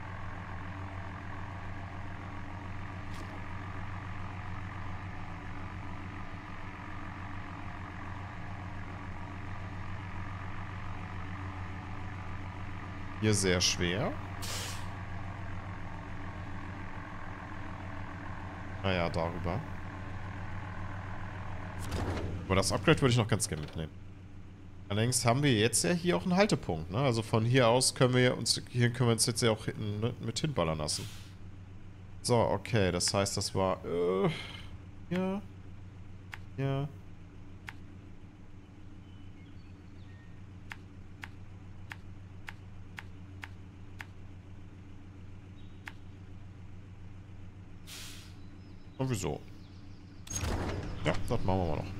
Hier sehr schwer. Naja, darüber. Aber das Upgrade würde ich noch ganz gerne mitnehmen. Allerdings haben wir jetzt ja hier auch einen Haltepunkt, ne? Also von hier aus können wir uns, hier können wir uns jetzt ja auch hinten, ne, mit hinballern lassen. So, okay, das heißt, das war, äh, ja, ja. Und wieso? Ja, das machen wir mal noch.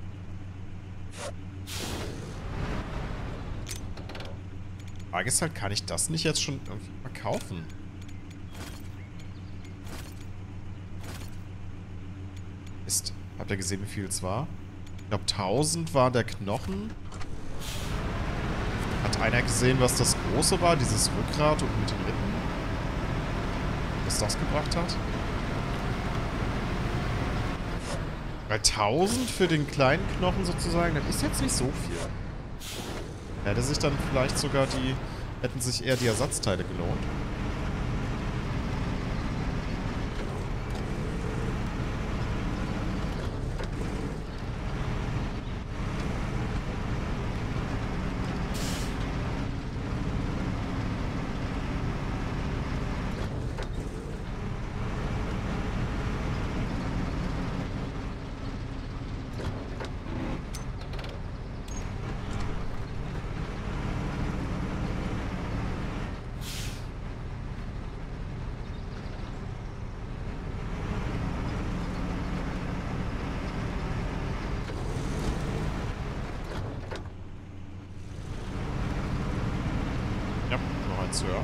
Frage ist halt, kann ich das nicht jetzt schon irgendwie verkaufen? Mist. Habt ihr gesehen, wie viel es war? Ich glaube, tausend war der Knochen. Hat einer gesehen, was das große war? Dieses Rückgrat und mit den Rippen? Was das gebracht hat? Bei tausend für den kleinen Knochen sozusagen, das ist jetzt nicht so viel. Hätte sich dann vielleicht sogar die... Hätten sich eher die Ersatzteile gelohnt. Ja, noch eins höher.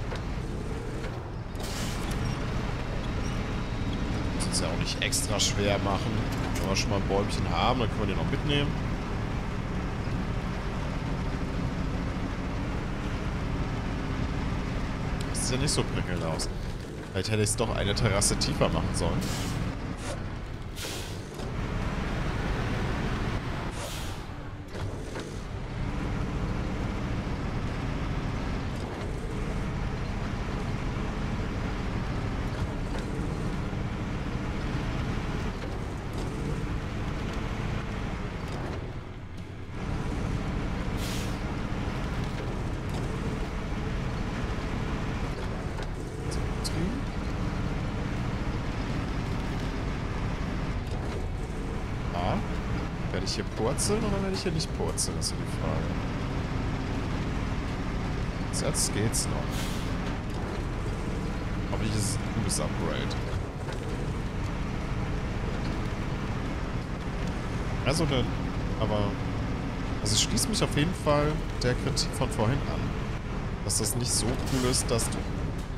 Muss es ja auch nicht extra schwer machen. Wenn wir schon mal ein Bäumchen haben, dann können wir den noch mitnehmen. Das sieht ja nicht so prickelnd aus. Vielleicht hätte ich es doch eine Terrasse tiefer machen sollen. Werde ich hier purzeln oder werde ich hier nicht purzeln, ist ja die Frage. Jetzt geht's noch. Hoffentlich ist es ein gutes Upgrade. Also, ne, aber... Also ich schließe mich auf jeden Fall der Kritik von vorhin an. Dass das nicht so cool ist, dass du...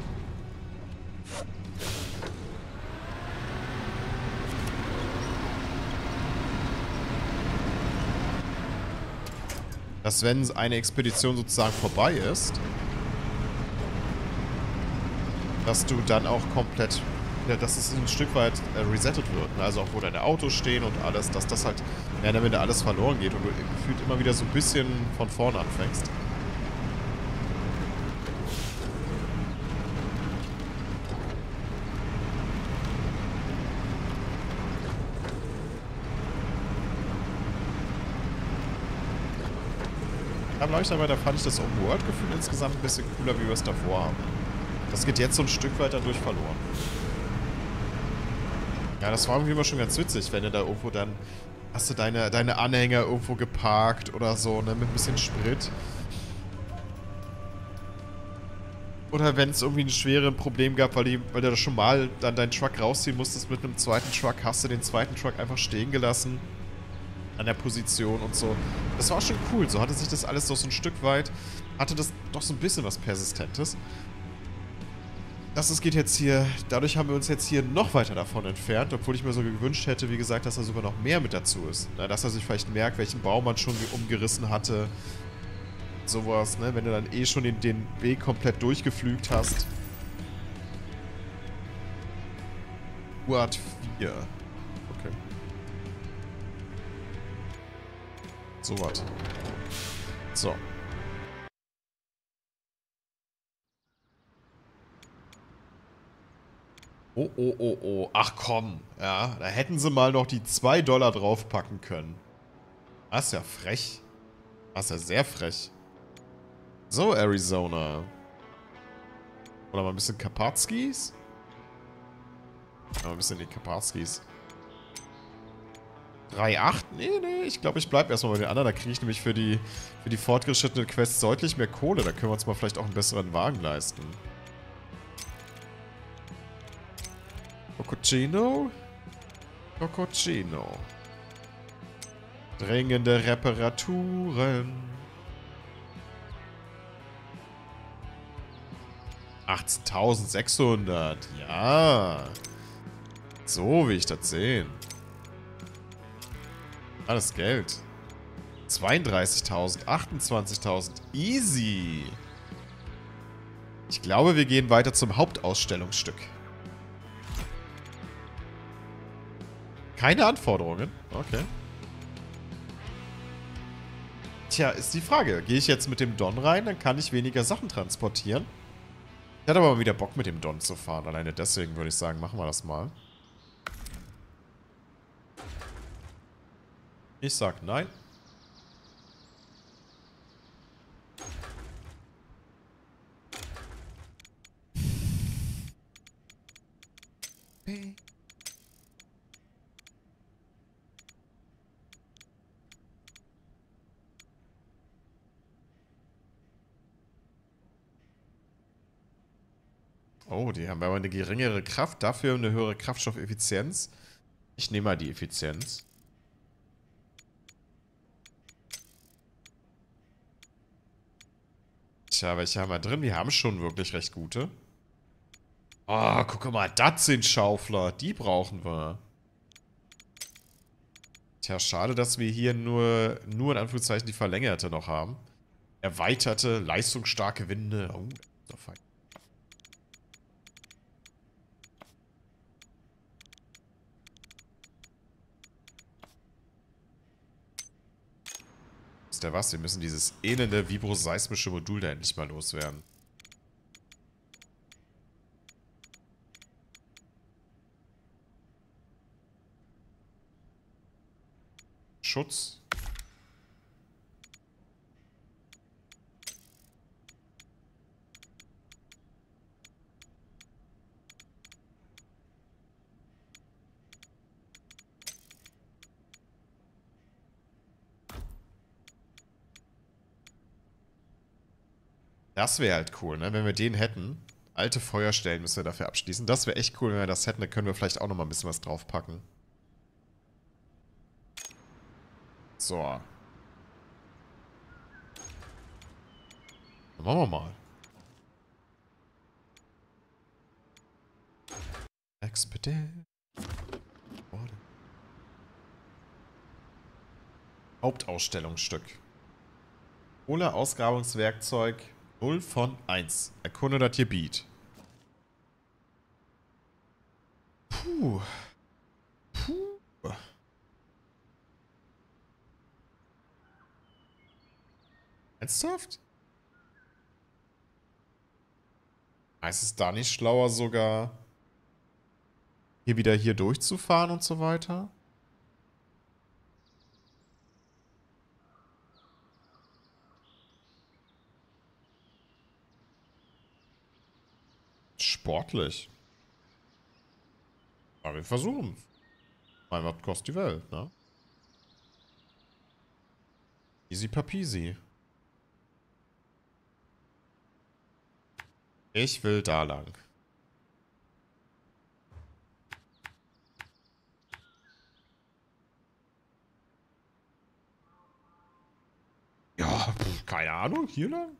Dass wenn eine Expedition sozusagen vorbei ist, dass du dann auch komplett, ja, dass es ein Stück weit äh, resettet wird. Ne? Also auch wo deine Autos stehen und alles, dass das halt mehr oder weniger alles verloren geht und du gefühlt immer wieder so ein bisschen von vorne anfängst. Da glaube ich aber, da fand ich das Open-World-Gefühl insgesamt ein bisschen cooler, wie wir es davor haben. Das geht jetzt so ein Stück weit dadurch verloren. Ja, das war irgendwie immer schon ganz witzig, wenn du da irgendwo dann... Hast du deine, deine Anhänger irgendwo geparkt oder so, ne, mit ein bisschen Sprit. Oder wenn es irgendwie ein schweres Problem gab, weil, die, weil du da schon mal dann deinen Truck rausziehen musstest mit einem zweiten Truck, hast du den zweiten Truck einfach stehen gelassen. An der Position und so. Das war schon cool. So hatte sich das alles doch so ein Stück weit, hatte das doch so ein bisschen was Persistentes. Das es geht jetzt hier, dadurch haben wir uns jetzt hier noch weiter davon entfernt, obwohl ich mir so gewünscht hätte, wie gesagt, dass da sogar noch mehr mit dazu ist. Na, dass er sich vielleicht merkt, welchen Baum man schon umgerissen hatte. Sowas, ne? Wenn du dann eh schon den, den Weg komplett durchgeflügt hast. Uart vier. Okay. So was. So. Oh, oh, oh, oh. Ach komm. Ja, da hätten sie mal noch die zwei Dollar draufpacken können. Das ist ja frech. Das ist ja sehr frech. So, Arizona. Oder mal ein bisschen Karpatskis? Mal ein bisschen die Karpatskis. drei Komma acht? Nee, nee, ich glaube, ich bleibe erstmal bei den anderen. Da kriege ich nämlich für die, für die fortgeschrittene Quest deutlich mehr Kohle. Da können wir uns mal vielleicht auch einen besseren Wagen leisten. Coccino? Coccino. Dringende Reparaturen. achtzehntausendsechshundert. Ja. So will ich das sehen. Alles Geld. zweiunddreißigtausend, achtundzwanzigtausend. Easy. Ich glaube, wir gehen weiter zum Hauptausstellungsstück. Keine Anforderungen? Okay. Tja, ist die Frage. Gehe ich jetzt mit dem Don rein, dann kann ich weniger Sachen transportieren. Ich hatte aber mal wieder Bock, mit dem Don zu fahren. Alleine deswegen würde ich sagen, machen wir das mal. Ich sag nein. Hey. Oh, die haben aber eine geringere Kraft, dafür eine höhere Kraftstoffeffizienz. Ich nehme mal die Effizienz. Tja, welche haben wir drin? Wir haben schon wirklich recht gute. Oh, guck mal, das sind Schaufler. Die brauchen wir. Tja, schade, dass wir hier nur, nur in Anführungszeichen die verlängerte noch haben. Erweiterte, leistungsstarke Winde. Oh, das ist fein. Wisst ihr was? Wir müssen dieses elende vibroseismische Modul da endlich mal loswerden. Schutz. Das wäre halt cool, ne? Wenn wir den hätten. Alte Feuerstellen müssen wir dafür abschließen. Das wäre echt cool, wenn wir das hätten. Da können wir vielleicht auch noch mal ein bisschen was draufpacken. So. Dann machen wir mal. Expedit. Hauptausstellungsstück. Ohne Ausgrabungswerkzeug null von eins. Erkunde das Gebiet. Puh. Puh. Ernsthaft? Heißt es da nicht schlauer sogar, hier wieder hier durchzufahren und so weiter? sportlich. Aber wir versuchen. Mein was kostet die Welt, ne? Easy papisi. Ich will da lang. Ja, keine Ahnung, hier lang?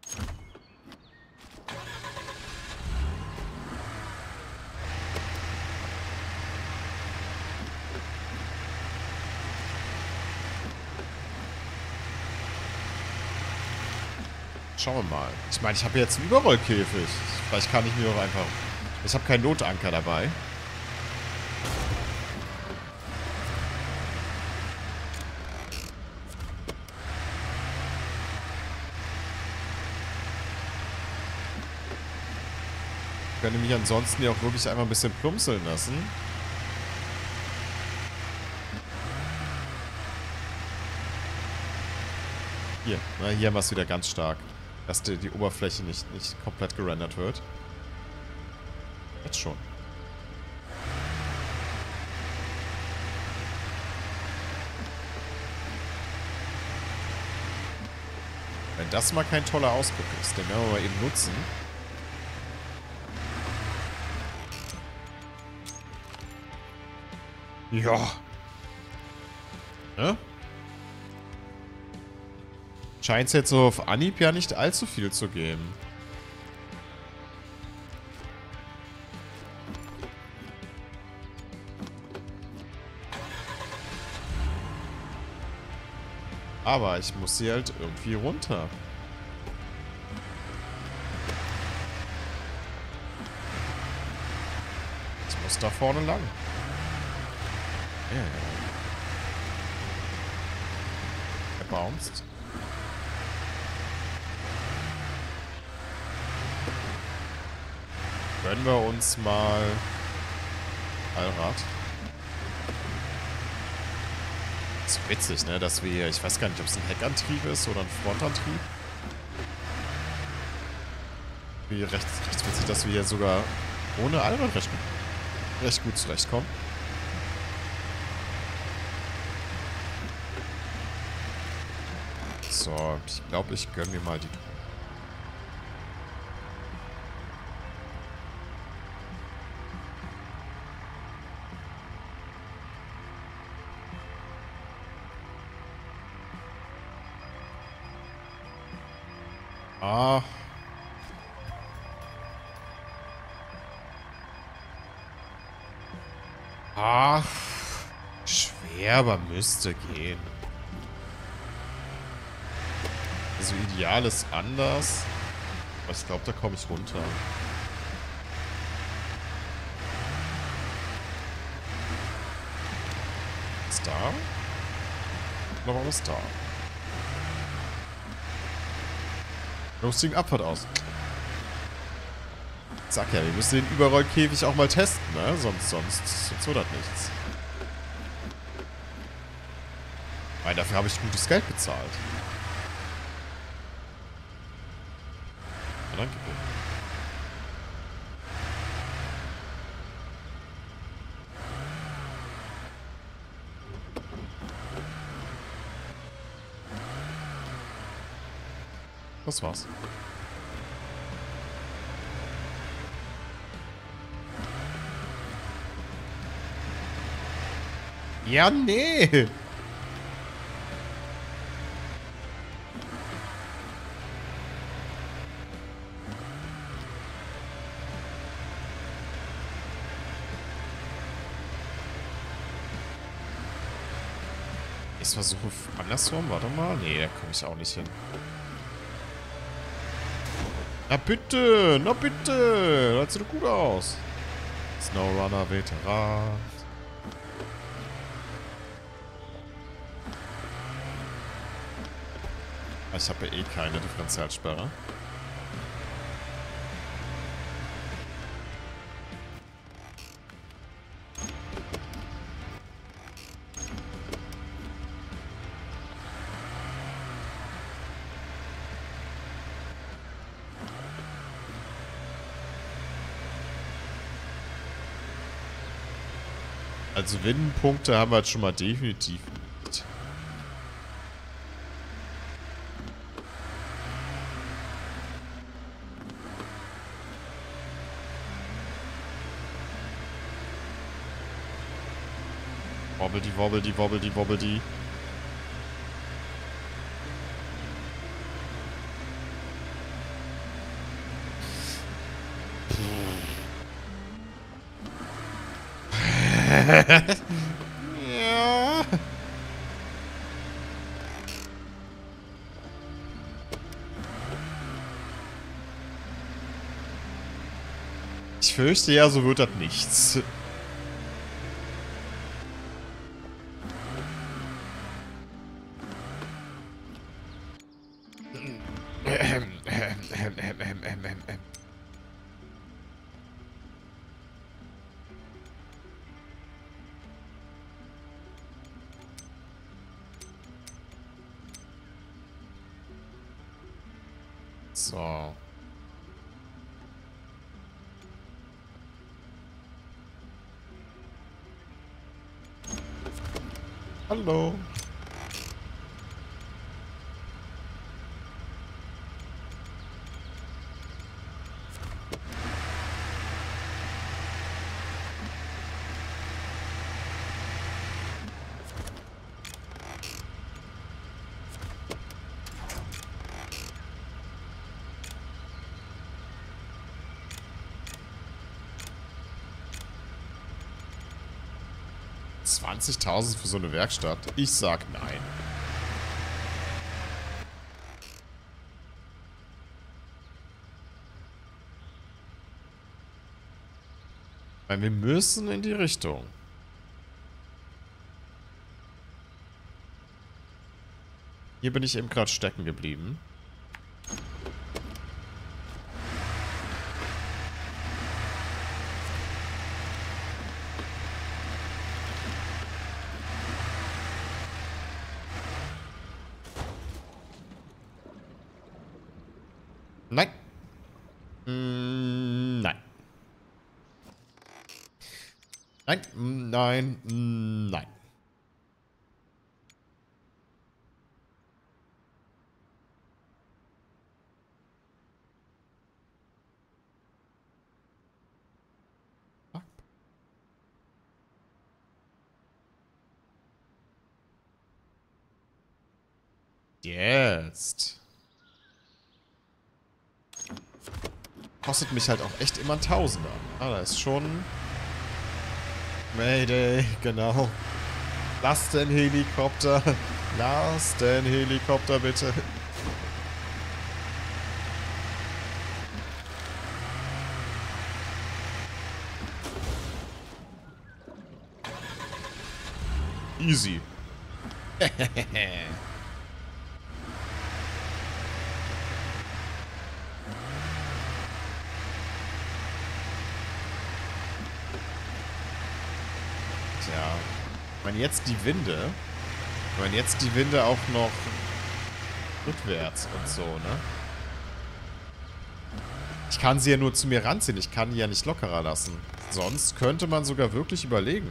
Schauen wir mal. Ich meine, ich habe jetzt einen Überrollkäfig. Vielleicht kann ich mir auch einfach... Ich habe keinen Notanker dabei. Ich könnte mich ansonsten ja auch wirklich einmal ein bisschen plumpseln lassen. Hier, na, hier haben wir es wieder ganz stark. Dass die, die Oberfläche nicht, nicht komplett gerendert wird. Jetzt schon. Wenn das mal kein toller Ausguck ist, den werden wir mal eben nutzen. Ja. Ne? Scheint es jetzt so auf Anhieb ja nicht allzu viel zu geben. Aber ich muss sie halt irgendwie runter. Ich muss da vorne lang. Ja, ja. Er bounced. Gönnen wir uns mal Allrad. Das ist witzig, ne, dass wir, ich weiß gar nicht, ob es ein Heckantrieb ist oder ein Frontantrieb. Wie recht, recht witzig, dass wir hier sogar ohne Allrad recht, recht gut zurechtkommen. So, ich glaube, ich gönne mir mal die... Ah. Ah. Schwer, aber müsste gehen. Also ideal ist anders. Aber ich glaube, da komme ich runter. Ist da? Oder warum ist da? Lustigen Abfahrt aus. Sag ja, wir müssen den Überrollkäfig auch mal testen, ne? Sonst, sonst, sonst wird das nichts. Weil dafür habe ich gutes Geld bezahlt. Na, danke. Das war's. Ja, nee. Ich versuche andersrum, warte mal. Nee, da komme ich auch nicht hin. Na bitte, na bitte. Das sieht doch gut aus. Snowrunner, Veteran. Ich habe ja eh keine Differentialsperre. Also Winnpunkte haben wir jetzt schon mal definitiv nicht. Wobbel die, wobbel die, wobbel die, wobbel die. Ja. Ich fürchte ja, so wird das nichts. So. Hallo. zwanzigtausend für so eine Werkstatt? Ich sag nein. Weil wir müssen in die Richtung. Hier bin ich eben gerade stecken geblieben. Nein. Mm, nein. Nein, mm, nein, mm, nein. Jetzt. Kostet mich halt auch echt immer ein Tausender. Ah, da ist schon... Mayday, genau. Lass den Helikopter. Lass den Helikopter, bitte. Easy. Tja, wenn man jetzt die Winde, wenn man jetzt die Winde auch noch rückwärts und so, ne? Ich kann sie ja nur zu mir ranziehen, ich kann die ja nicht lockerer lassen. Sonst könnte man sogar wirklich überlegen.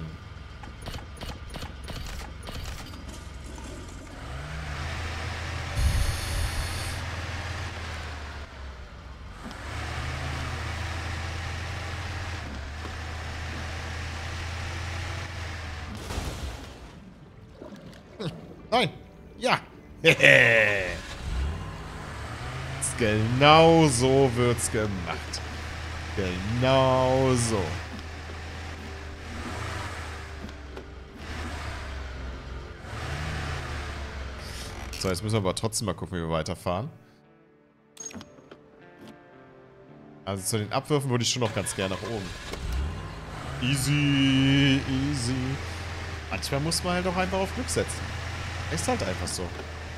Nein. Ja. Genau so wird's gemacht. Genau so. So, jetzt müssen wir aber trotzdem mal gucken, wie wir weiterfahren. Also zu den Abwürfen würde ich schon noch ganz gerne nach oben. Easy, easy. Manchmal muss man halt auch einfach auf Glück setzen. Ist halt einfach so.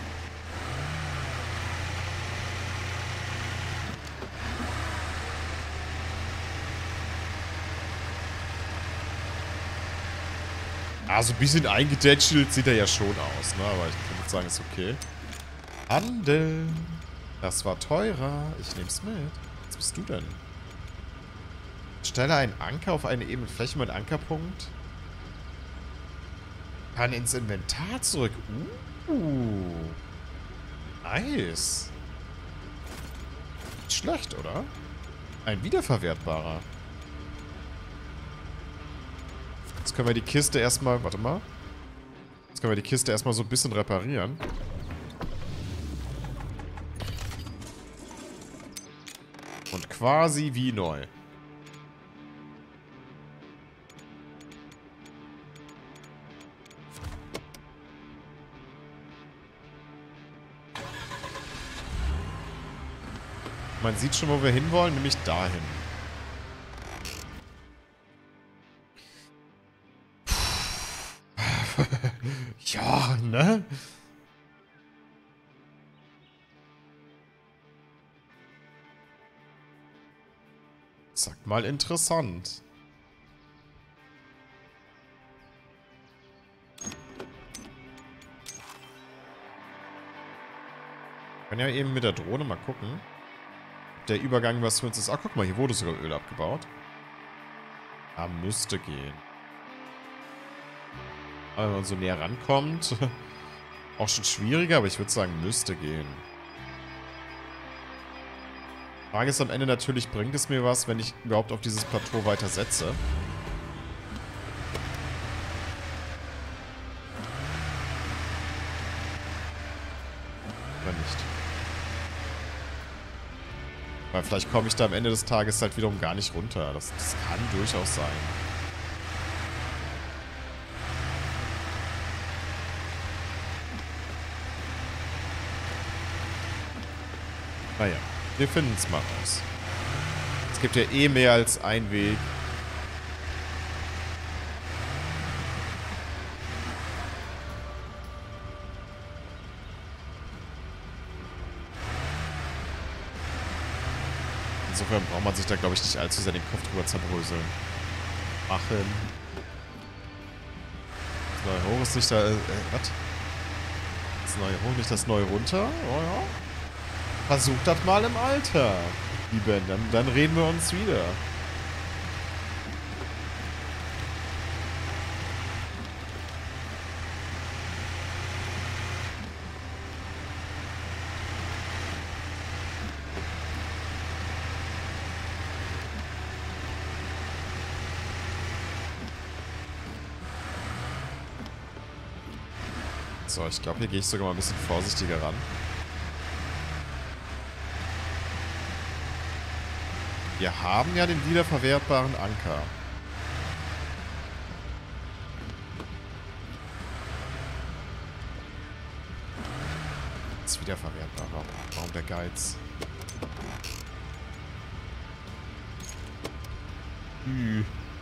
Also ein bisschen eingedätschelt sieht er ja schon aus, ne? Aber ich würde sagen, ist okay. Handel. Das war teurer. Ich nehm's mit. Was bist du denn? Stelle einen Anker auf eine ebene Fläche mit Ankerpunkt. Kann ins Inventar zurück. Uh. Nice. Nicht schlecht, oder? Ein wiederverwertbarer. Jetzt können wir die Kiste erstmal... Warte mal. Jetzt können wir die Kiste erstmal so ein bisschen reparieren. Und quasi wie neu. Man sieht schon, wo wir hinwollen, nämlich dahin. Ja, ne? Sag mal interessant. Ich kann ja eben mit der Drohne mal gucken. Der Übergang, was für uns ist. Ah, guck mal, hier wurde sogar Öl abgebaut. Ah, müsste gehen. Aber wenn man so näher rankommt, auch schon schwieriger, aber ich würde sagen, müsste gehen. Frage ist am Ende natürlich, bringt es mir was, wenn ich überhaupt auf dieses Plateau weiter setze? Oder nicht? Weil vielleicht komme ich da am Ende des Tages halt wiederum gar nicht runter. Das, das kann durchaus sein. Naja, wir finden es mal raus. Es gibt ja eh mehr als einen Weg. Insofern braucht man sich da, glaube ich, nicht allzu sehr den Kopf drüber zerbröseln. Machen. Das neue hoch ist nicht da... Äh, was? Das neue hoch, nicht das neue runter? Oh ja. Versucht das mal im Alter. Lieben, dann, dann reden wir uns wieder. So, ich glaube, hier gehe ich sogar mal ein bisschen vorsichtiger ran. Wir haben ja den wiederverwertbaren Anker. Das ist wiederverwertbar. Warum, warum der Geiz? Ü.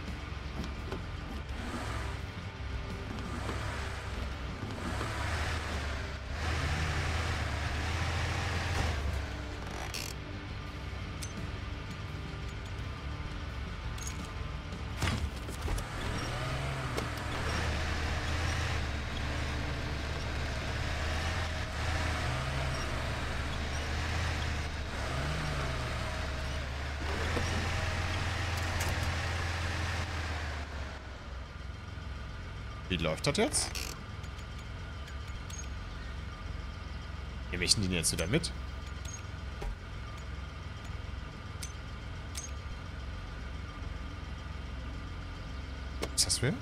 Wie läuft das jetzt? Nehme ich den jetzt wieder mit? Was ist das für?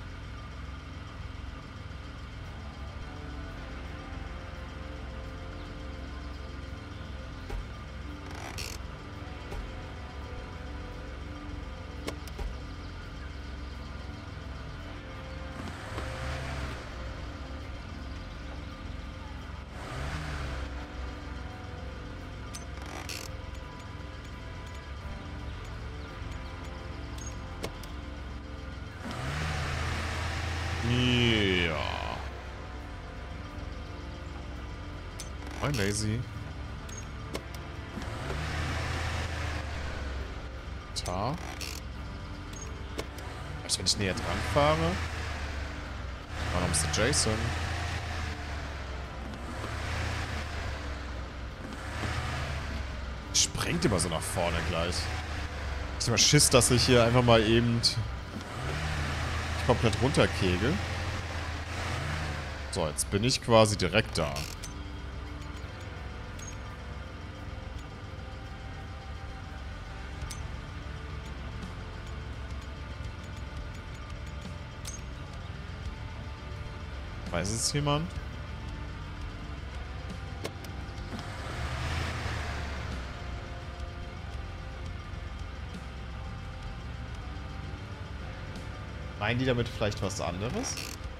Ja. Moin, Lazy. Ta. Vielleicht, wenn ich näher dran fahre. Warum ist der Jason? Springt immer so nach vorne gleich. Ich hab immer Schiss, dass ich hier einfach mal eben komplett runterkegel. So, jetzt bin ich quasi direkt da. Weiß es jemand? Meinen die damit vielleicht was anderes?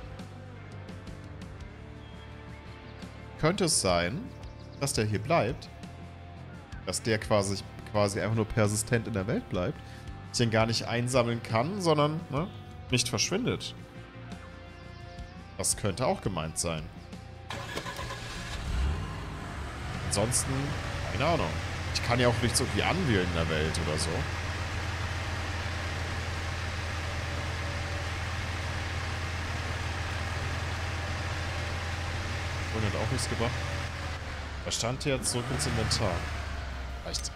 Könnte es sein, dass der hier bleibt? Dass der quasi, quasi einfach nur persistent in der Welt bleibt? Ich den gar nicht einsammeln kann, sondern ne, nicht verschwindet. Das könnte auch gemeint sein. Ansonsten, keine Ahnung. Ich kann ja auch nichts irgendwie anwählen in der Welt oder so. Und hat auch nichts gebracht. Was stand hier? Zurück ins Inventar. Reicht.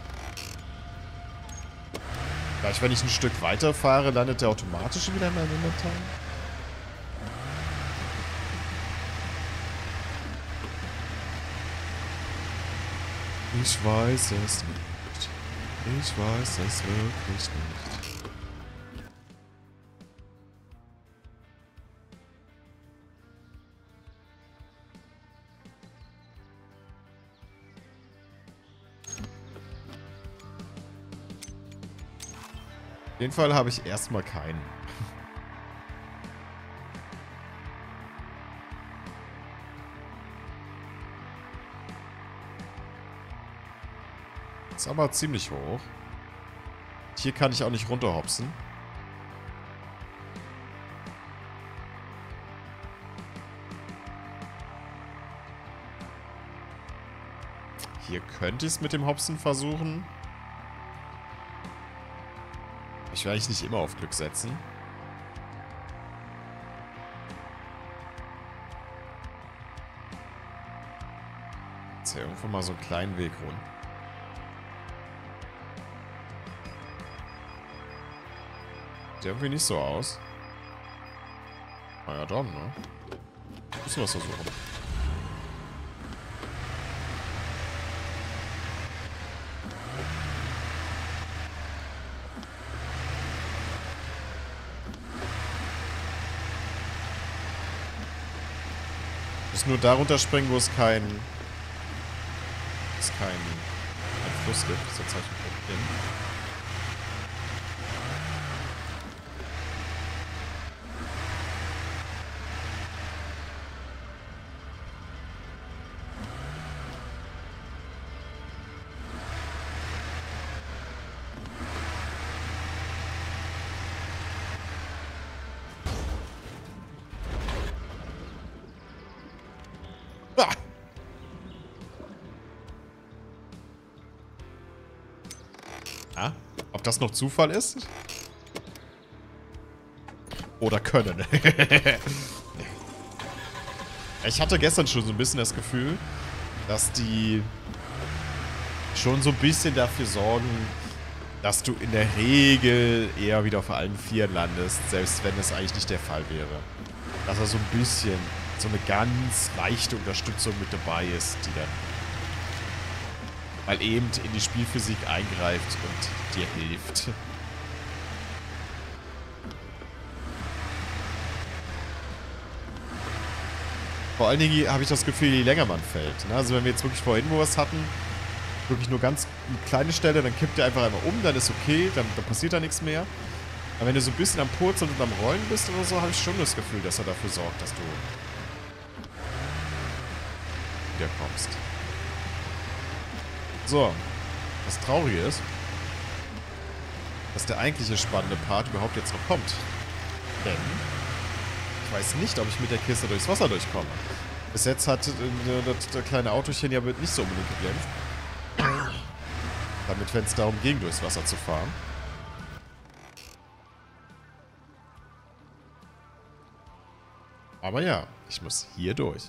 Gleich, wenn ich ein Stück weiterfahre, landet der automatisch wieder in meinem Inventar. Ich weiß es nicht. Ich weiß es wirklich nicht. Auf jeden Fall habe ich erstmal keinen. Ist aber ziemlich hoch. Hier kann ich auch nicht runterhopsen. Hier könnte ich es mit dem Hopsen versuchen. Ich will eigentlich nicht immer auf Glück setzen. Jetzt hier irgendwo mal so einen kleinen Weg rund. Sieht irgendwie nicht so aus. Na ja, dann, ne? Müssen wir es versuchen. Ich muss nur darunter springen, wo es kein... es kein... kein Fluss gibt. Sonst habe ich ein Problem. Ah, ob das noch Zufall ist? Oder können. Ich hatte gestern schon so ein bisschen das Gefühl, dass die schon so ein bisschen dafür sorgen, dass du in der Regel eher wieder auf allen Vieren landest, selbst wenn es eigentlich nicht der Fall wäre. Dass da so ein bisschen so eine ganz leichte Unterstützung mit dabei ist, die dann mal eben in die Spielphysik eingreift und dir hilft. Vor allen Dingen habe ich das Gefühl, je länger man fällt. Ne? Also wenn wir jetzt wirklich vorhin wo was hatten, wirklich nur ganz eine kleine Stelle, dann kippt der einfach einmal um, dann ist okay, dann, dann passiert da nichts mehr. Aber wenn du so ein bisschen am Purzeln und am Rollen bist oder so, habe ich schon das Gefühl, dass er dafür sorgt, dass du wieder kommst. So. Das Traurige ist, dass der eigentliche spannende Part überhaupt jetzt noch kommt. Denn ich weiß nicht, ob ich mit der Kiste durchs Wasser durchkomme. Bis jetzt hat äh, das, das kleine Autochen ja nicht so unbedingt geglänzt. Damit, wenn es darum ging, durchs Wasser zu fahren. Aber ja, ich muss hier durch.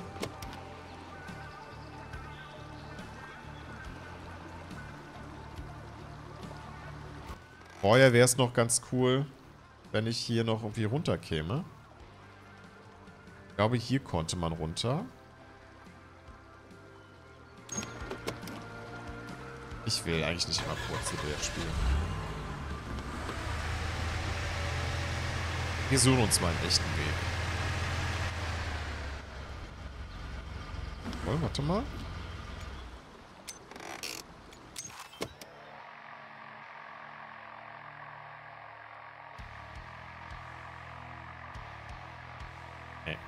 Vorher wäre es noch ganz cool, wenn ich hier noch irgendwie runterkäme. Ich glaube, hier konnte man runter. Ich will eigentlich nicht mal kurz C D spielen. Wir suchen uns mal einen echten Weg. Oh, warte mal. Nee.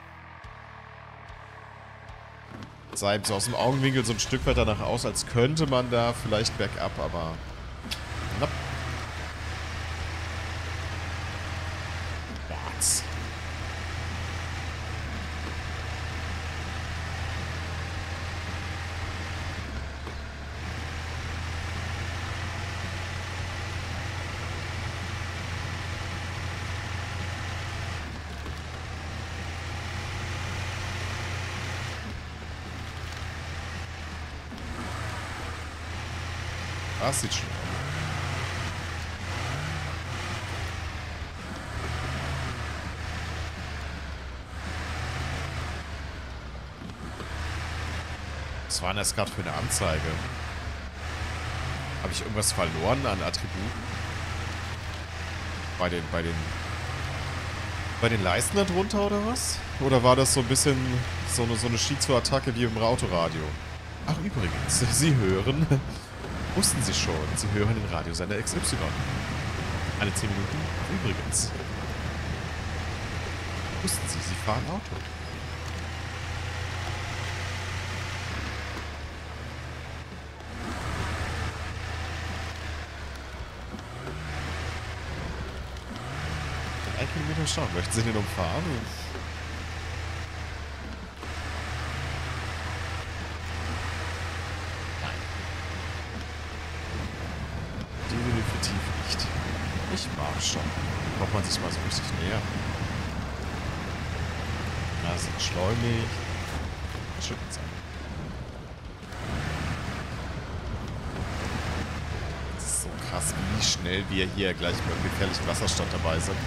Sah eben so aus dem Augenwinkel so ein Stück weit danach aus, als könnte man da vielleicht bergab, aber... Nope. Was? Das sieht schön aus. Was war denn das gerade für eine Anzeige? Habe ich irgendwas verloren an Attributen? Bei den, bei den, bei den Leisten da drunter oder was? Oder war das so ein bisschen so eine, so eine Shizu-Attacke wie im Autoradio? Ach übrigens, Sie hören... Wussten Sie schon, Sie hören den Radiosender X Y. Alle zehn Minuten übrigens. Wussten Sie, Sie fahren Auto. Ein Kilometer schauen. Möchten Sie den umfahren? Definitiv nicht. Ich mag schon. Kommt man sich mal so richtig näher. Na, es entschleunigt. Schüttelt es an. Es ist so krass, wie schnell wir hier gleich beim gefährlichen Wasserstand dabei sind.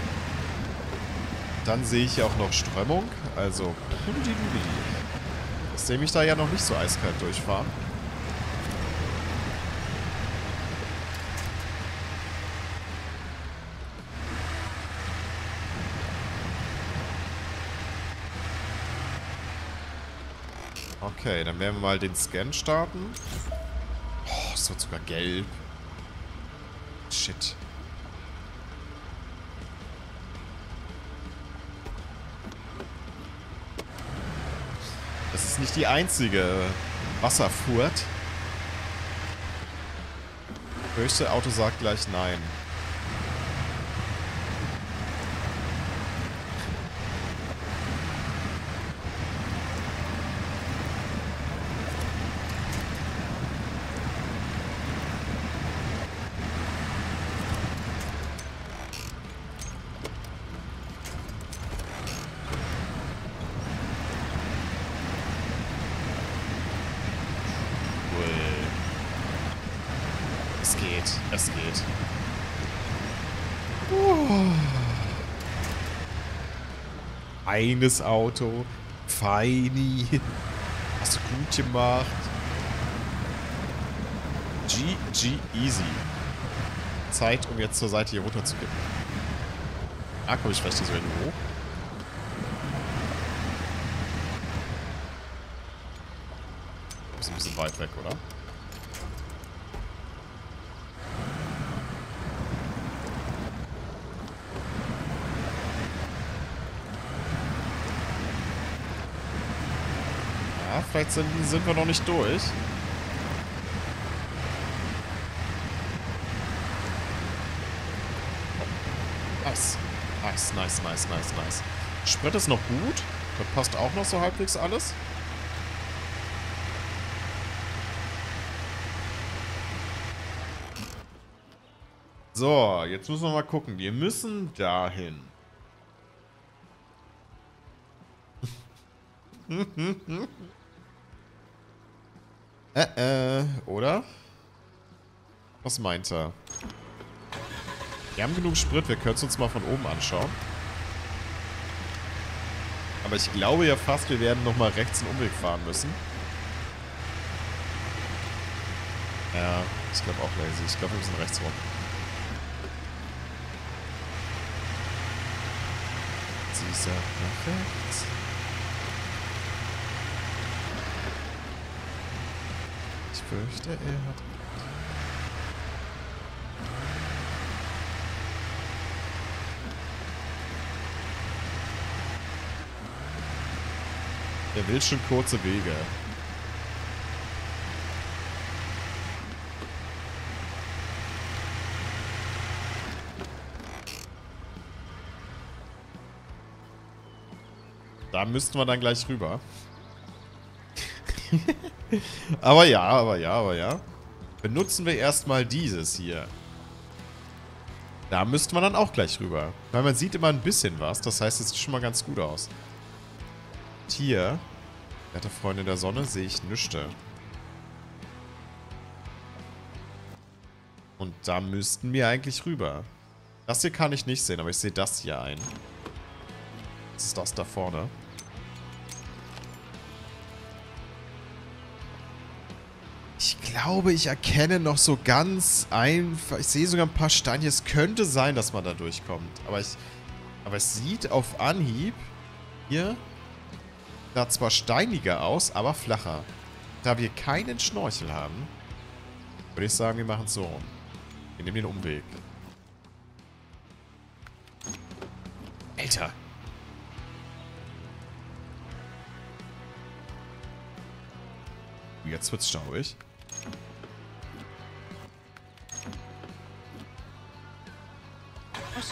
Dann sehe ich ja auch noch Strömung. Also, ich sehe mich da ja noch nicht so eiskalt durchfahren. Okay, dann werden wir mal den Scan starten. Oh, es wird sogar gelb. Shit. Das ist nicht die einzige Wasserfurt. Ich fürchte, Auto sagt gleich nein. Es geht, es geht. Uh. Eines Auto. Feini. Hast du gut gemacht. G G easy. Zeit, um jetzt zur Seite hier runter zu gehen. Ah, komme ich vielleicht hier so irgendwo hoch? Ist ein bisschen weit weg, oder? Ja, vielleicht sind, sind wir noch nicht durch. Nice. Nice, nice, nice, nice, nice. Sprit ist noch gut. Das passt auch noch so halbwegs alles. So, jetzt müssen wir mal gucken. Wir müssen dahin. äh, äh, oder? Was meint er? Wir haben genug Sprit, wir können es uns mal von oben anschauen. Am Aber ich glaube ja fast, wir werden nochmal rechts einen Umweg fahren müssen. Ja, ich glaube auch lazy. Ich glaube, wir müssen rechts rum. Sie sagt nach rechts. Ich fürchte, er hat... Er will schon kurze Wege. Da müssten wir dann gleich rüber. Aber ja, aber ja, aber ja. Benutzen wir erstmal dieses hier. Da müssten wir dann auch gleich rüber. Weil man sieht immer ein bisschen was. Das heißt, es sieht schon mal ganz gut aus. Hier, werte Freunde der Sonne, sehe ich nüchte. Und da müssten wir eigentlich rüber. Das hier kann ich nicht sehen, aber ich sehe das hier ein. Was ist das da vorne? Ich glaube, ich erkenne noch so ganz einfach... Ich sehe sogar ein paar Steine. Es könnte sein, dass man da durchkommt. Aber, ich, aber es sieht auf Anhieb hier... Da zwar steiniger aus, aber flacher. Da wir keinen Schnorchel haben, würde ich sagen, wir machen es so rum. Wir nehmen den Umweg. Alter! Jetzt wird's stauig. Was?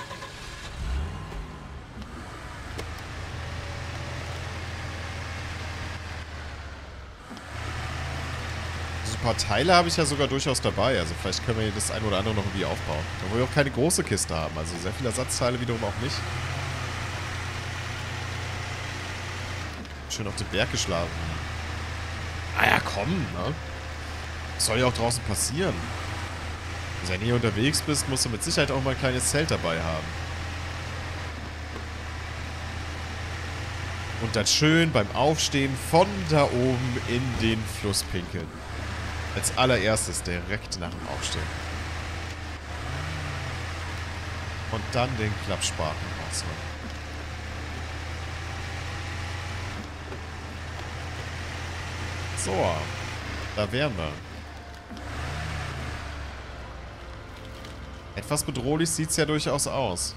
Ein paar Teile habe ich ja sogar durchaus dabei. Also vielleicht können wir hier das ein oder andere noch irgendwie aufbauen. Obwohl wir auch keine große Kiste haben. Also sehr viele Ersatzteile wiederum auch nicht. Schön auf den Berg geschlagen. Ah ja, komm, ne? Was soll ja auch draußen passieren? Wenn du hier unterwegs bist, musst du mit Sicherheit auch mal ein kleines Zelt dabei haben. Und dann schön beim Aufstehen von da oben in den Fluss pinkeln. Als allererstes direkt nach dem Aufstehen. Und dann den Klappspaten rausholen. So, da wären wir. Etwas bedrohlich sieht es ja durchaus aus.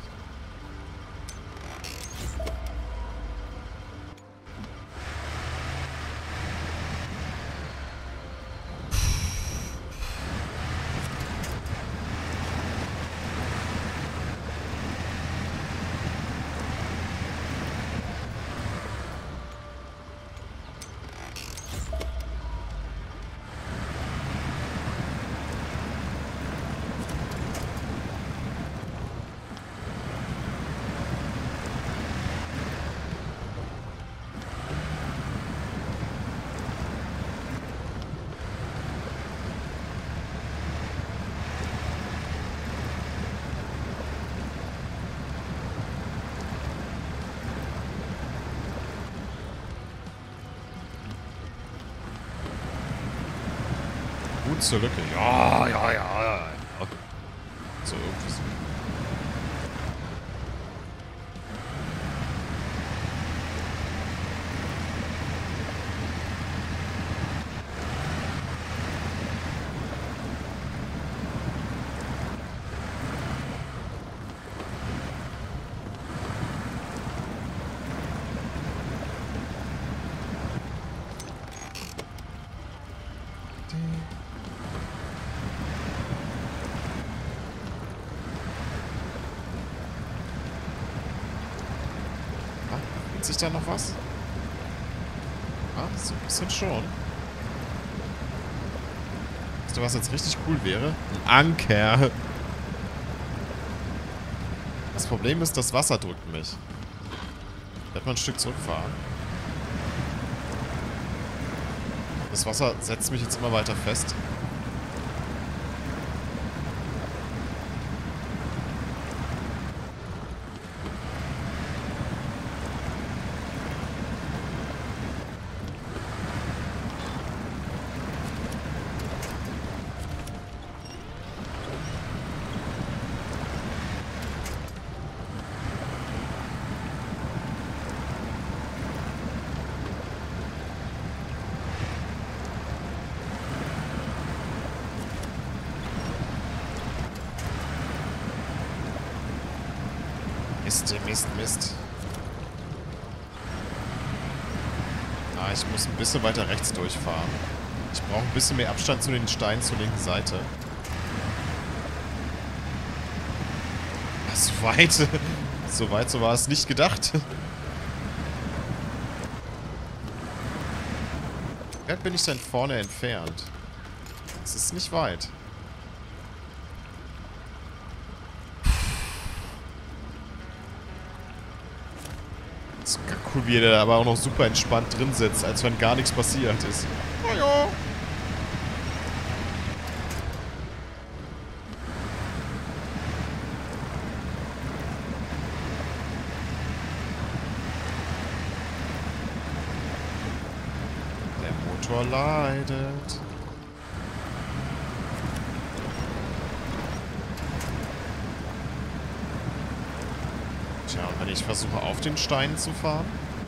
Gut zur Lücke. Ja, ja, ja, ja. So, irgendwie so. Sich da noch was? Ah, so ein bisschen schon. Weißt du, was jetzt richtig cool wäre? Ein Anker. Das Problem ist, das Wasser drückt mich. Ich werde mal ein Stück zurückfahren. Das Wasser setzt mich jetzt immer weiter fest. Mist, Mist, Mist. Ah, ich muss ein bisschen weiter rechts durchfahren. Ich brauche ein bisschen mehr Abstand zu den Steinen zur linken Seite. So weit. So weit, so war es nicht gedacht. Wie weit bin ich denn vorne entfernt? Es ist nicht weit. Das ist cool, wie er da aber auch noch super entspannt drin sitzt, als wenn gar nichts passiert ist. Oh ja. Der Motor leidet. Tja, und wenn ich versuche, auf den Steinen zu fahren?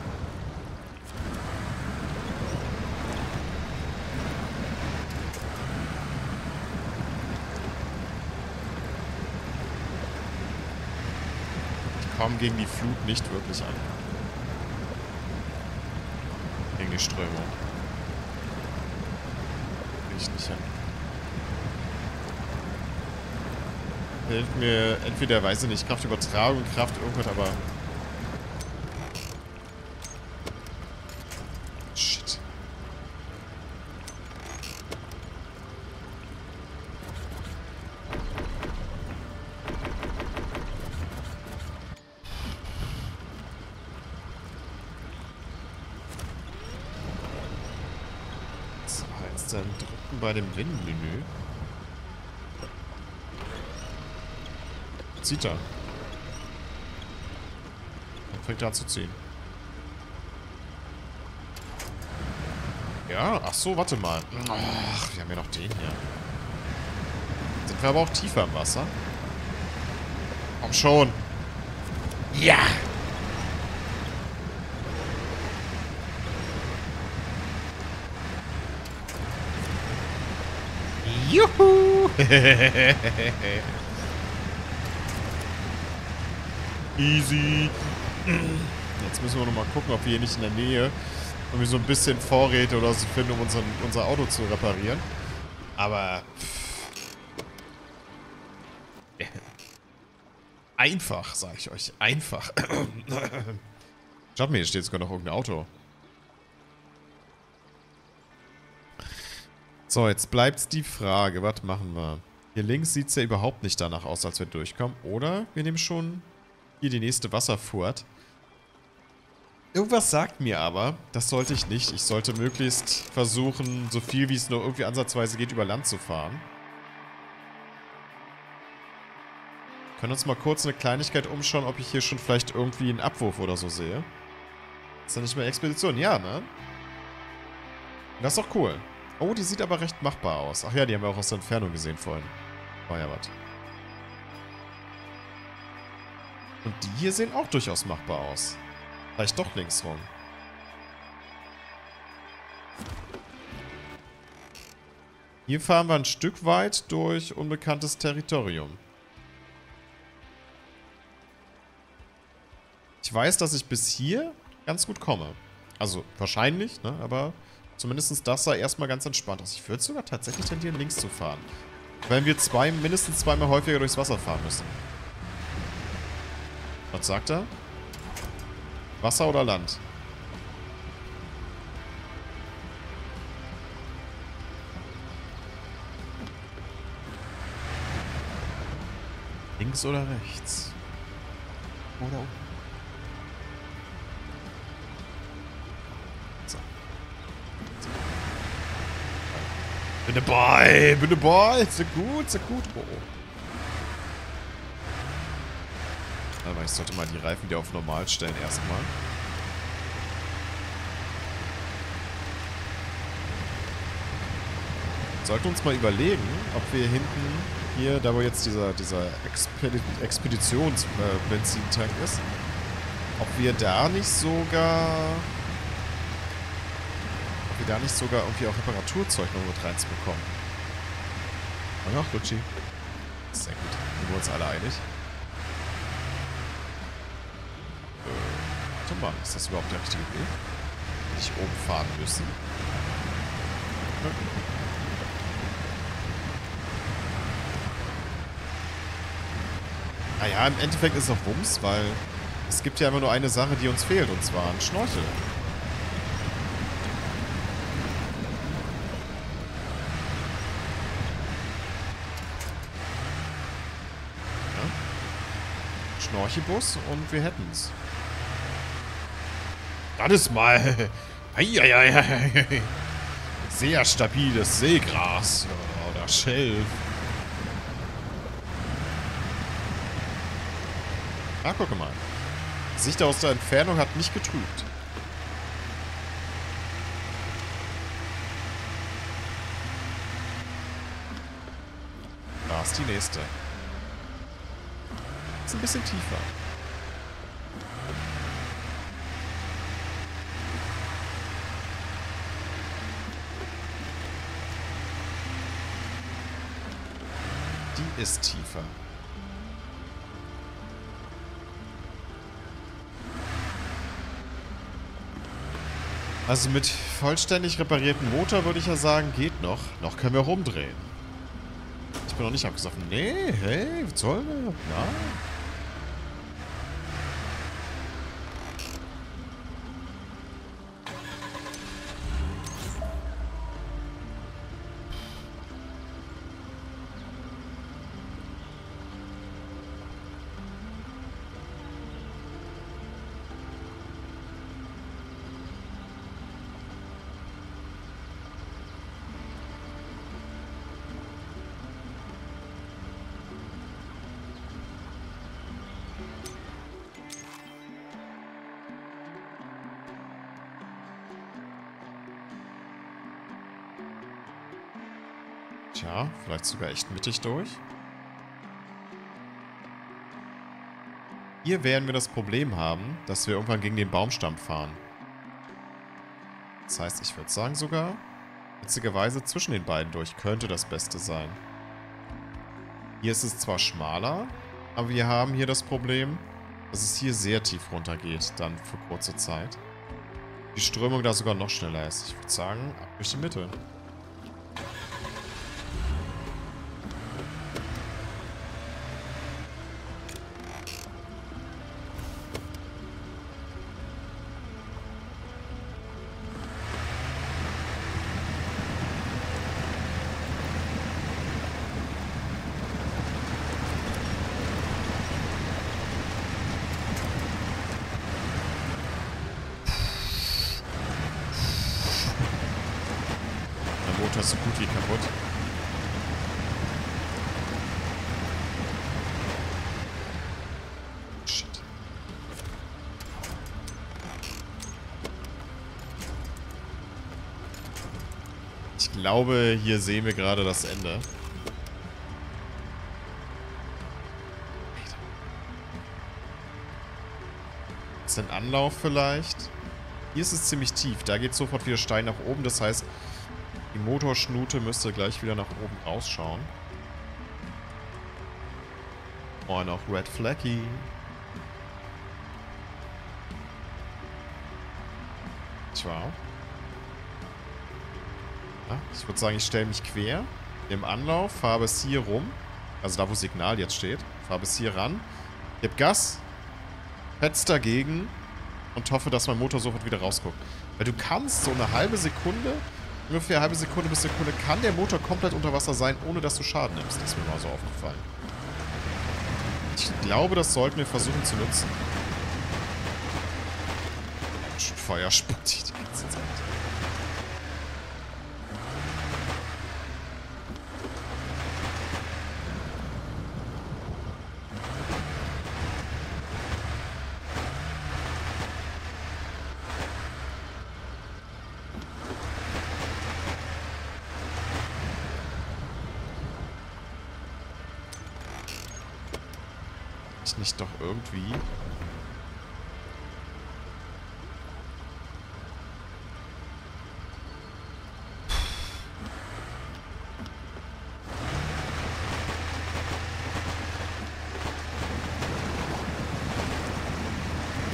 Ich komme gegen die Flut nicht wirklich an. Gegen die Strömung. Krieg ich nicht hin. Hilft mir entweder, weiß ich nicht, Kraftübertragung, Kraft, irgendwas, aber... Shit. So, jetzt dann drücken bei dem Win-Menü. Zieht er. Dann fängt er an zu ziehen. Ja, ach so, warte mal. Ach, wir haben ja noch den hier. Sind wir aber auch tiefer im Wasser? Komm schon. Ja! Juhu! Easy. Jetzt müssen wir noch mal gucken, ob wir hier nicht in der Nähe irgendwie so ein bisschen Vorräte oder so finden, um unseren, unser Auto zu reparieren. Aber... Einfach, sage ich euch. Einfach. Schaut mir, hier steht sogar noch irgendein Auto. So, jetzt bleibt's die Frage. Was machen wir? Hier links sieht es ja überhaupt nicht danach aus, als wir durchkommen. Oder wir nehmen schon... hier die nächste Wasserfurt. Irgendwas sagt mir aber, das sollte ich nicht. Ich sollte möglichst versuchen, so viel wie es nur irgendwie ansatzweise geht, über Land zu fahren. Wir können uns mal kurz eine Kleinigkeit umschauen, ob ich hier schon vielleicht irgendwie einen Abwurf oder so sehe. Ist ja nicht mehr Expedition? Ja, ne? Das ist doch cool. Oh, die sieht aber recht machbar aus. Ach ja, die haben wir auch aus der Entfernung gesehen vorhin. War ja was. Und die hier sehen auch durchaus machbar aus. Vielleicht doch links rum. Hier fahren wir ein Stück weit durch unbekanntes Territorium. Ich weiß, dass ich bis hier ganz gut komme. Also wahrscheinlich, ne? Aber zumindest das sah erstmal ganz entspannt aus. Ich würde sogar tatsächlich tendieren, links zu fahren. Wenn wir zwei, mindestens zweimal häufiger durchs Wasser fahren müssen. Was sagt er? Wasser oder Land? Links oder rechts? Oder unten? So. So. Bin dabei! Bin dabei! Sehr gut, sehr gut. Oh, oh. Aber ich sollte mal die Reifen wieder auf normal stellen erstmal. Sollten uns mal überlegen, ob wir hinten hier, da wo jetzt dieser, dieser Expedi Expeditions-Benzintank ist, ob wir da nicht sogar... Ob wir da nicht sogar irgendwie auch Reparaturzeug noch mit reinzubekommen. Oh ja, Rutschi. Sehr gut. Sind wir uns alle einig. Warte mal, ist das überhaupt der richtige Weg? Hätte ich oben fahren müssen? Naja, im Endeffekt ist es auch Wumms, weil es gibt ja immer nur eine Sache, die uns fehlt, und zwar ein Schnorchel. Ja. Schnorchelbus und wir hätten's. Das ist mal eieiei, sehr stabiles Seegras oder Schilf. Ah, guck mal. Die Sicht aus der Entfernung hat nicht getrübt. Da ist die nächste. Ist ein bisschen tiefer. Die ist tiefer. Also mit vollständig repariertem Motor würde ich ja sagen, geht noch. Noch können wir rumdrehen. Ich bin noch nicht abgesoffen. Nee, hey, was soll wir? Nein. Tja, vielleicht sogar echt mittig durch. Hier werden wir das Problem haben, dass wir irgendwann gegen den Baumstamm fahren. Das heißt, ich würde sagen sogar, witzigerweise zwischen den beiden durch könnte das Beste sein. Hier ist es zwar schmaler, aber wir haben hier das Problem, dass es hier sehr tief runter geht, dann für kurze Zeit. Die Strömung da sogar noch schneller ist. Ich würde sagen, ab durch die Mitte. Das ist so gut wie kaputt. Shit. Ich glaube, hier sehen wir gerade das Ende. Ist ein Anlauf vielleicht? Hier ist es ziemlich tief. Da geht sofort wieder steil nach oben. Das heißt, die Motorschnute müsste gleich wieder nach oben rausschauen. Oh, noch Red Flacky. Tja. Ja, ich würde sagen, ich stelle mich quer. Im Anlauf, fahre bis hier rum. Also da, wo Signal jetzt steht. Fahre bis hier ran. Gib Gas. Fetzt dagegen. Und hoffe, dass mein Motor sofort wieder rausguckt. Weil du kannst so eine halbe Sekunde... Ungefähr eine halbe Sekunde bis Sekunde kann der Motor komplett unter Wasser sein, ohne dass du Schaden nimmst. Das ist mir mal so aufgefallen. Ich glaube, das sollten wir versuchen zu nutzen. Feuer spuckt sich die ganze Zeit. Nicht doch irgendwie.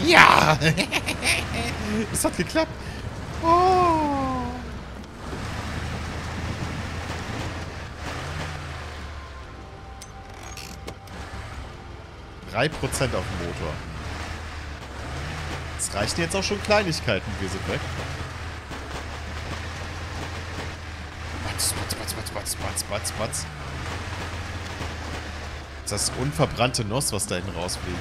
Ja! Es hat geklappt. Oh. drei Prozent auf dem Motor. Es reichen jetzt auch schon Kleinigkeiten. Wir sind weg. Batz, batz, batz, batz, batz, batz, batz, batz. Das ist das unverbrannte Nuss, was da hinten rausfliegt.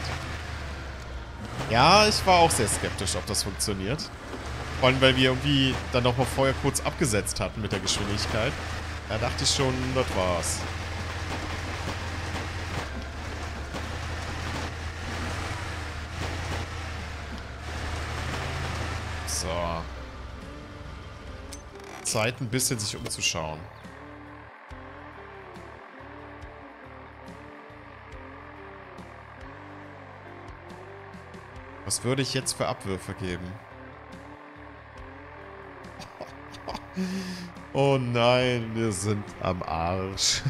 Ja, ich war auch sehr skeptisch, ob das funktioniert. Vor allem, weil wir irgendwie dann noch mal vorher kurz abgesetzt hatten mit der Geschwindigkeit. Da dachte ich schon, das war's. So. Zeit, ein bisschen sich umzuschauen. Was würde ich jetzt für Abwürfe geben? Oh nein, wir sind am Arsch.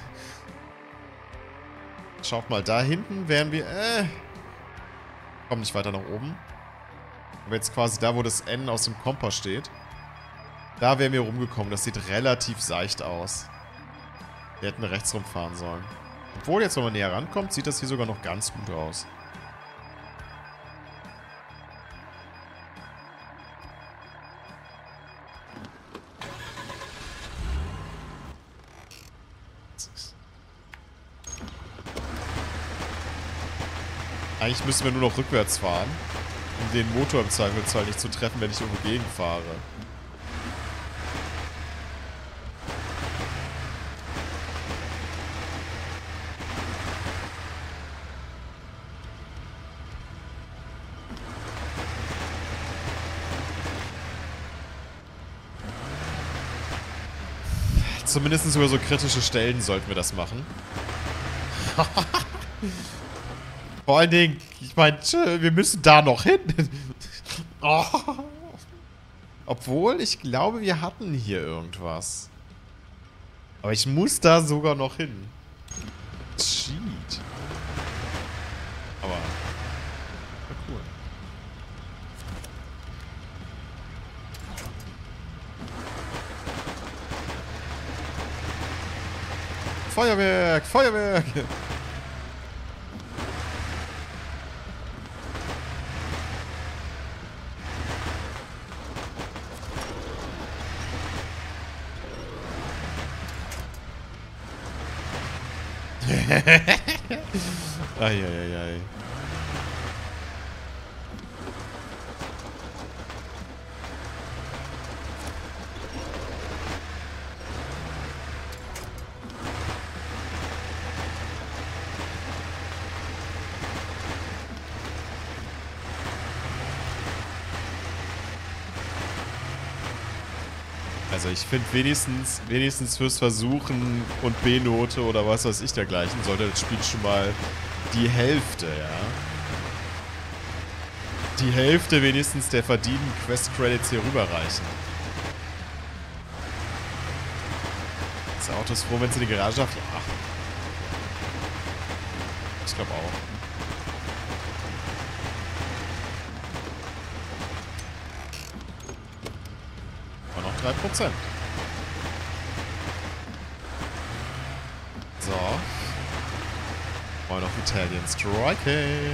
Schaut mal, da hinten wären wir... Äh, kommen nicht weiter nach oben. Aber jetzt quasi da, wo das N aus dem Kompass steht. Da wären wir rumgekommen. Das sieht relativ seicht aus. Wir hätten rechts rumfahren sollen. Obwohl, jetzt, wenn man näher rankommt, sieht das hier sogar noch ganz gut aus. Eigentlich müssen wir nur noch rückwärts fahren, um den Motor im Zweifelsfall nicht zu treffen, wenn ich irgendwo gegenfahre. Zumindest über so kritische Stellen sollten wir das machen. Vor allen Dingen, ich meine, wir müssen da noch hin. Oh. Obwohl, ich glaube, wir hatten hier irgendwas. Aber ich muss da sogar noch hin. Cheat. Aber, war cool. Feuerwerk, Feuerwerk. Eieiei. Also ich finde wenigstens, wenigstens fürs Versuchen und B-Note oder was weiß ich dergleichen, sollte das Spiel schon mal die Hälfte, ja. Die Hälfte wenigstens der verdienten Quest-Credits hier rüberreichen. Das Auto ist froh, wenn es in die Garage hat. Ja. Ich glaube auch. drei Prozent. So. Wollen noch Italian Striking.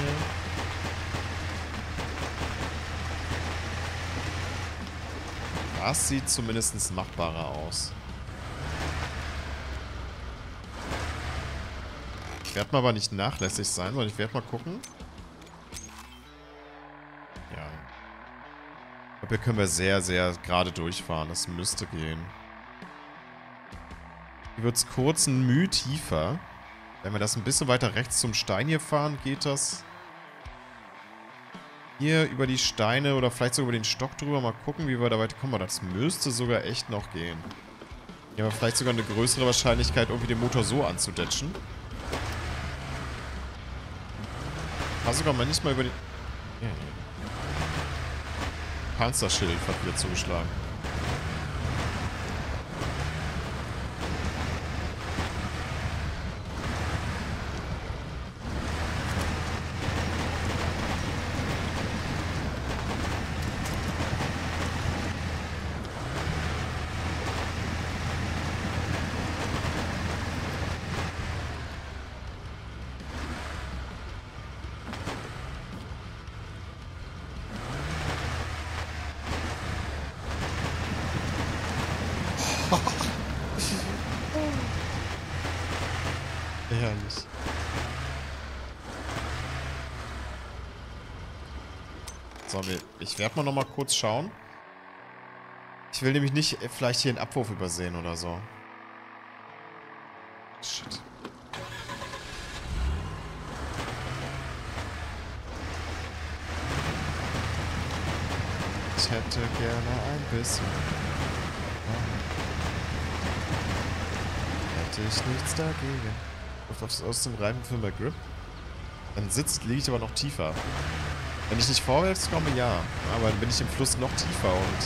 Das sieht zumindest machbarer aus. Ich werde mal aber nicht nachlässig sein, sondern ich werde mal gucken. Ja. Ich glaube, hier können wir sehr, sehr gerade durchfahren. Das müsste gehen. Hier wird es kurz ein Mühe tiefer. Wenn wir das ein bisschen weiter rechts zum Stein hier fahren, geht das hier über die Steine oder vielleicht sogar über den Stock drüber. Mal gucken, wie wir da weiterkommen. Das müsste sogar echt noch gehen. Hier haben wir vielleicht sogar eine größere Wahrscheinlichkeit, irgendwie den Motor so anzudatchen. War sogar manchmal über den... Ja. Panzerschild hat wieder zugeschlagen. So, wir, ich werde mal noch mal kurz schauen. Ich will nämlich nicht äh, vielleicht hier einen Abwurf übersehen oder so. Shit. Ich hätte gerne ein bisschen. Hätte ich nichts dagegen. Aus, aus dem Reifenfilm bei Grip. Dann sitzt, liege ich aber noch tiefer. Wenn ich nicht vorwärts komme, ja. Aber dann bin ich im Fluss noch tiefer und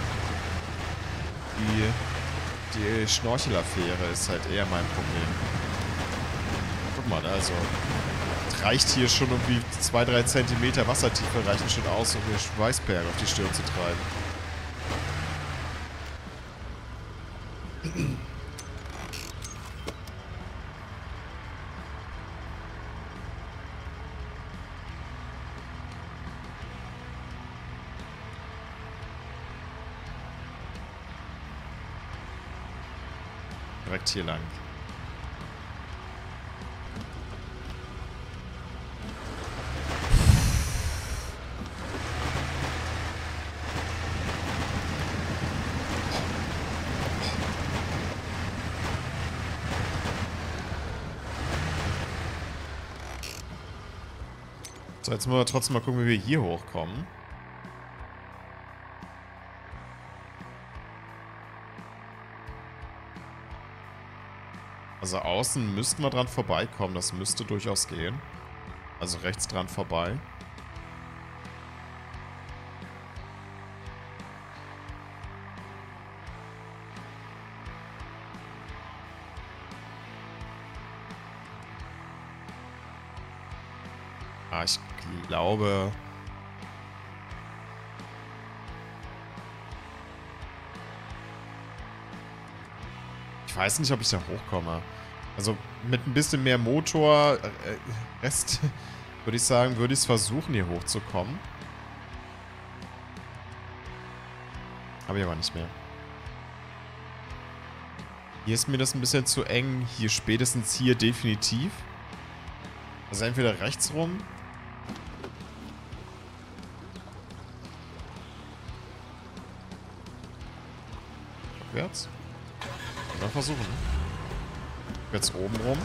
die, die Schnorchelaffäre ist halt eher mein Problem. Guck mal, also reicht hier schon irgendwie zwei, drei Zentimeter Wassertiefe reichen schon aus, um mir Schweißberg auf die Stirn zu treiben. Direkt hier lang. So, jetzt müssen wir trotzdem mal gucken, wie wir hier hochkommen. Also außen müssten wir dran vorbeikommen. Das müsste durchaus gehen. Also rechts dran vorbei. Ah, ich glaube... Ich weiß nicht, ob ich da hochkomme. Also mit ein bisschen mehr Motor, äh, Rest, würde ich sagen, würde ich es versuchen, hier hochzukommen. Habe ich aber nicht mehr. Hier ist mir das ein bisschen zu eng. Hier spätestens hier definitiv. Also entweder rechts rum. Rückwärts. Und dann versuchen. Jetzt oben rum.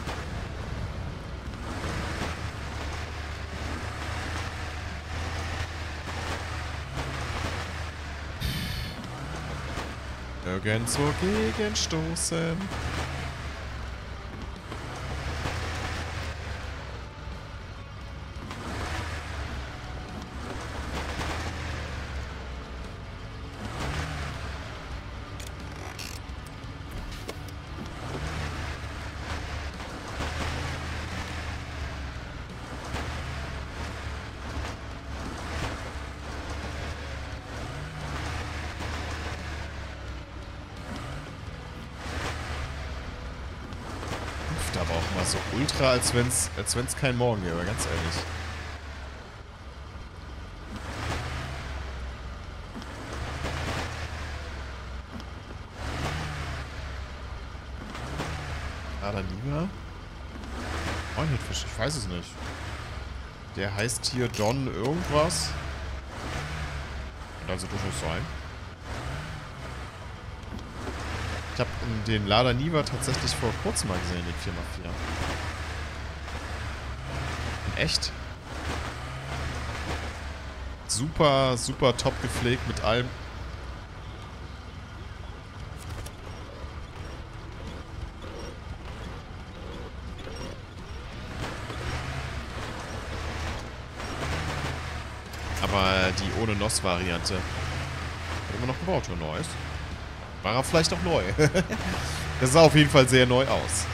Nirgendwo gegenstoßen. Aber auch mal so ultra, als wenn es als wenn's kein Morgen wäre, ganz ehrlich. Ah, dann lieber. Hornhittfisch, ich weiß es nicht. Der heißt hier Don irgendwas. Kann also durchaus sein. Ich habe den Lada Niva tatsächlich vor kurzem mal gesehen, den vier mal vier. In echt. Super, super top gepflegt mit allem. Aber die ohne N O S-Variante hat immer noch gebaut, oder Neues. War er vielleicht auch neu. Das sah auf jeden Fall sehr neu aus.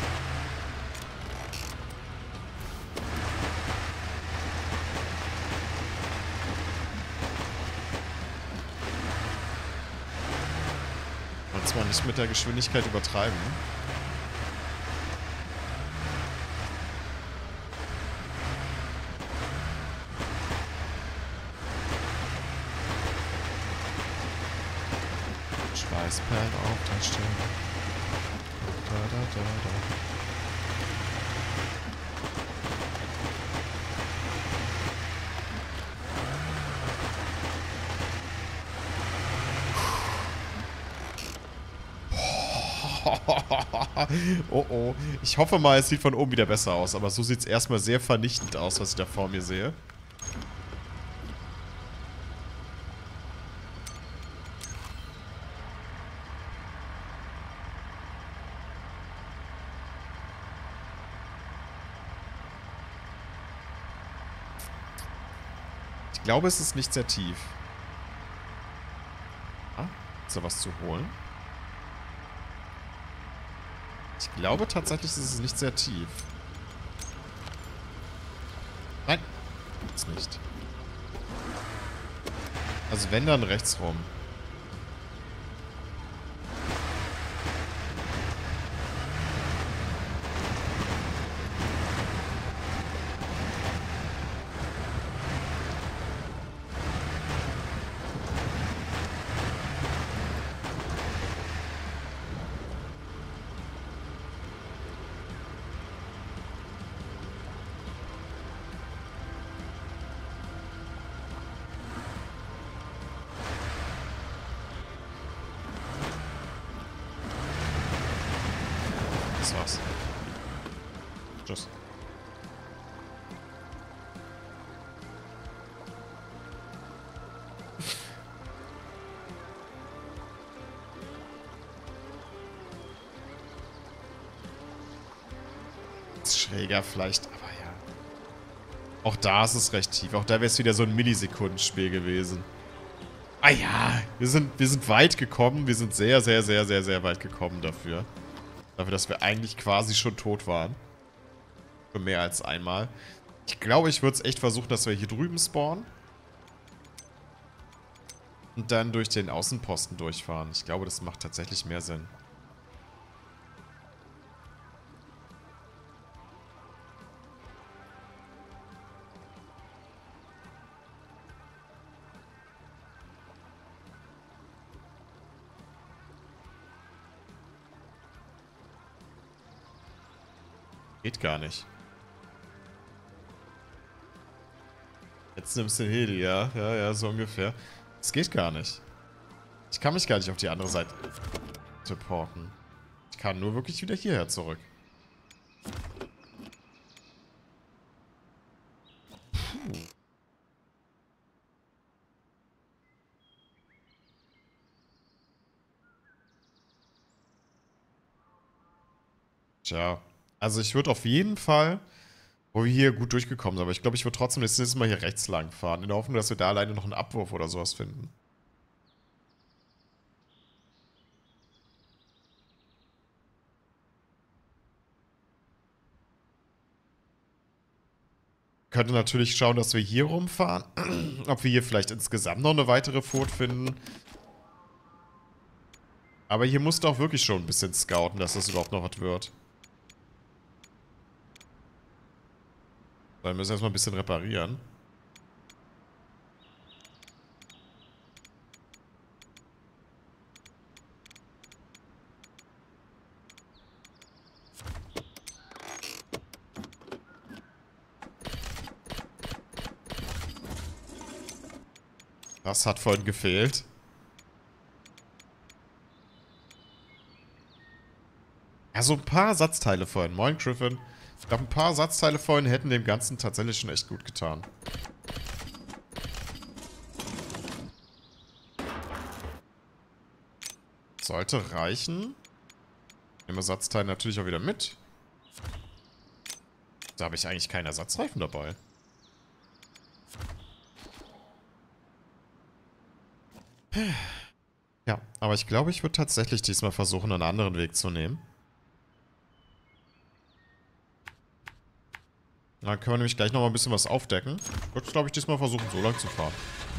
Und zwar nicht mit der Geschwindigkeit übertreiben. Schweißperlen auf der Stirn. Da, da, da, da. Oh oh. Ich hoffe mal, es sieht von oben wieder besser aus. Aber so sieht es erstmal sehr vernichtend aus, was ich da vor mir sehe. Ich glaube, es ist nicht sehr tief. Ah, ist da was zu holen? Ich glaube tatsächlich, ist es nicht sehr tief. Nein, ist nicht. Also wenn, dann rechts rum. Das war's. Tschüss. Schräger vielleicht, aber ja. Auch da ist es recht tief. Auch da wäre es wieder so ein Millisekundenspiel gewesen. Ah ja, wir sind, wir sind weit gekommen. Wir sind sehr, sehr, sehr, sehr, sehr weit gekommen dafür. Dafür, dass wir eigentlich quasi schon tot waren. Für mehr als einmal. Ich glaube, ich würde es echt versuchen, dass wir hier drüben spawnen. Und dann durch den Außenposten durchfahren. Ich glaube, das macht tatsächlich mehr Sinn. Geht gar nicht. Jetzt nimmst du den Heli, ja? Ja, ja, so ungefähr. Es geht gar nicht. Ich kann mich gar nicht auf die andere Seite supporten. Ich kann nur wirklich wieder hierher zurück. Puh. Tja. Also ich würde auf jeden Fall, wo wir hier gut durchgekommen sind, aber ich glaube, ich würde trotzdem das nächste Mal hier rechts lang fahren, in der Hoffnung, dass wir da alleine noch einen Abwurf oder sowas finden. Könnte natürlich schauen, dass wir hier rumfahren. Ob wir hier vielleicht insgesamt noch eine weitere Furt finden. Aber hier musst du auch wirklich schon ein bisschen scouten, dass das überhaupt noch was wird. Dann müssen wir erstmal ein bisschen reparieren. Das hat vorhin gefehlt. Ja, so ein paar Ersatzteile vorhin. Moin, Griffin. Ich glaube, ein paar Ersatzteile vorhin hätten dem Ganzen tatsächlich schon echt gut getan. Sollte reichen. Nehmen Ersatzteile natürlich auch wieder mit. Da habe ich eigentlich keinen Ersatzreifen dabei. Ja, aber ich glaube, ich würde tatsächlich diesmal versuchen, einen anderen Weg zu nehmen. Dann können wir nämlich gleich noch mal ein bisschen was aufdecken. Ich würde, glaube ich, diesmal versuchen, so lang zu fahren.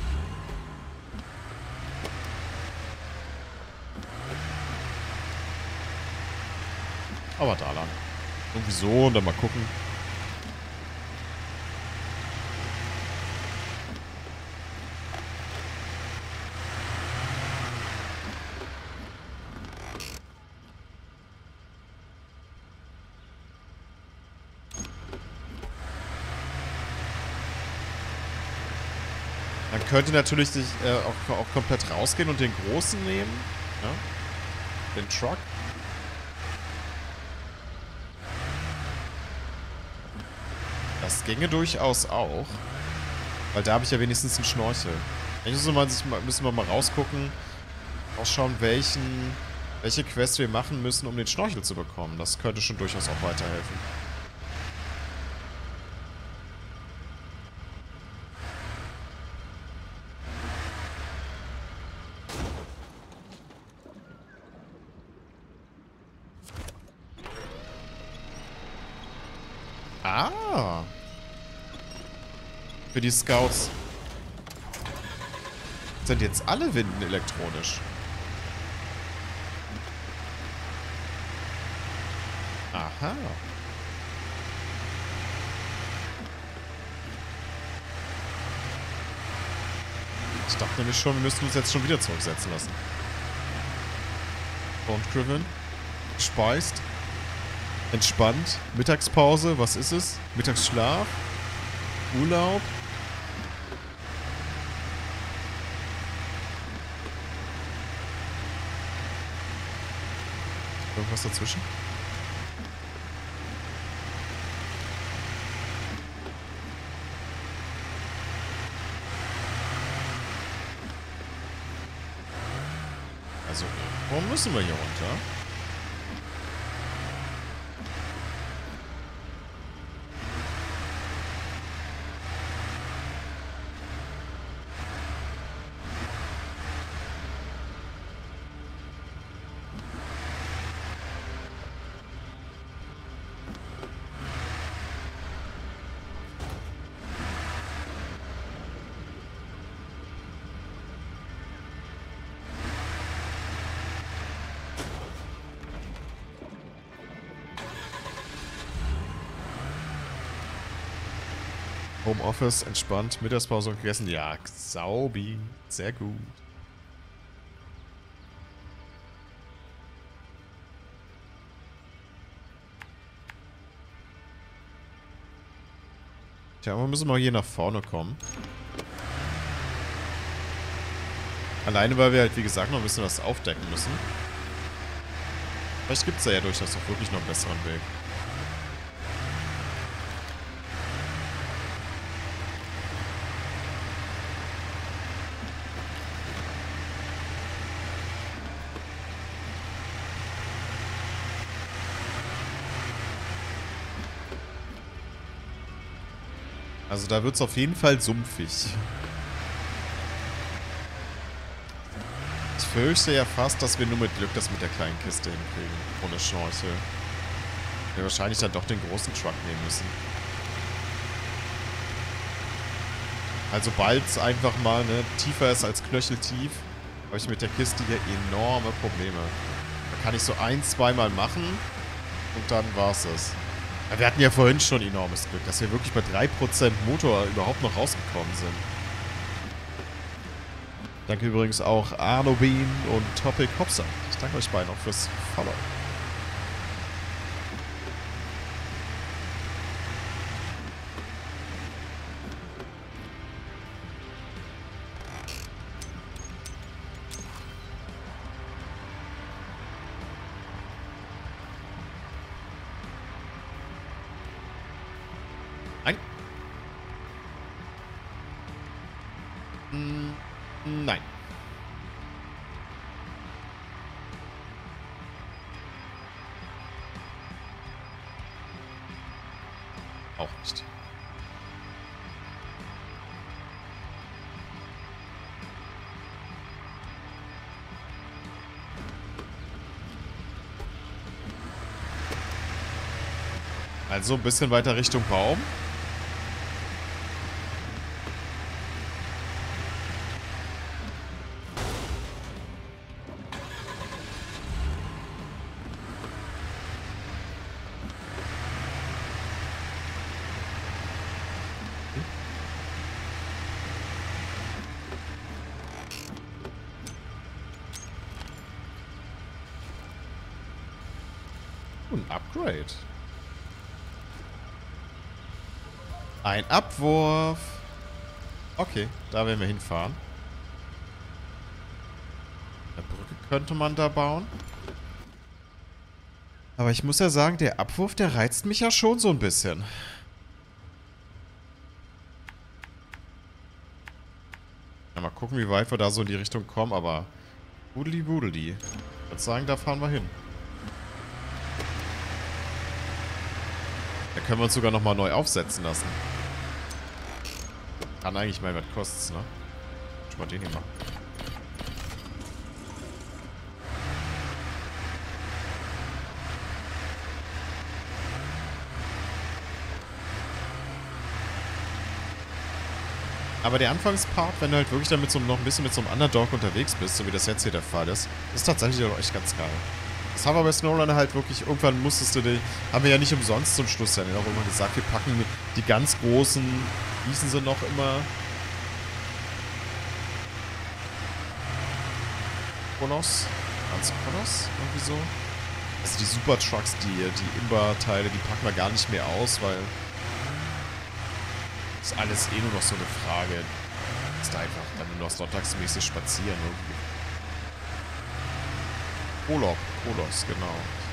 Aber da lang. Irgendwie so und dann mal gucken. Man könnte natürlich sich äh, auch, auch komplett rausgehen und den großen nehmen. Ja? Den Truck. Das ginge durchaus auch. Weil da habe ich ja wenigstens einen Schnorchel. Eigentlich müssen wir, sich mal, müssen wir mal rausgucken, ausschauen, welchen, welche Quest wir machen müssen, um den Schnorchel zu bekommen. Das könnte schon durchaus auch weiterhelfen. Ah. Für die Scouts. Sind jetzt alle Winden elektronisch? Aha. Ich dachte nämlich schon, wir müssten uns jetzt schon wieder zurücksetzen lassen. Bond-Driven. Gespeist. Entspannt. Mittagspause. Was ist es? Mittagsschlaf. Urlaub. Irgendwas dazwischen? Also, warum müssen wir hier runter? Homeoffice, entspannt, Mittagspause und gegessen. Ja, saubi. Sehr gut. Tja, wir müssen mal hier nach vorne kommen. Alleine, weil wir halt, wie gesagt, noch ein bisschen was aufdecken müssen. Vielleicht gibt es da ja durchaus auch wirklich noch einen besseren Weg. Also da wird es auf jeden Fall sumpfig. Ich fürchte ja fast, dass wir nur mit Glück das mit der kleinen Kiste hinkriegen. Ohne Schnorchel. Wir wahrscheinlich dann doch den großen Truck nehmen müssen. Also bald es einfach mal ne, tiefer ist als knöcheltief, habe ich mit der Kiste hier enorme Probleme. Da kann ich so ein, zweimal machen und dann war's es. Wir hatten ja vorhin schon enormes Glück, dass wir wirklich bei drei Prozent Motor überhaupt noch rausgekommen sind. Danke übrigens auch Arno Bean und Topic Hopser. Ich danke euch beiden auch fürs Follow. Nein. Hm, nein. Auch nicht. Also ein bisschen weiter Richtung Baum. Ein Upgrade. Ein Abwurf. Okay, da werden wir hinfahren. Eine Brücke könnte man da bauen. Aber ich muss ja sagen, der Abwurf, der reizt mich ja schon so ein bisschen. gucken, wie weit wir da so in die Richtung kommen, aber Budeli Budeli. Ich würde sagen, da fahren wir hin. Da können wir uns sogar nochmal neu aufsetzen lassen. Kann eigentlich mal was kosten, ne? Ich mal den hier machen. Aber der Anfangspart, wenn du halt wirklich damit so noch ein bisschen mit so einem Underdog unterwegs bist, so wie das jetzt hier der Fall ist, ist tatsächlich auch echt ganz geil. Das haben wir bei SnowRunner halt wirklich, irgendwann musstest du die, haben wir ja nicht umsonst zum Schluss ja auch immer gesagt, wir packen die ganz großen, hießen sie noch immer, Kronos? Ganz Kronos? Irgendwie so? Also die Super Trucks, die, die Imba-Teile, die packen wir gar nicht mehr aus, weil ist alles eh nur noch so eine Frage. Ist da einfach dann nur noch sonntagsmäßig spazieren irgendwie. Urlaub, Kolos, genau.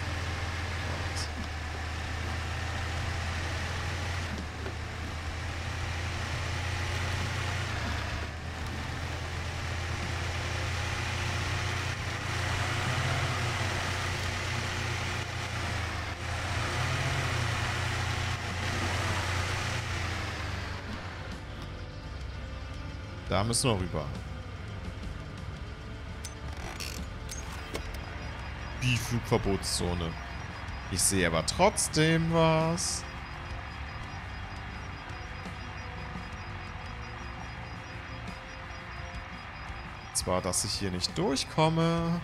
Da müssen wir rüber. Die Flugverbotszone. Ich sehe aber trotzdem was. Und zwar, dass ich hier nicht durchkomme.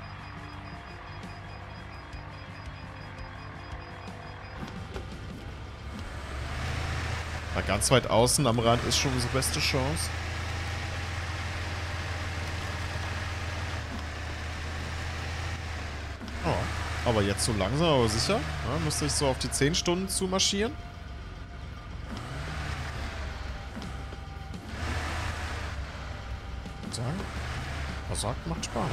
Na, ganz weit außen am Rand ist schon unsere beste Chance. Oh, aber jetzt so langsam, aber sicher. Ja, müsste ich so auf die zehn Stunden zumarschieren. Sagen, was sagt, macht Spaß.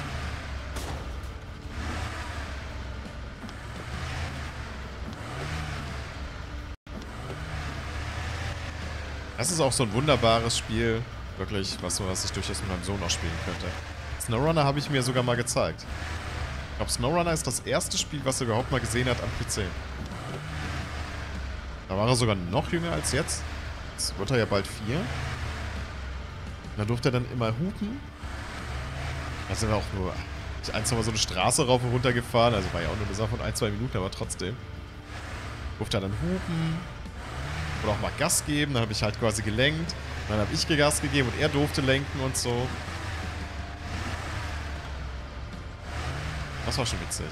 Das ist auch so ein wunderbares Spiel, wirklich, was, was ich durchaus mit meinem Sohn auch spielen könnte. SnowRunner habe ich mir sogar mal gezeigt. Ich glaube, SnowRunner ist das erste Spiel, was er überhaupt mal gesehen hat am P C. Da war er sogar noch jünger als jetzt. Jetzt wird er ja bald vier. Da durfte er dann immer hupen. Da sind wir auch nur ein, zwei Mal so eine Straße rauf und runter gefahren. Also war ja auch nur eine Sache von ein, zwei Minuten, aber trotzdem. Durfte er dann hupen. Oder auch mal Gas geben. Dann habe ich halt quasi gelenkt. Dann habe ich Gas gegeben und er durfte lenken und so. Das war schon witzig.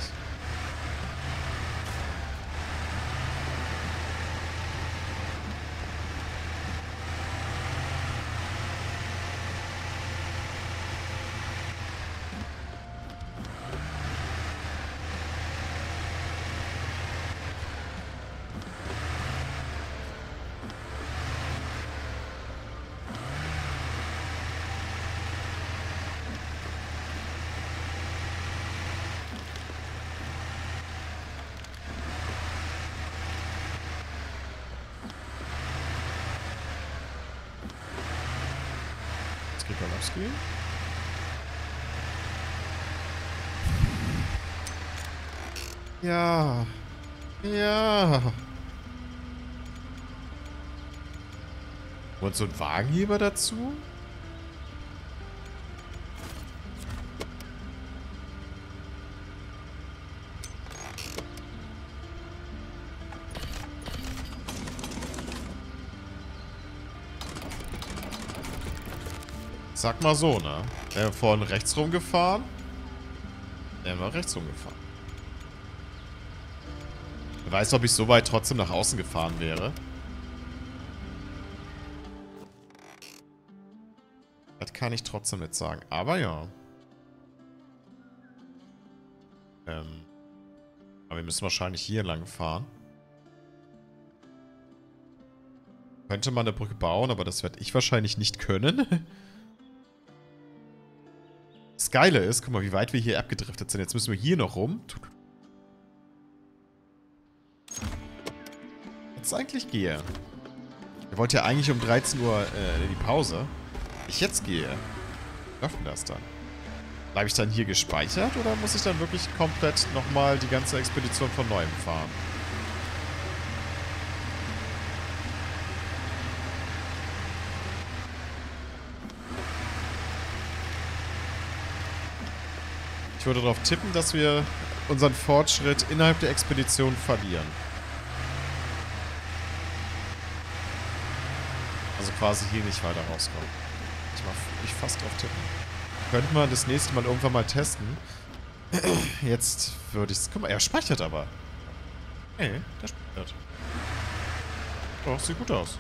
Golowski. Ja. Ja. Und so ein Wagenheber dazu? Sag mal so, ne? Wären wir vorhin rechts rumgefahren? Wären wir rechts rumgefahren. Wer weiß, ob ich so weit trotzdem nach außen gefahren wäre. Das kann ich trotzdem nicht sagen. Aber ja. Ähm. Aber wir müssen wahrscheinlich hier lang fahren. Könnte man eine Brücke bauen, aber das werde ich wahrscheinlich nicht können. Das Geile ist, guck mal, wie weit wir hier abgedriftet sind. Jetzt müssen wir hier noch rum. Jetzt eigentlich gehe. Wir wollten ja eigentlich um dreizehn Uhr äh, in die Pause. ich jetzt gehe, läuft denn das dann? Bleibe ich dann hier gespeichert oder muss ich dann wirklich komplett nochmal die ganze Expedition von neuem fahren? Ich würde darauf tippen, dass wir unseren Fortschritt innerhalb der Expedition verlieren. Also quasi hier nicht weiter rauskommen. Ich mach ich fast drauf tippen. Könnte man das nächste Mal irgendwann mal testen. Jetzt würde ich es... Guck mal, er speichert aber. Nee, der speichert. Doch, sieht gut aus.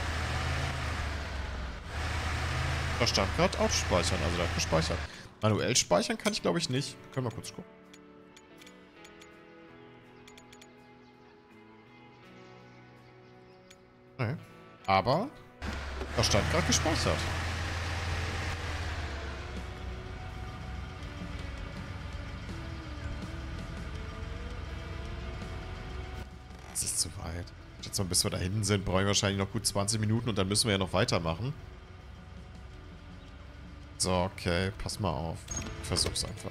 Da stand gerade auch speichern, also der hat gespeichert. Manuell speichern kann ich, glaube ich, nicht. Können wir kurz gucken. Nee. Aber da stand gerade gespeichert. Das ist zu weit. Jetzt mal, bis wir da hinten sind, brauchen wir wahrscheinlich noch gut zwanzig Minuten und dann müssen wir ja noch weitermachen. So, okay, pass mal auf. Ich versuch's einfach.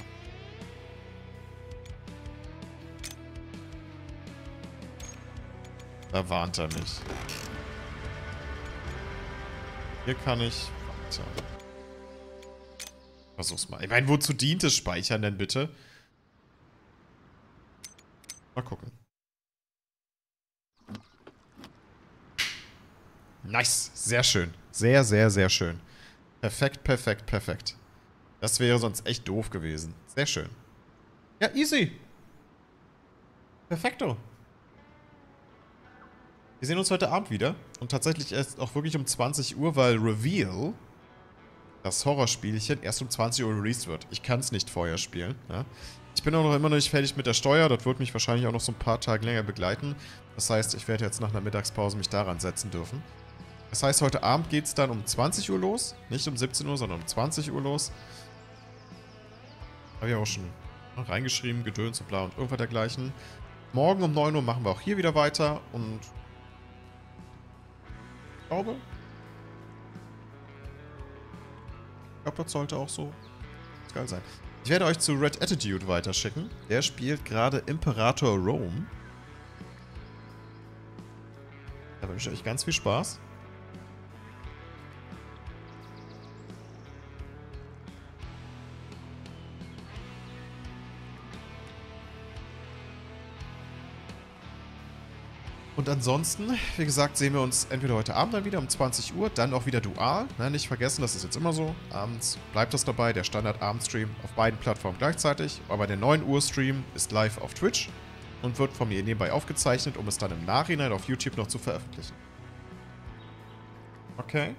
Da warnt er mich. Hier kann ich... Warte. Versuch's mal. Ich meine, wozu dient das Speichern denn bitte? Mal gucken. Nice. Sehr schön. Sehr, sehr, sehr schön. Perfekt, perfekt, perfekt. Das wäre sonst echt doof gewesen. Sehr schön. Ja, easy. Perfekto. Wir sehen uns heute Abend wieder. Und tatsächlich erst auch wirklich um zwanzig Uhr, weil Reveal, das Horrorspielchen, erst um zwanzig Uhr released wird. Ich kann es nicht vorher spielen. Ja. Ich bin auch noch immer noch nicht fertig mit der Steuer. Das wird mich wahrscheinlich auch noch so ein paar Tage länger begleiten. Das heißt, ich werde jetzt nach einer Mittagspause mich daran setzen dürfen. Das heißt, heute Abend geht es dann um zwanzig Uhr los. Nicht um siebzehn Uhr, sondern um zwanzig Uhr los. Habe ich auch schon reingeschrieben, Gedöns und bla und irgendwas dergleichen. Morgen um neun Uhr machen wir auch hier wieder weiter und ich glaube, ich glaube, das sollte auch so geil sein. Ich werde euch zu Red Attitude weiterschicken. Der spielt gerade Imperator Rome. Da wünsche ich euch ganz viel Spaß. Und ansonsten, wie gesagt, sehen wir uns entweder heute Abend dann wieder um zwanzig Uhr, dann auch wieder dual. Na, nicht vergessen, das ist jetzt immer so. Abends bleibt das dabei, der Standard-Abendstream auf beiden Plattformen gleichzeitig. Aber der neun Uhr Stream ist live auf Twitch und wird von mir nebenbei aufgezeichnet, um es dann im Nachhinein auf YouTube noch zu veröffentlichen. Okay.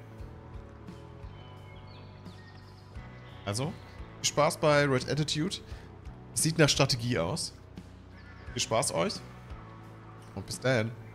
Also, viel Spaß bei Red Attitude. Sieht nach Strategie aus. Viel Spaß euch und bis dann.